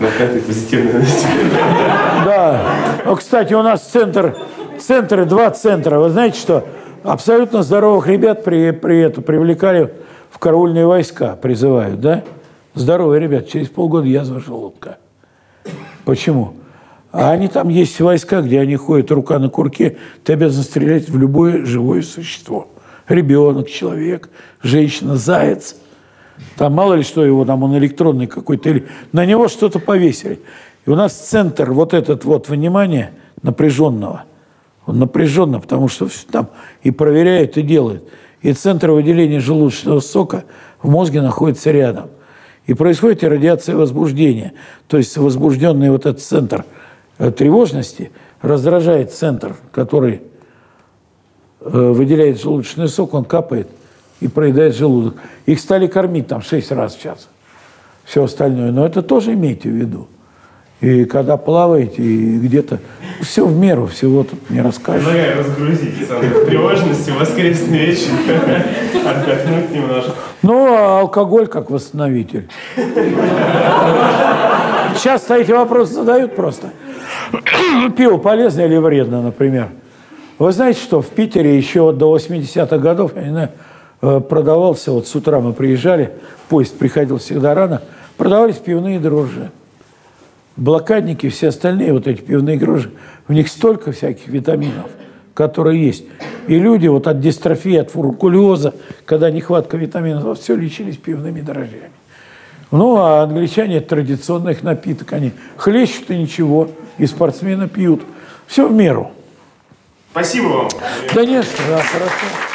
Да. Ну, кстати, у нас центр, центры, два центра. Вы знаете, что абсолютно здоровых ребят при, при это привлекали в караульные войска, призывают, да? Здоровые ребята. Через полгода язва желудка. Почему? А они там есть войска, где они ходят рука на курке, ты обязан стрелять в любое живое существо. Ребенок, человек, женщина, заяц. Там мало ли что его, там он электронный какой-то, или на него что-то повесили. И у нас центр вот этот вот внимания напряженного, он напряженно, потому что там и проверяют, и делают. И центр выделения желудочного сока в мозге находится рядом. И происходит радиация возбуждения. То есть возбужденный вот этот центр тревожности раздражает центр, который выделяет желудочный сок, он капает и проедает желудок. Их стали кормить там шесть раз в час. Все остальное. Но это тоже имейте в виду. И когда плаваете, и где-то все в меру, всего тут не расскажешь. Предлагаю разгрузить центр тревожности в воскресный вечер, отдохнуть немножко. Ну, а алкоголь как восстановитель. Часто эти вопросы задают просто. Пиво полезно или вредно, например? Вы знаете, что в Питере еще до восьмидесятых годов, я не знаю, продавался, вот с утра мы приезжали, поезд приходил всегда рано, продавались пивные дрожжи. Блокадники, все остальные вот эти пивные дрожжи, в них столько всяких витаминов, которые есть. И люди вот от дистрофии, от фурункулеза, когда нехватка витаминов, все лечились пивными дрожжами. Ну, а англичане – это традиционный их напиток. Они хлещут и ничего, и спортсмены пьют. Все в меру. Спасибо вам. Да нет, да, хорошо.